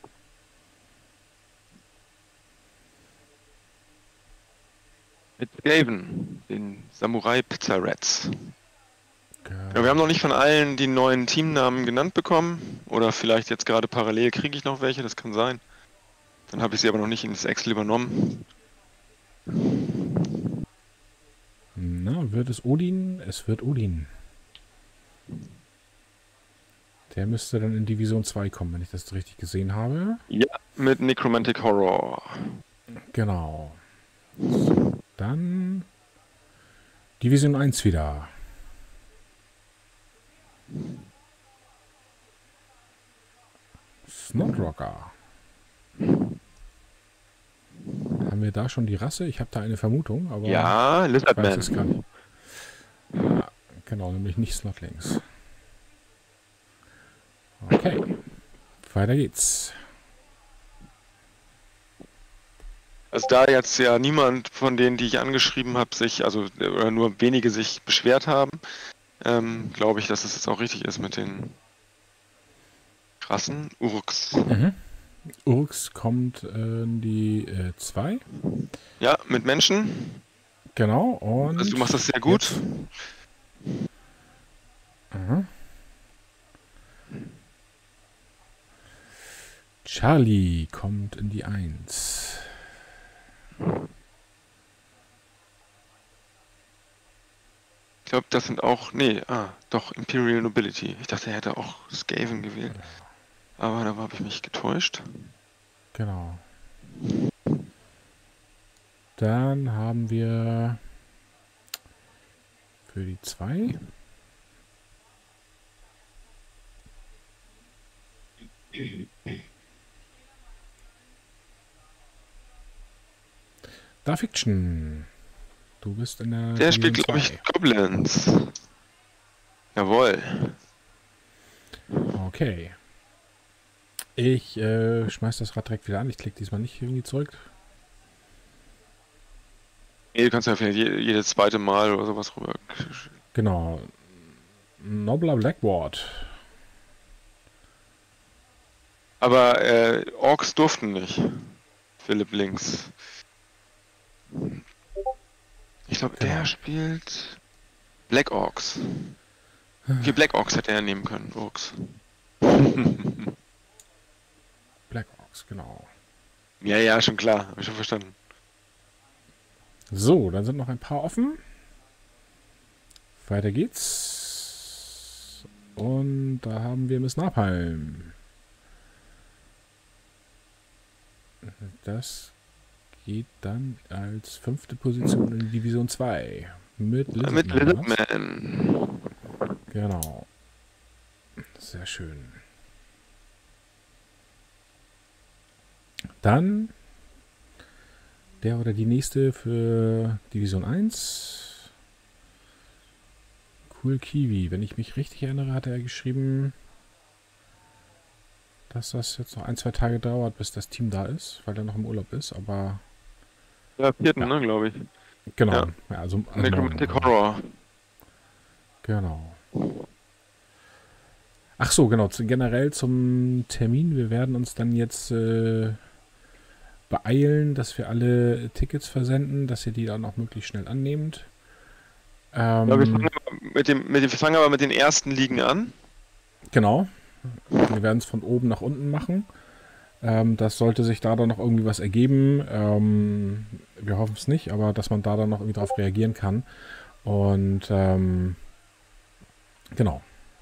Mit Skaven, den Samurai Pizza Rats. Genau. Ja, wir haben noch nicht von allen die neuen Teamnamen genannt bekommen. Oder vielleicht jetzt gerade parallel kriege ich noch welche, das kann sein. Dann habe ich sie aber noch nicht in das Excel übernommen. Na, wird es Odin? Es wird Odin. Der müsste dann in Division 2 kommen, wenn ich das richtig gesehen habe. Ja, mit Necromantic Horror. Genau. So, dann Division 1 wieder. Snotrocker. Haben wir da schon die Rasse? Ich habe da eine Vermutung, aber Ja, ich weiß es gar Lizardman. nicht. Ja, genau, nämlich nicht Snotlings. Okay, weiter geht's. Also da jetzt ja niemand von denen, die ich angeschrieben habe, oder nur wenige sich beschwert haben, glaube ich, dass es jetzt auch richtig ist mit den Rassen. Urks. Urks kommt in die 2. Ja, mit Menschen. Genau, und Also du machst das sehr gut. jetzt- Aha. Charlie kommt in die 1. Ich glaube, das sind auch. Nee, doch, Imperial Nobility. Ich dachte, er hätte auch Skaven gewählt. Aber da habe ich mich getäuscht. Genau. Dann haben wir für die 2 Da Fiction. Du bist in der Der spielt, Division glaube 2. ich, Goblins. Jawohl. Okay. Ich schmeiß das Rad direkt wieder an. Ich klicke diesmal nicht irgendwie zurück. Nee, du kannst ja vielleicht jedes zweite Mal oder sowas rüber. Genau. Nobler Blackward. Aber Orks durften nicht. Philipp links. Ich glaube, Genau. der spielt Black Orks. Okay, Black Orks hätte er nehmen können. Orks. Black Ox, genau. Ja, schon klar. Hab ich schon verstanden. So, dann sind noch ein paar offen. Weiter geht's. Und da haben wir Miss Napalm. Das geht dann als 5. Position in die Division 2. Mit Mit Lizardman. Lizardman. Genau. Sehr schön. Dann der oder die nächste für Division 1. Cool Kiwi. Wenn ich mich richtig erinnere, hat er geschrieben, dass das jetzt noch 1-2 Tage dauert, bis das Team da ist, weil er noch im Urlaub ist, aber Ja, 4. Ja. ne, glaube ich. genau. Ja. Ja, also Necromantic morgen. Horror. Genau. Ach so, genau. Generell zum Termin. Wir werden uns dann jetzt beeilen, dass wir alle Tickets versenden, dass ihr die dann auch möglichst schnell annehmt. Ja, wir fangen aber mit den ersten Ligen an. Genau. Wir werden es von oben nach unten machen. Das sollte sich da dann noch irgendwie was ergeben. Wir hoffen es nicht, aber dass man da dann noch irgendwie drauf reagieren kann. Und genau.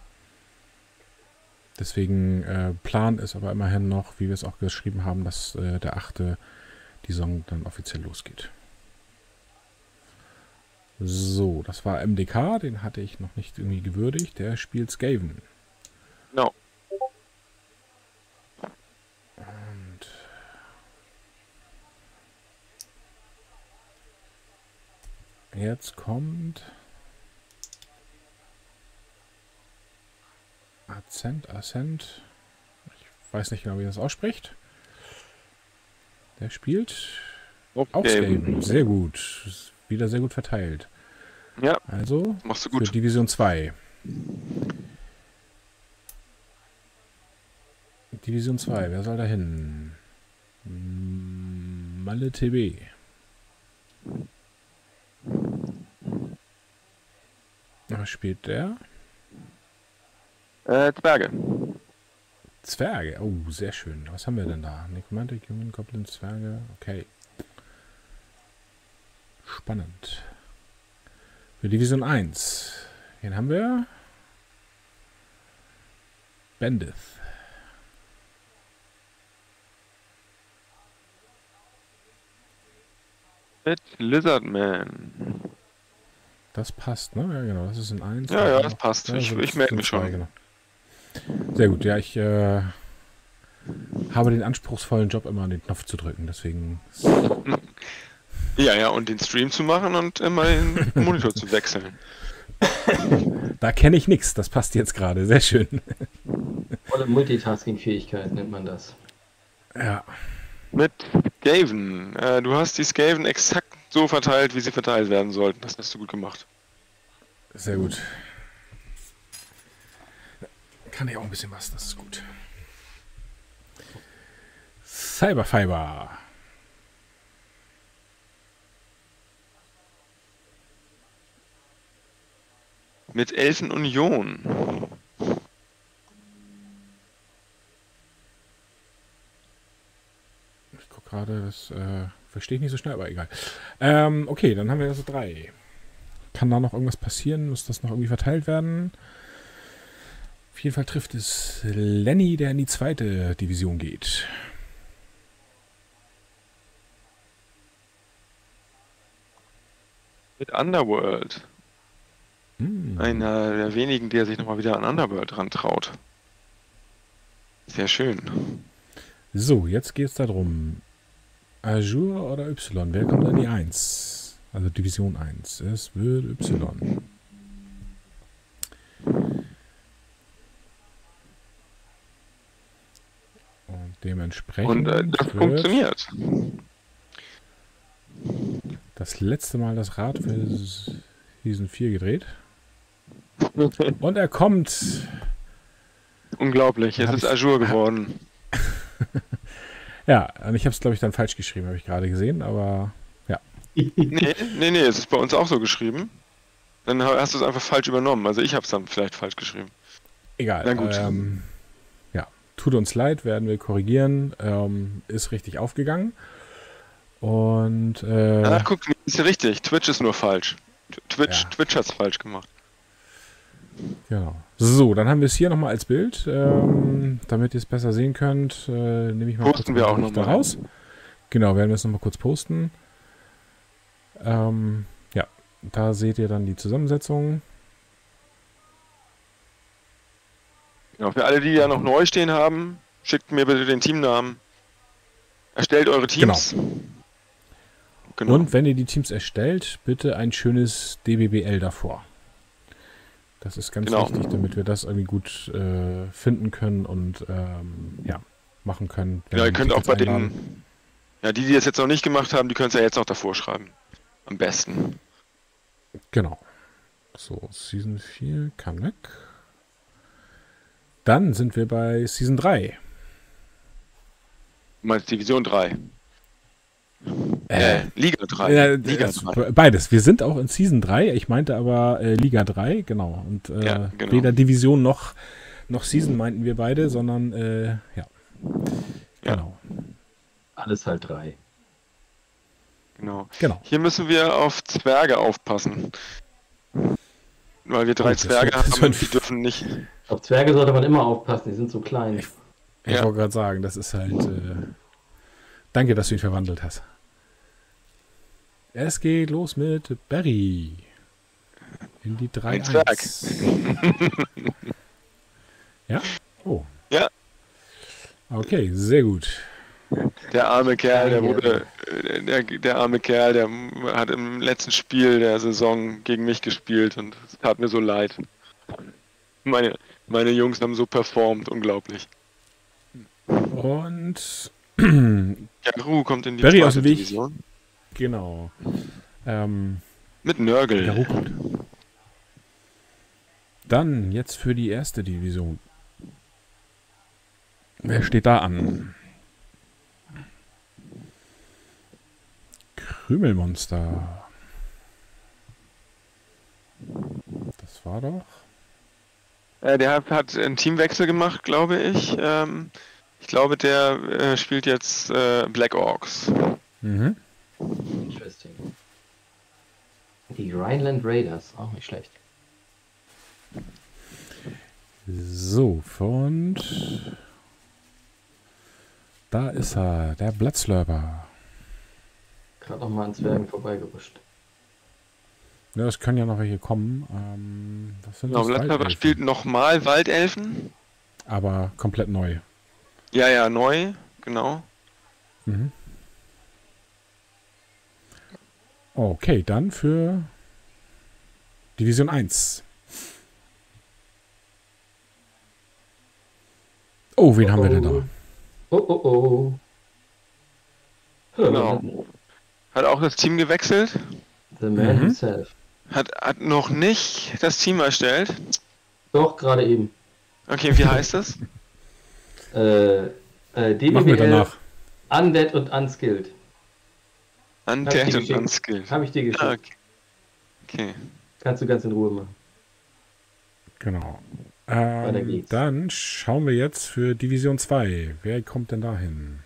Deswegen Plan ist aber immerhin noch, wie wir es auch geschrieben haben, dass der 8. die Saison dann offiziell losgeht. So, das war MDK, den hatte ich noch nicht irgendwie gewürdigt. Der spielt Skaven. Genau. Und jetzt kommt Ascent. Ich weiß nicht genau, wie das ausspricht. Der spielt auch Skaven. Sehr gut. Ist wieder sehr gut verteilt. Ja. Also machst du gut. Für Division 2. Division 2, wer soll da hin? Malle TB. Was spielt der? Zwerge. Zwerge, oh, sehr schön. Was haben wir denn da? Necromantic, Human, Goblin, Zwerge, okay. Spannend. Für Division 1. Wen haben wir? Bandith. Mit Lizardman. Das passt, ne? Ja, genau, das ist in 1. Ja, das passt. Ja, Ich melde mich schon. Genau. Sehr gut, ja, ich habe den anspruchsvollen Job, immer an den Knopf zu drücken, deswegen... Ja, und den Stream zu machen und immer den Monitor zu wechseln. Da kenne ich nichts, das passt jetzt gerade, sehr schön. Volle Multitasking-Fähigkeit nennt man das. Ja. Mit Skaven. Du hast die Skaven exakt so verteilt, wie sie verteilt werden sollten. Das hast du gut gemacht. Sehr gut. Kann ich auch ein bisschen was, das ist gut. Cyberfiber. Mit Elfenunion. Ich gucke gerade, das verstehe ich nicht so schnell, aber egal. Okay, dann haben wir also 3. Kann da noch irgendwas passieren? Muss das noch irgendwie verteilt werden? Auf jeden Fall trifft es Lenny, der in die 2. Division geht. Mit Underworld. Einer der wenigen, der sich nochmal wieder an Underworld rantraut. Sehr schön. So, jetzt geht es darum. Azure oder Y? Wer kommt an die 1? Also Division 1. Es wird Y. Und dementsprechend. Und das funktioniert. Das letzte Mal das Rad für Season 4 gedreht. Und er kommt. Unglaublich, es ist Azure geworden. Ja, und ich habe es, glaube ich, dann falsch geschrieben, habe ich gerade gesehen, aber ja. Nee, es ist bei uns auch so geschrieben. Dann hast du es einfach falsch übernommen. Also ich habe es dann vielleicht falsch geschrieben. Egal. Na gut. Ja, tut uns leid, werden wir korrigieren. Ist richtig aufgegangen. Und Ach, guck, ist ja richtig. Twitch ist nur falsch. Twitch hat es falsch gemacht. Genau. So, dann haben wir es hier nochmal als Bild. Damit ihr es besser sehen könnt, nehme ich mal posten wir auch nochmal raus. Genau, werden wir es nochmal kurz posten. Ja, da seht ihr dann die Zusammensetzung. Genau, für alle, die ja noch neu stehen haben, schickt mir bitte den Teamnamen. Erstellt eure Teams. Genau. Und wenn ihr die Teams erstellt, bitte ein schönes DBBL davor. Das ist ganz wichtig, damit wir das irgendwie gut finden können und machen können. Ja, ihr könnt auch bei den, die das jetzt noch nicht gemacht haben, die können es ja jetzt noch davor schreiben. Am besten. Genau. So, Season 4 kann weg. Dann sind wir bei Season 3. Du meinst Division 3? Liga 3. Liga 3. Beides. Wir sind auch in Season 3. Ich meinte aber Liga 3, genau. Und Genau. weder Division noch Season meinten wir beide, sondern ja. Genau. Alles halt 3. Genau. Genau. Hier müssen wir auf Zwerge aufpassen. Weil wir 3 Zwerge haben und die dürfen nicht. Auf Zwerge sollte man immer aufpassen, die sind so klein. Ich wollte gerade sagen, das ist halt. Danke, dass du ihn verwandelt hast. Es geht los mit Barry. In die 3. Ein Zwerg. Ja? Oh. Ja. Okay, sehr gut. Der arme Kerl, der arme Kerl, der hat im letzten Spiel der Saison gegen mich gespielt und es tat mir so leid. Meine Jungs haben so performt, unglaublich. Und Garou kommt in die Barry aus dem zweite Weg. Division. Genau. Mit Nörgel. Garou kommt. Dann jetzt für die erste Division. Wer steht da an? Krümelmonster. Das war doch. Der hat einen Teamwechsel gemacht, glaube ich. Ich glaube, der spielt jetzt Black Orcs. Mhm. Interesting. Die Rhineland Raiders, auch nicht schlecht. So, und da ist er, der Bloodslurper. Gerade noch mal an Zwergen vorbeigeruscht. Ja, es können ja noch welche kommen. Was sind Genau, das? Bloodslurper Waldelfen. spielt nochmal Waldelfen. Aber komplett neu. Ja, neu, genau. Mhm. Okay, dann für Division 1. Oh, wen haben wir denn da? Oh. Genau. Hat auch das Team gewechselt. The man himself. Hat noch nicht das Team erstellt. Doch, gerade eben. Okay, wie heißt das? Machen wir DBBL, danach. Undead und Unskilled. Undead und Unskilled. Habe ich dir geschickt. Okay. Kannst du ganz in Ruhe machen. Genau. Weiter geht's. Dann schauen wir jetzt für Division 2. Wer kommt denn da hin?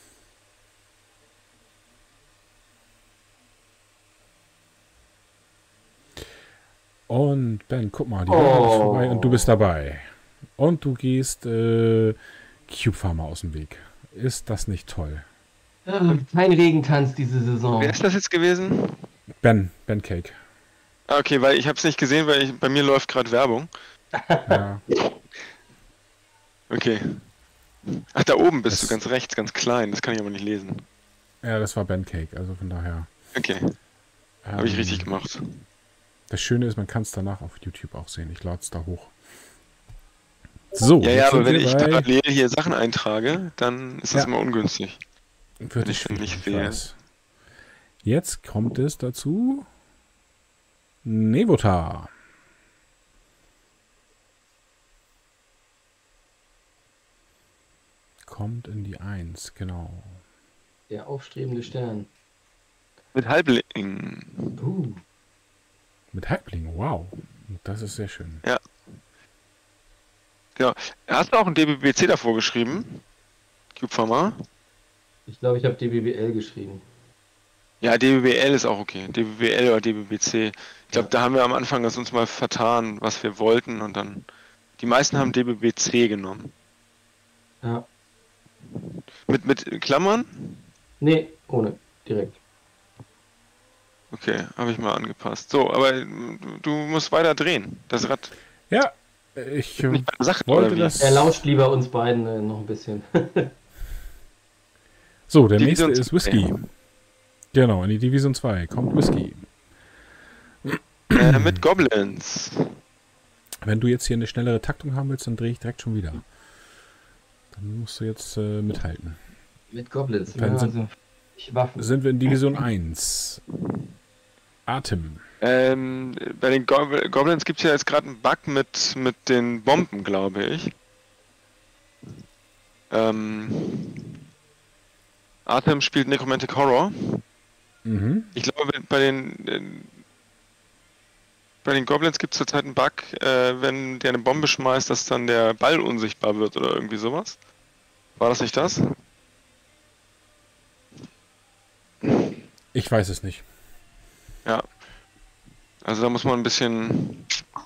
Und Ben, guck mal, die Runde ist vorbei und du bist dabei. Und du gehst Cube Farmer aus dem Weg. Ist das nicht toll? Kein Regentanz diese Saison. Wer ist das jetzt gewesen? Ben Cake. Okay, weil ich habe es nicht gesehen, weil bei mir läuft gerade Werbung. Ja. Okay. Ach, da oben bist du ganz rechts, ganz klein. Das kann ich aber nicht lesen. Ja, das war Ben Cake, also von daher. Okay, habe ich richtig gemacht. Das Schöne ist, man kann es danach auf YouTube auch sehen. Ich lade es da hoch. So, Ja, jetzt aber sind wenn wir ich bei- parallel hier Sachen eintrage, dann ist das Ja. immer ungünstig. Wird ich schwierig, nicht ich sehe. weiß. Jetzt kommt es dazu. Nevotar. Kommt in die 1, genau. Der aufstrebende Stern. Mit Halbling. Mit Halbling, wow. Das ist sehr schön. Genau. Hast du auch ein DBBC davor geschrieben? Cube Farmer? Ich glaube, ich habe DBBL geschrieben. Ja, DBBL ist auch okay. DBBL oder DBBC. Ich glaube, da haben wir am Anfang das uns mal vertan, was wir wollten und dann. Die meisten haben DBBC genommen. Ja. Mit Klammern? Nee, ohne. Direkt. Okay, habe ich mal angepasst. So, aber du musst weiter drehen. Das Rad. Ja, ich Nicht meine Sache, wollte oder wie? das. Er lauscht lieber uns beiden noch ein bisschen. So, der Division nächste ist Whisky. 2. Genau, in die Division 2 kommt Whisky. Mit Goblins. Wenn du jetzt hier eine schnellere Taktung haben willst, dann drehe ich direkt schon wieder. Dann musst du jetzt mithalten. Mit Goblins. Dann sind- also ich Waffen. Sind wir in Division 1. Atem. Bei den Goblins gibt es ja jetzt gerade einen Bug mit den Bomben, glaube ich. Artem spielt Necromantic Horror. Mhm. Ich glaube, bei den Goblins gibt es zurzeit einen Bug, wenn der eine Bombe schmeißt, dass dann der Ball unsichtbar wird oder irgendwie sowas. War das nicht das? Ich weiß es nicht. Ja. Also da muss man ein bisschen...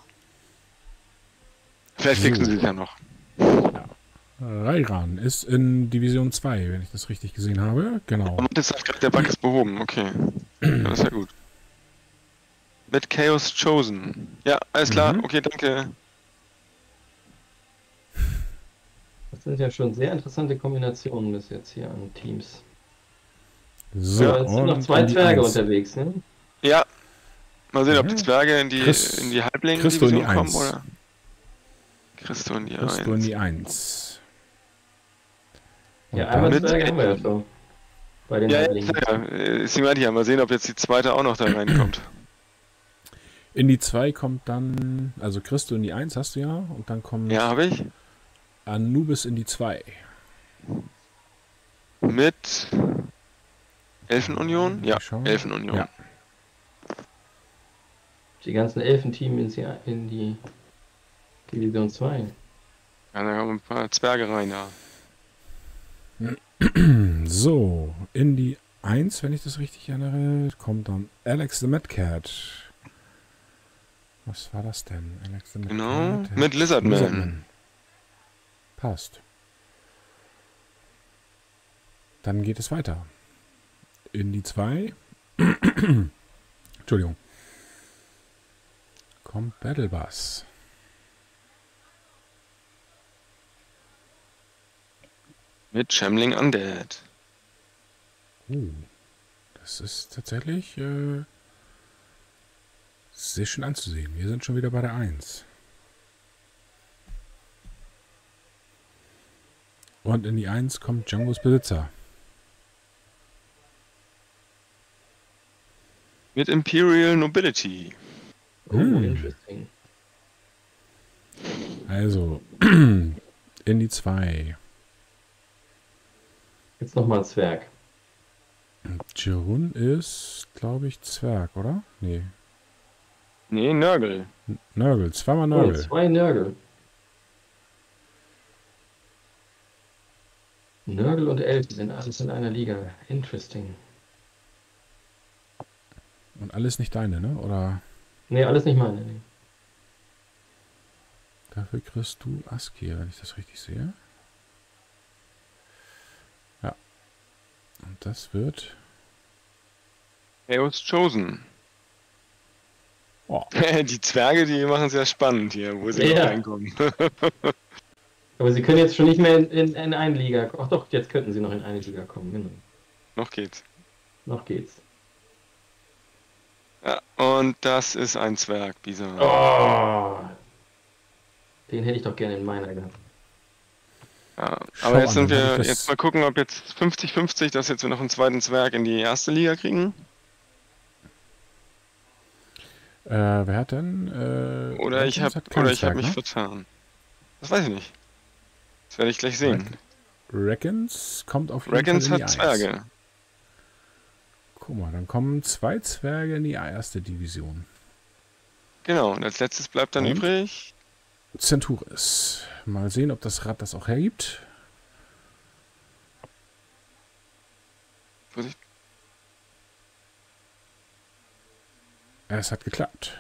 Vielleicht fixen So. sie es ja noch. Rairan ist in Division 2, wenn ich das richtig gesehen habe. Genau. Und jetzt sagt gerade, der Bug ist behoben. Okay. Ja, das ist ja gut. Mit Chaos Chosen. Ja, alles klar. Mhm. Okay, danke. Das sind ja schon sehr interessante Kombinationen bis jetzt hier an Teams. So, Aber es sind noch und 2 in die Zwerge 1. unterwegs, ne? Ja. Mal sehen, ob die Mhm. Zwerge in die Christo in die Halbling-Division kommen 1. oder... Christo in die Christo in 1. die 1. Und Ja, einmal dann, Zwerge haben wir ja schon. Bei den Ja, Halblingen. Sie meinte ja, mal sehen, ob jetzt die zweite auch noch da reinkommt. in die 2 kommt dann, also Christo in die 1 hast du ja, und dann kommt Ja, habe ich. Anubis in die 2. Mit Elfenunion? Ja, Schauen. Elfenunion. Ja. Die ganzen Elfenteams in die Division 2. Ja, da kommen ein paar Zwerge rein, ja. So, in die 1, wenn ich das richtig erinnere, kommt dann Alex the Mad Cat. Was war das denn? Alex the Mad Genau, Cat? mit Lizardman. Passt. Dann geht es weiter. In die 2. Entschuldigung. Kommt Battlebass. Mit Shambling Undead. Das ist tatsächlich sehr schön anzusehen. Wir sind schon wieder bei der 1. Und in die 1 kommt Djangos Besitzer. Mit Imperial Nobility. Oh, interesting. Also, in die 2. Jetzt nochmal ein Zwerg. Jirun ist, glaube ich, Zwerg, oder? Nee. Nee, Nörgel. Nörgel, zweimal Oh, Nörgel. 2 Nörgel. Nörgel und Elf sind alles in einer Liga. Interesting. Und alles nicht deine, ne? Oder Nee, alles nicht meine. Nee. dafür kriegst du Askir, wenn ich das richtig sehe. Ja. Und das wird... Chaos Chosen. Oh. Die Zwerge, die machen es ja spannend hier, wo sie Ja. noch reinkommen. Aber sie können jetzt schon nicht mehr in eine Liga. Ach doch, jetzt könnten sie noch in eine Liga kommen. Genau. Noch geht's. Noch geht's. Ja, und das ist ein Zwerg, Bisa. Oh. Den hätte ich doch gerne in meiner gehabt. Ja, Schau aber jetzt an, sind dann hab wir, ich das- jetzt mal gucken, ob jetzt 50-50, dass jetzt wir noch einen zweiten Zwerg in die erste Liga kriegen. wer hat denn? Oder ich Reckons habe hat keinen mich Zwerg, ne? vertan. Das weiß ich nicht. Das werde ich gleich sehen. Reckons kommt auf jeden Reckons Fall in hat die 1. Zwerge. Guck mal, dann kommen 2 Zwerge in die erste Division. Genau, und als letztes bleibt dann Und? übrig. Centuris. Mal sehen, ob das Rad das auch hergibt. Vorsicht. Es hat geklappt.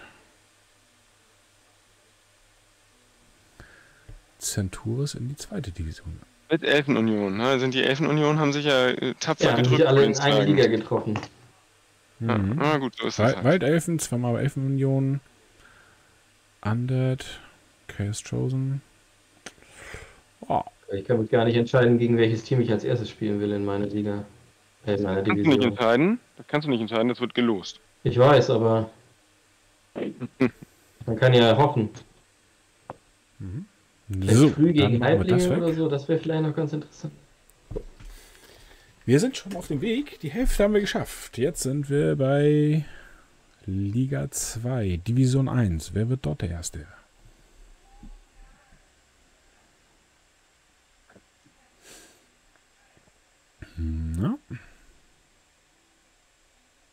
Centuris in die zweite Division. Mit Elfenunion. Ne? Sind die Elfenunion haben sich ja tapfer Ja, haben gedrückt. sich alle bei in den eine Zwergen. Liga getroffen. Ja, Mhm. na gut, so ist das halt. Waldelfen, zweimal Elfenunion. Undead. Chaos Chosen. Oh, Ich kann mich gar nicht entscheiden, gegen welches Team ich als erstes spielen will in meiner Liga. In meiner Kannst du nicht Division. entscheiden. Das kannst du nicht entscheiden, das wird gelost. Ich weiß, aber man kann ja hoffen. so, Früh dann gegen machen wir das Halblinge oder weg. so, das wäre vielleicht noch ganz interessant. Wir sind schon auf dem Weg. Die Hälfte haben wir geschafft. Jetzt sind wir bei Liga 2, Division 1. Wer wird dort der Erste? Na?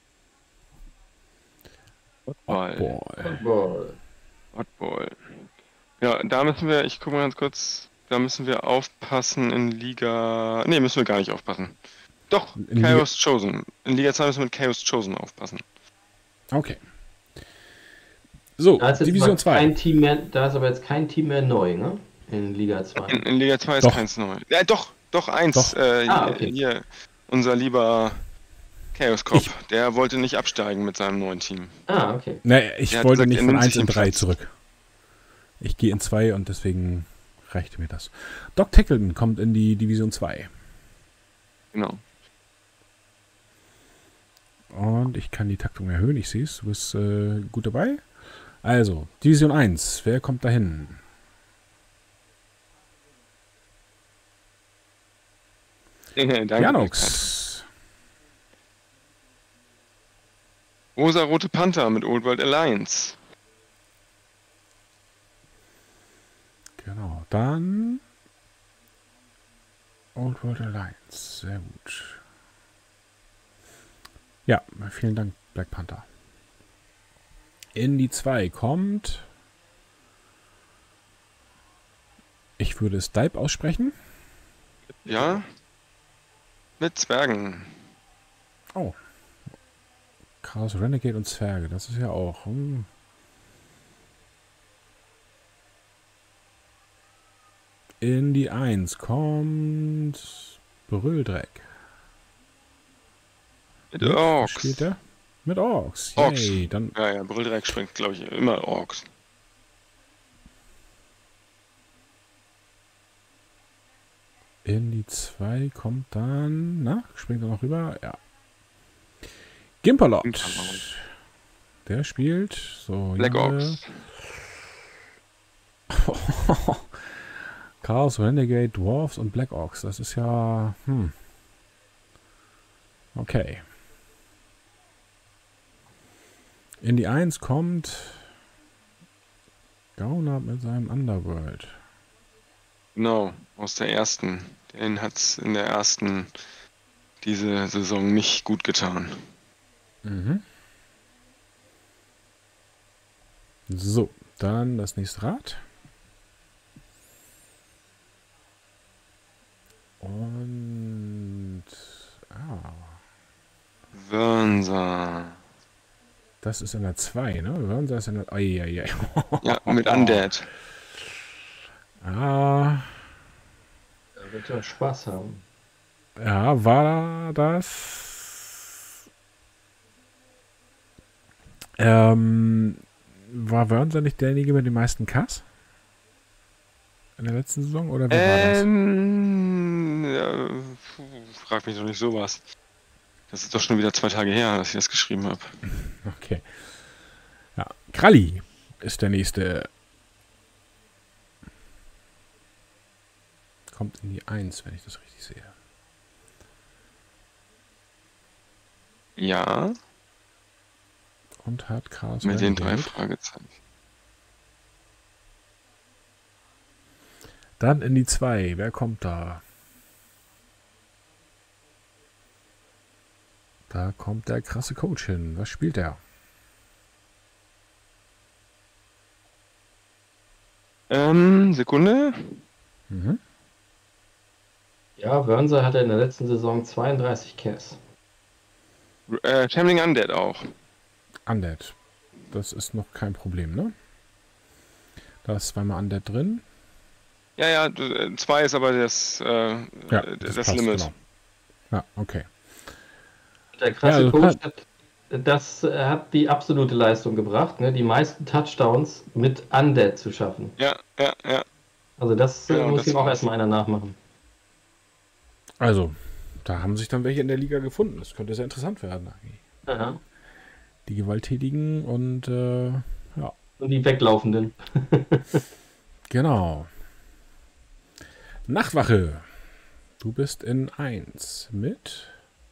Oddball. Football. Oddball. Ja, da müssen wir, ich gucke mal ganz kurz, da müssen wir aufpassen in Liga. Ne, müssen wir gar nicht aufpassen. Doch, In Chaos Chosen. In Liga 2 müssen wir mit Chaos Chosen aufpassen. Okay. So, Da ist jetzt Division aber 2. kein Team mehr, da ist aber jetzt kein Team mehr neu, ne? In Liga 2. In Liga 2 ist Doch. keins neu. Ja, doch, eins. Doch. Okay. Hier, unser lieber Chaos Cop, der wollte nicht absteigen mit seinem neuen Team. Okay. Ne, ich Er hat wollte gesagt, nicht er von nimmt 1 sich in den 3 Platz. zurück. Ich gehe in 2 und deswegen reichte mir das. Doc Tackleton kommt in die Division 2. Genau. Und ich kann die Taktung erhöhen. Ich sehe es. Du bist gut dabei. Also, Division 1. Wer kommt dahin? Danke. Janox. Rosa-Rote Panther mit Old World Alliance. Genau. Dann Old World Alliance. Sehr gut. Ja, vielen Dank, Black Panther. In die 2 kommt. Ich würde es Dive aussprechen. Ja. Mit Zwergen. Oh. Chaos Renegade und Zwerge. Das ist ja auch. In die 1 kommt Brülldreck. Mit Orks. Spielt er? Mit Orks. Orks. Yay, dann Ja, Brülldreck springt, glaube ich, immer Orks. in die 2 kommt dann. Na, springt er noch rüber? Ja. Gimperlot. Gimperlot. Der spielt. So, Black ja, Orks. Chaos, Renegade, Dwarfs und Black Orcs. Das ist ja. Okay. In die 1 kommt Gauner mit seinem Underworld. Genau, aus der ersten. Den hat es in der ersten diese Saison nicht gut getan. Mhm. So, dann das nächste Rad. Und Wörnser. das ist in der 2, ne? Wörnser ist in der. Eieiei. Ja, mit Undead. Ah, Da wird er Spaß haben. ja, war das. War Wörnser nicht derjenige mit den meisten Ks? In der letzten Saison? Oder wie war das? Ja, frag mich doch nicht sowas. Das ist doch schon wieder 2 Tage her, dass ich das geschrieben habe. Okay. Ja, Kralli ist der nächste. Kommt in die 1, wenn ich das richtig sehe. Ja, Und hat Chaos mit den 3 Renegade. Fragezeichen. Dann in die 2. Wer kommt da? Da kommt der krasse Coach hin. Was spielt er? Sekunde. Mhm. Ja, Wörnser hatte in der letzten Saison 32 Caps. Chamling Undead auch. Undead. Das ist noch kein Problem, ne? Da ist zweimal Undead drin. Ja, 2 ist aber das passt, Limit. Genau. Ja, okay. Der krasse Ja, Coach hat die absolute Leistung gebracht, ne? Die meisten Touchdowns mit Undead zu schaffen. Ja. Also das Genau, muss das ihm auch war's. erstmal einer nachmachen. Also, da haben sich dann welche in der Liga gefunden. Das könnte sehr interessant werden. Aha. Die Gewalttätigen und ja, Und die Weglaufenden. genau. Nachtwache. Du bist in 1 mit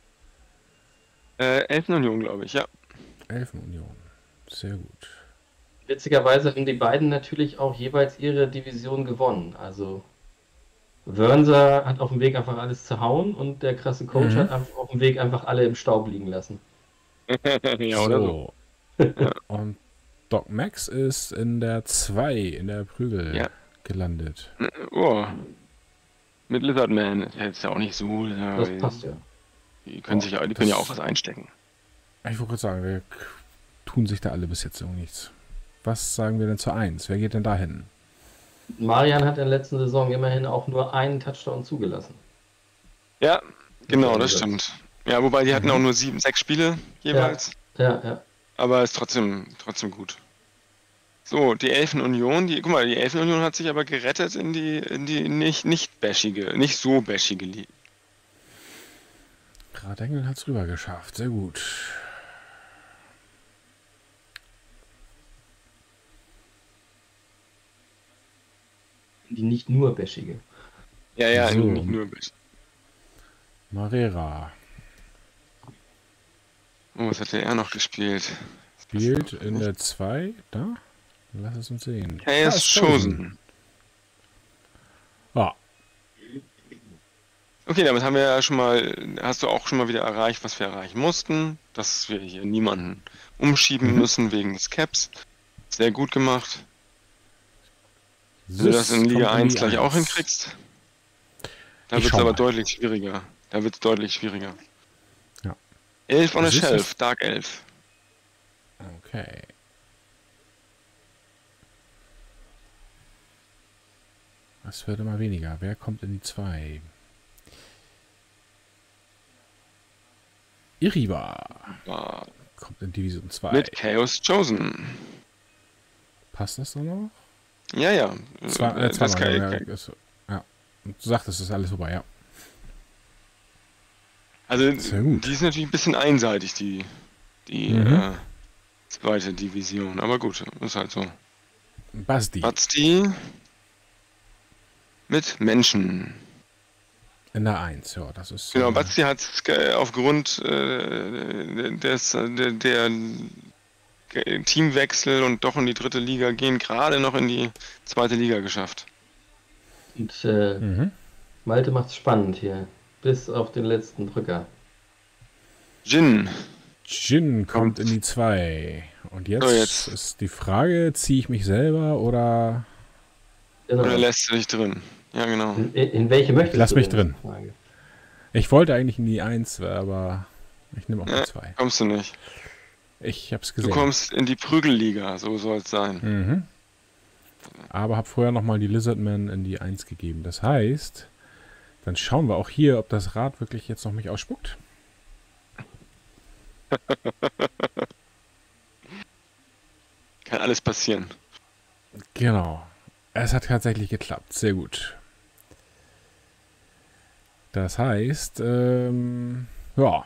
Elfenunion, glaube ich, ja. Elfenunion. Sehr gut. Witzigerweise haben die beiden natürlich auch jeweils ihre Division gewonnen. Also Wörnser hat auf dem Weg einfach alles zu hauen und der krasse Coach Mhm. hat auf dem Weg einfach alle im Staub liegen lassen. Ja, oder so. Und Doc Max ist in der 2, in der Prügel Ja. gelandet. Oh. Mit Lizardman. Das ist jetzt ja auch nicht so. Das passt ja. Die können ja auch was einstecken. Ich wollte gerade sagen, wir tun sich da alle bis jetzt irgendwie nichts. Was sagen wir denn zur 1? Wer geht denn da hin? Marian hat in der letzten Saison immerhin auch nur einen Touchdown zugelassen. Ja, genau, Ja, das stimmt. Ja, wobei die hatten auch nur 6 Spiele jeweils. Ja. Aber ist trotzdem gut. So, die Elfenunion, die Elfenunion hat sich aber gerettet in die nicht so bashige Liga. Radengel hat es rüber geschafft. Sehr gut. Die nicht nur bäschige. Ja, So. nicht nur bashig. Marera Oh, was hat er noch gespielt? spielt in der 2. Da? Lass es uns sehen. Chaos ist Chosen. Ah, Okay, damit haben wir ja hast du auch schon mal wieder erreicht, was wir erreichen mussten. Dass wir hier niemanden umschieben müssen wegen des Caps. Sehr gut gemacht. Wenn du das in Liga kommt 1 die gleich auch 1. hinkriegst, da Ich wird es schau aber mal. deutlich schwieriger. Ja. 11 on a Was ist Shelf, das? Dark 11. Okay. Das wird immer weniger. Wer kommt in die 2? Iriba War kommt in Division 2. mit Chaos Chosen. Passt das dann noch? Ja. Zweimal. Das kann, Ja. Du sagtest, es ist alles vorbei, ja. also, Sehr gut. die ist natürlich ein bisschen einseitig, die zweite Division. Aber gut, ist halt so. Basti Basti mit Menschen. in der 1, ja, das ist. Genau, Basti hat aufgrund der Teamwechsel und doch in die 3. Liga gehen, gerade noch in die 2. Liga geschafft. Und Mhm. Malte macht's spannend hier. Bis auf den letzten Drücker. Jin, Jin kommt in die 2. Und jetzt, So, jetzt. ist die Frage, ziehe ich mich selber oder Genau. oder lässt du dich drin? Ja, genau. In welche möchtest Lass du mich denn? drin. Frage. ich wollte eigentlich in die 1, aber ich nehme auch die 2. Kommst du nicht. Ich hab's Du gesehen. kommst in die Prügelliga, so soll es sein. Mhm. Aber habe vorher nochmal die Lizardman in die 1 gegeben. Das heißt, dann schauen wir auch hier, ob das Rad wirklich jetzt noch mich ausspuckt. Kann alles passieren. Genau. Es hat tatsächlich geklappt. Sehr gut. Das heißt, ja.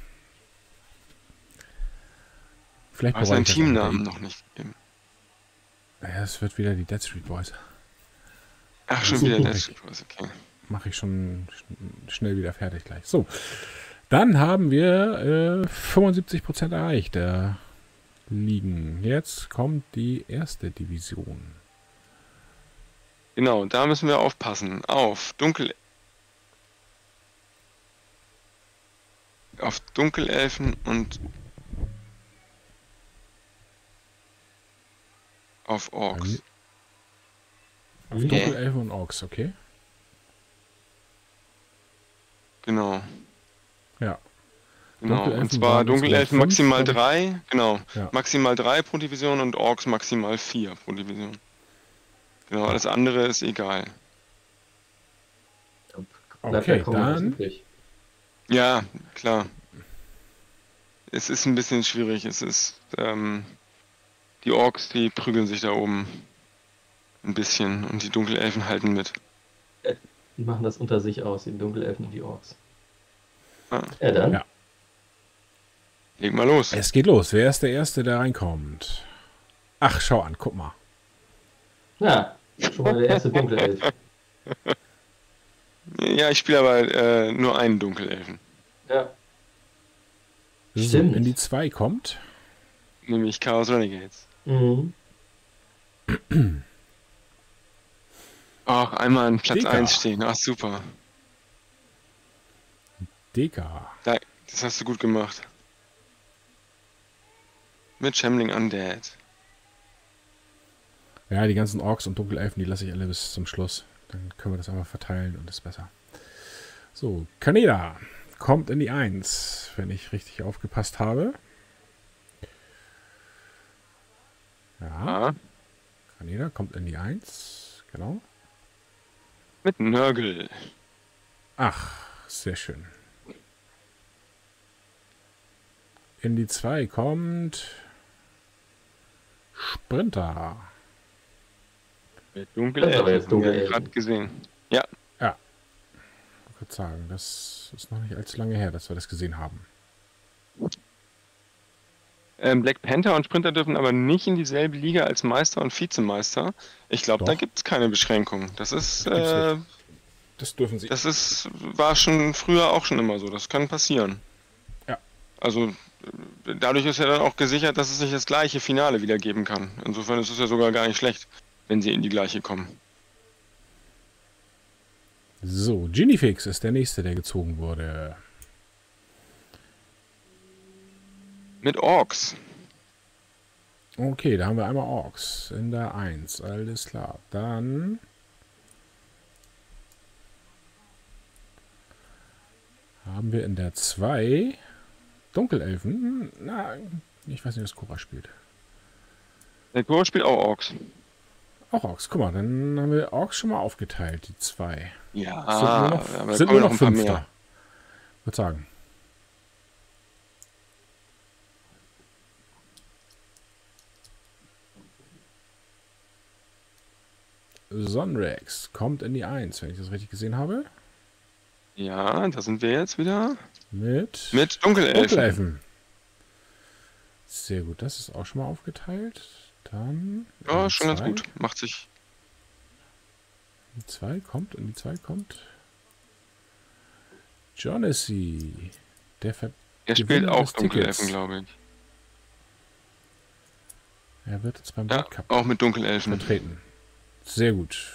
Vielleicht Du hast bereue deinen ich das auch Teamnamen mit noch nicht gegeben. Ja, es wird wieder die Dead Street Boys. Ach, schon wieder der Streetboys, okay. Mache ich schon schnell wieder fertig gleich. So. Dann haben wir 75% erreicht der Ligen. Jetzt kommt die 1. Division. Genau, da müssen wir aufpassen. Auf Dunkelelfen und auf Orks. Auf Dunkelelfen und Orks, okay. Genau. Ja. Genau. Dunkelelfen Und zwar waren Dunkelelfen insgesamt maximal fünf, 3, genau. Ja. Maximal 3 pro Division und Orks maximal 4 pro Division. Genau, alles andere ist egal. Bleibt Okay, ja kaum was dann übrig. Ja, klar. Es ist ein bisschen schwierig. Es ist, die Orks, die prügeln sich da oben ein bisschen und die Dunkelelfen halten mit. Die machen das unter sich aus, die Dunkelelfen und die Orks. Ah, Ja, dann. Ja. leg mal los. es geht los. Wer ist der Erste, der reinkommt? Ach, schau an, guck mal. Ja, schon mal der erste Dunkelelf. Ja, ich spiele aber nur einen Dunkelelfen, Ja. So, Stimmt. in die 2 kommt. nämlich Chaos Renegades. Mhm. Ach, einmal an Platz Deka. 1 stehen. Ach, super. Deka. Das hast du gut gemacht. mit Shambling Undead. Ja, die ganzen Orks und Dunkelelfen, die lasse ich alle bis zum Schluss. Dann können wir das einmal verteilen und ist besser. So, Kaneda kommt in die 1, wenn ich richtig aufgepasst habe. Ja, Ja, Kaneda kommt in die 1, genau. mit Nörgel. Ach, sehr schön. In die 2 kommt Sprinter. Mit Das ist aber Dunkelelfen. jetzt Dunkelelfen. Gerade gesehen. Ja, Ich würde sagen, das ist noch nicht allzu lange her, dass wir das gesehen haben. Black Panther und Sprinter dürfen aber nicht in dieselbe Liga als Meister und Vizemeister. Ich glaube, da Doch. gibt es keine Beschränkung. Das ist, Gibt's nicht. Das dürfen sie. war schon früher auch schon immer so. Das kann passieren. Ja. Also dadurch ist ja dann auch gesichert, dass es nicht das gleiche Finale wieder geben kann. Insofern ist es ja sogar gar nicht schlecht, wenn sie in die gleiche kommen. So, Ginnyfix ist der nächste, der gezogen wurde. Mit Orks. Okay, da haben wir einmal Orks in der 1. Alles klar. Dann haben wir in der 2 Dunkelelfen. Na, ich weiß nicht, was Cora spielt. Der Chor spielt auch Orks. Auch Orks. Guck mal, dann haben wir Orks schon mal aufgeteilt, die 2. Ja, sind da sind kommen nur noch ein paar 5 mehr. da. Würde sagen. Sonrex kommt in die 1, wenn ich das richtig gesehen habe. Ja, da sind wir jetzt wieder. Mit Dunkelelfen. Dunkelelfen. Sehr gut, das ist auch schon mal aufgeteilt. Dann. Ja, in schon ganz zwei. gut. Macht sich. In die 2 kommt, in die 2 kommt. Jonassy. Der Er spielt Gewinner auch des Dunkelelfen, Tickets. glaube ich. Er wird jetzt beim Ja, World Cup auch mit Dunkelelfen. vertreten. Sehr gut.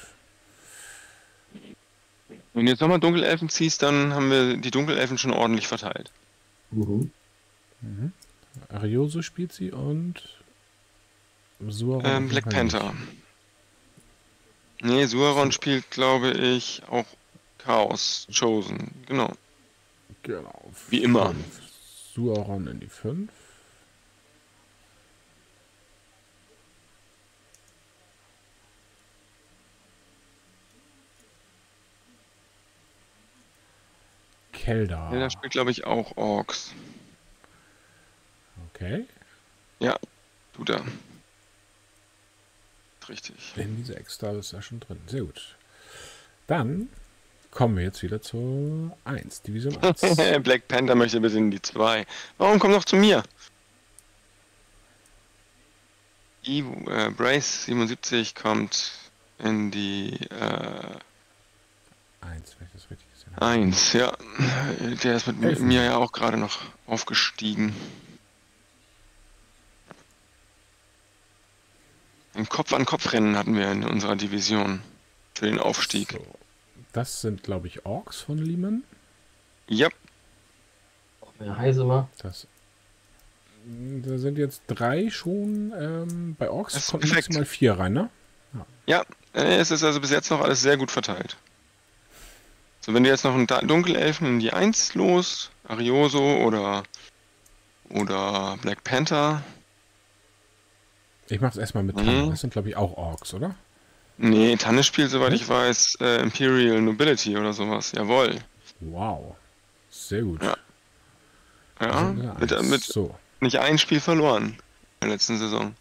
Wenn du jetzt nochmal Dunkelelfen ziehst, dann haben wir die Dunkelelfen schon ordentlich verteilt. Mhm. Mhm. Arioso spielt sie und Suaron auf Black jeden Fall nicht. Panther. Nee, Suaron spielt, glaube ich, auch Chaos Chosen. Genau. Genau. Wie immer. 5. Suaron in die 5. Kelda. Ja, der spielt, glaube ich, auch Orks. Okay. Tut er. Richtig. In die 6, da ist er schon drin. Sehr gut. Dann kommen wir jetzt wieder zur 1, Division 1. Black Panther möchte bitte in die 2. Warum kommt noch zu mir? Brace 77 kommt in die 1, wenn ich das richtig gesehen habe. 1, ja. Der ist mit Elfen. mir ja auch gerade noch aufgestiegen. Ein Kopf-an-Kopf-Rennen hatten wir in unserer Division für den Aufstieg. So. Das sind, glaube ich, Orks von Lehman. Ja, Mehr Heisemer. Da sind jetzt 3 schon. Bei Orks Das ist kommt perfekt. maximal 4 rein, ne? es ist also bis jetzt noch alles sehr gut verteilt. So, wenn du jetzt noch einen Dunkelelfen in die 1 los, Arioso oder Black Panther. Ich mache es erstmal mit Mhm. Tanne. Das sind, glaube ich, auch Orks, oder? Nee, Tanne spielt, soweit ich weiß, Imperial Nobility oder sowas. Jawohl. Wow. Sehr gut. Ja. Wir Ja, sind in der mit, 1. mit So, nicht ein Spiel verloren in der letzten Saison.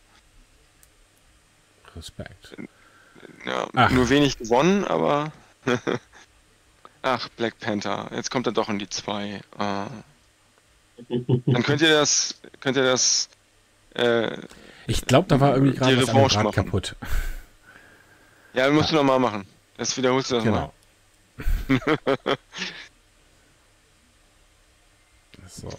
Respekt. Ja, Ach. nur wenig gewonnen, aber. Ach, Black Panther. Jetzt kommt er doch in die 2. Dann könnt ihr das. Ich glaube, da war irgendwie Die gerade was am Revanche Rad machen. kaputt. Ja, musst du nochmal machen. Jetzt wiederholst du das Genau. So.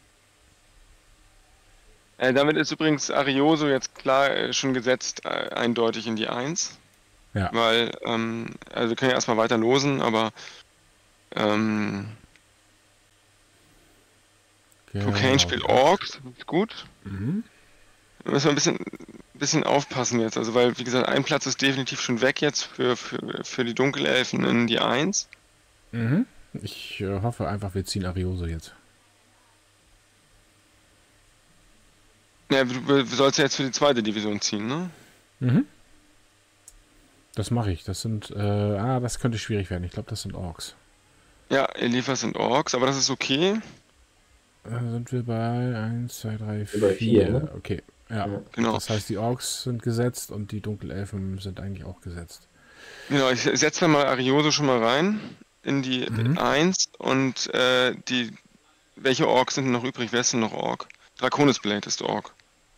mal. Damit ist übrigens Arioso jetzt klar schon gesetzt, eindeutig in die 1. Ja. Weil, also wir können ja erstmal weiter losen, aber Genau. Cocaine spielt Orks, das ist gut. Mhm. Da müssen wir ein bisschen aufpassen jetzt. Also, weil, wie gesagt, ein Platz ist definitiv schon weg jetzt für die Dunkelelfen in die 1. Mhm. Ich hoffe einfach, wir ziehen Arioso jetzt. Ja, du sollst ja jetzt für die 2. Division ziehen, ne? Mhm. Das mache ich. Das sind, das könnte schwierig werden. Ich glaube, das sind Orks. Ja, Eliphas sind Orks, aber das ist okay. Sind wir bei 1, 2, 3, Bei 4. vier, ne? Okay, ja. Genau. Das heißt, die Orks sind gesetzt und die Dunkelelfen sind eigentlich auch gesetzt. Genau, ich setze da mal Arioso schon mal rein in die 1 und welche Orks sind denn noch übrig? Wer ist denn noch Ork? Draconis Blade ist Ork.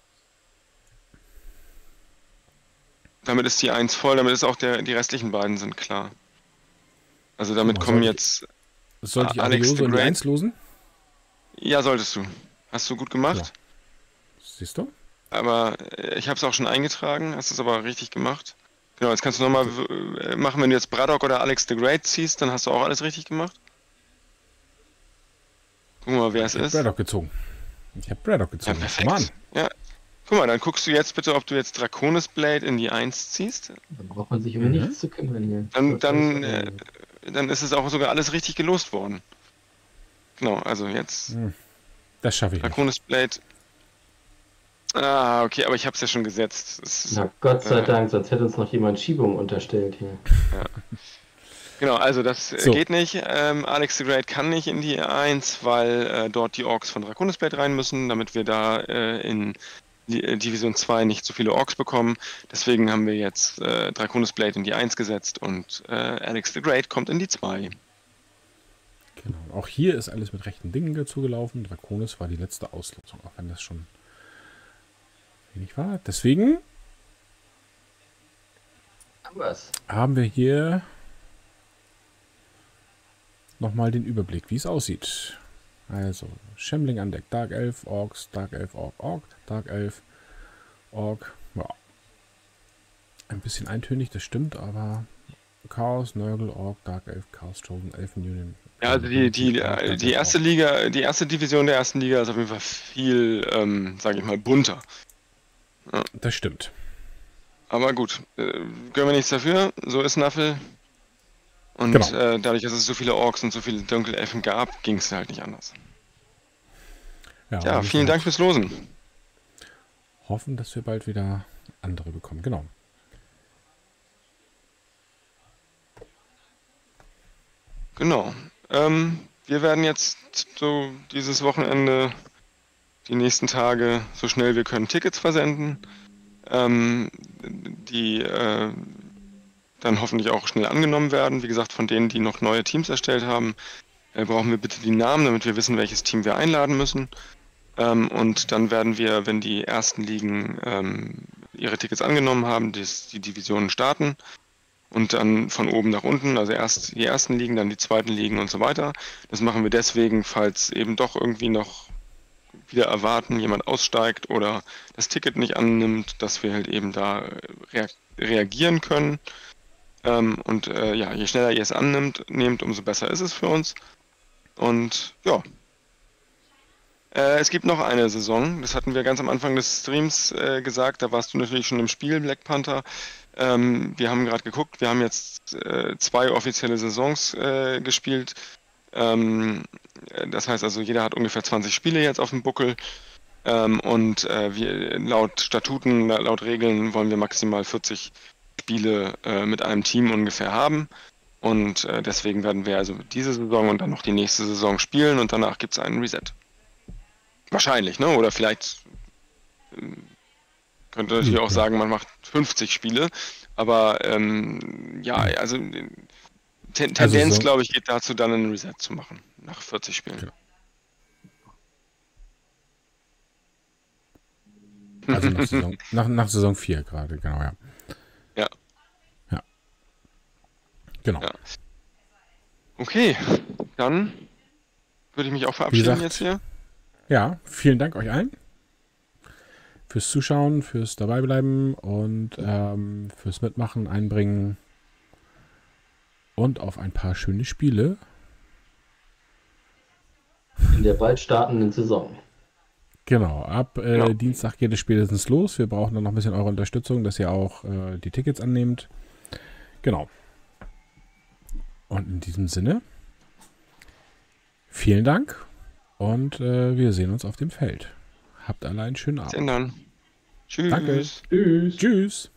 Damit ist die 1 voll, damit ist auch die restlichen beiden sind klar. Also damit kommen jetzt Sollte ich Alex Arioso the in die Great. 1 losen? Ja, solltest du. Hast du gut gemacht. Ja. Siehst du? Aber ich habe es auch schon eingetragen, hast es aber richtig gemacht. Genau, jetzt kannst du nochmal machen, wenn du jetzt Braddock oder Alex the Great ziehst, dann hast du auch alles richtig gemacht. Guck mal, wer es Ich habe ist. Braddock gezogen. Ja, perfekt. Mann. Ja. Guck mal, dann guckst du jetzt bitte, ob du jetzt Draconis Blade in die 1 ziehst. Da braucht man sich um nichts zu kümmern hier. Dann ist es auch sogar alles richtig gelost worden. Genau, also jetzt Das schaffe ich nicht. Draconis Blade. Ah, okay, aber ich habe es ja schon gesetzt. Na Gott sei Dank, sonst hätte uns noch jemand Schiebung unterstellt hier. Ja. Genau, also das geht nicht. Alex the Great kann nicht in die 1, weil dort die Orks von Draconis Blade rein müssen, damit wir da in die Division 2 nicht so viele Orks bekommen. Deswegen haben wir jetzt Draconis Blade in die 1 gesetzt und Alex the Great kommt in die 2. Genau. Auch hier ist alles mit rechten Dingen dazu gelaufen. Draconis war die letzte Auslosung, auch wenn das schon wenig war. Deswegen haben wir hier nochmal den Überblick, wie es aussieht. Also, Shambling an Deck, Dark Elf, Orks, Dark Elf, Ork, Ork, Dark Elf, Ork. Ja. Ein bisschen eintönig, das stimmt, aber Chaos, Nurgle, Ork, Dark Elf, Chaos Chosen, Elfenunion. Ja, also die erste Liga, die erste Division der ersten Liga ist auf jeden Fall viel, sage ich mal, bunter. Ja. Das stimmt. Aber gut, können wir nichts dafür, so ist Naffel. Und dadurch, dass es so viele Orks und so viele Dunkelelfen gab, ging es halt nicht anders. Ja, vielen Dank fürs Losen. Hoffen, dass wir bald wieder andere bekommen. Genau. Genau. Wir werden jetzt so dieses Wochenende, die nächsten Tage, so schnell wir können, Tickets versenden. Die dann hoffentlich auch schnell angenommen werden. Wie gesagt, von denen, die noch neue Teams erstellt haben, brauchen wir bitte die Namen, damit wir wissen, welches Team wir einladen müssen. Und dann werden wir, wenn die ersten Ligen ihre Tickets angenommen haben, die Divisionen starten. Und dann von oben nach unten, also erst die ersten Ligen, dann die zweiten Ligen und so weiter. Das machen wir deswegen, falls eben doch irgendwie noch wieder erwarten, jemand aussteigt oder das Ticket nicht annimmt, dass wir halt eben da reagieren können. Je schneller ihr es nehmt, umso besser ist es für uns. Und ja. Es gibt noch eine Saison, das hatten wir ganz am Anfang des Streams gesagt, da warst du natürlich schon im Spiel, Black Panther. Wir haben gerade geguckt, wir haben jetzt 2 offizielle Saisons gespielt. Das heißt also, jeder hat ungefähr 20 Spiele jetzt auf dem Buckel. Wir laut Statuten, laut Regeln wollen wir maximal 40 Spiele mit einem Team ungefähr haben. Und deswegen werden wir also diese Saison und dann noch die nächste Saison spielen und danach gibt es einen Reset. Wahrscheinlich, ne? Oder vielleicht könnte natürlich auch sagen, man macht 50 Spiele. Aber also Tendenz, glaube ich, geht dazu, dann einen Reset zu machen, nach 40 Spielen. Genau. Also nach Saison 4 gerade, genau, ja. Ja. Genau. Ja. Okay, dann würde ich mich auch verabschieden jetzt hier. Ja, vielen Dank euch allen fürs Zuschauen, fürs Dabeibleiben und fürs Mitmachen, Einbringen und auf ein paar schöne Spiele. In der bald startenden Saison. Genau, ab Dienstag geht es spätestens los. Wir brauchen dann noch ein bisschen eure Unterstützung, dass ihr auch die Tickets annehmt. Genau. Und in diesem Sinne, vielen Dank und wir sehen uns auf dem Feld. Habt alle einen schönen Abend. Tschüss. Danke. Tschüss.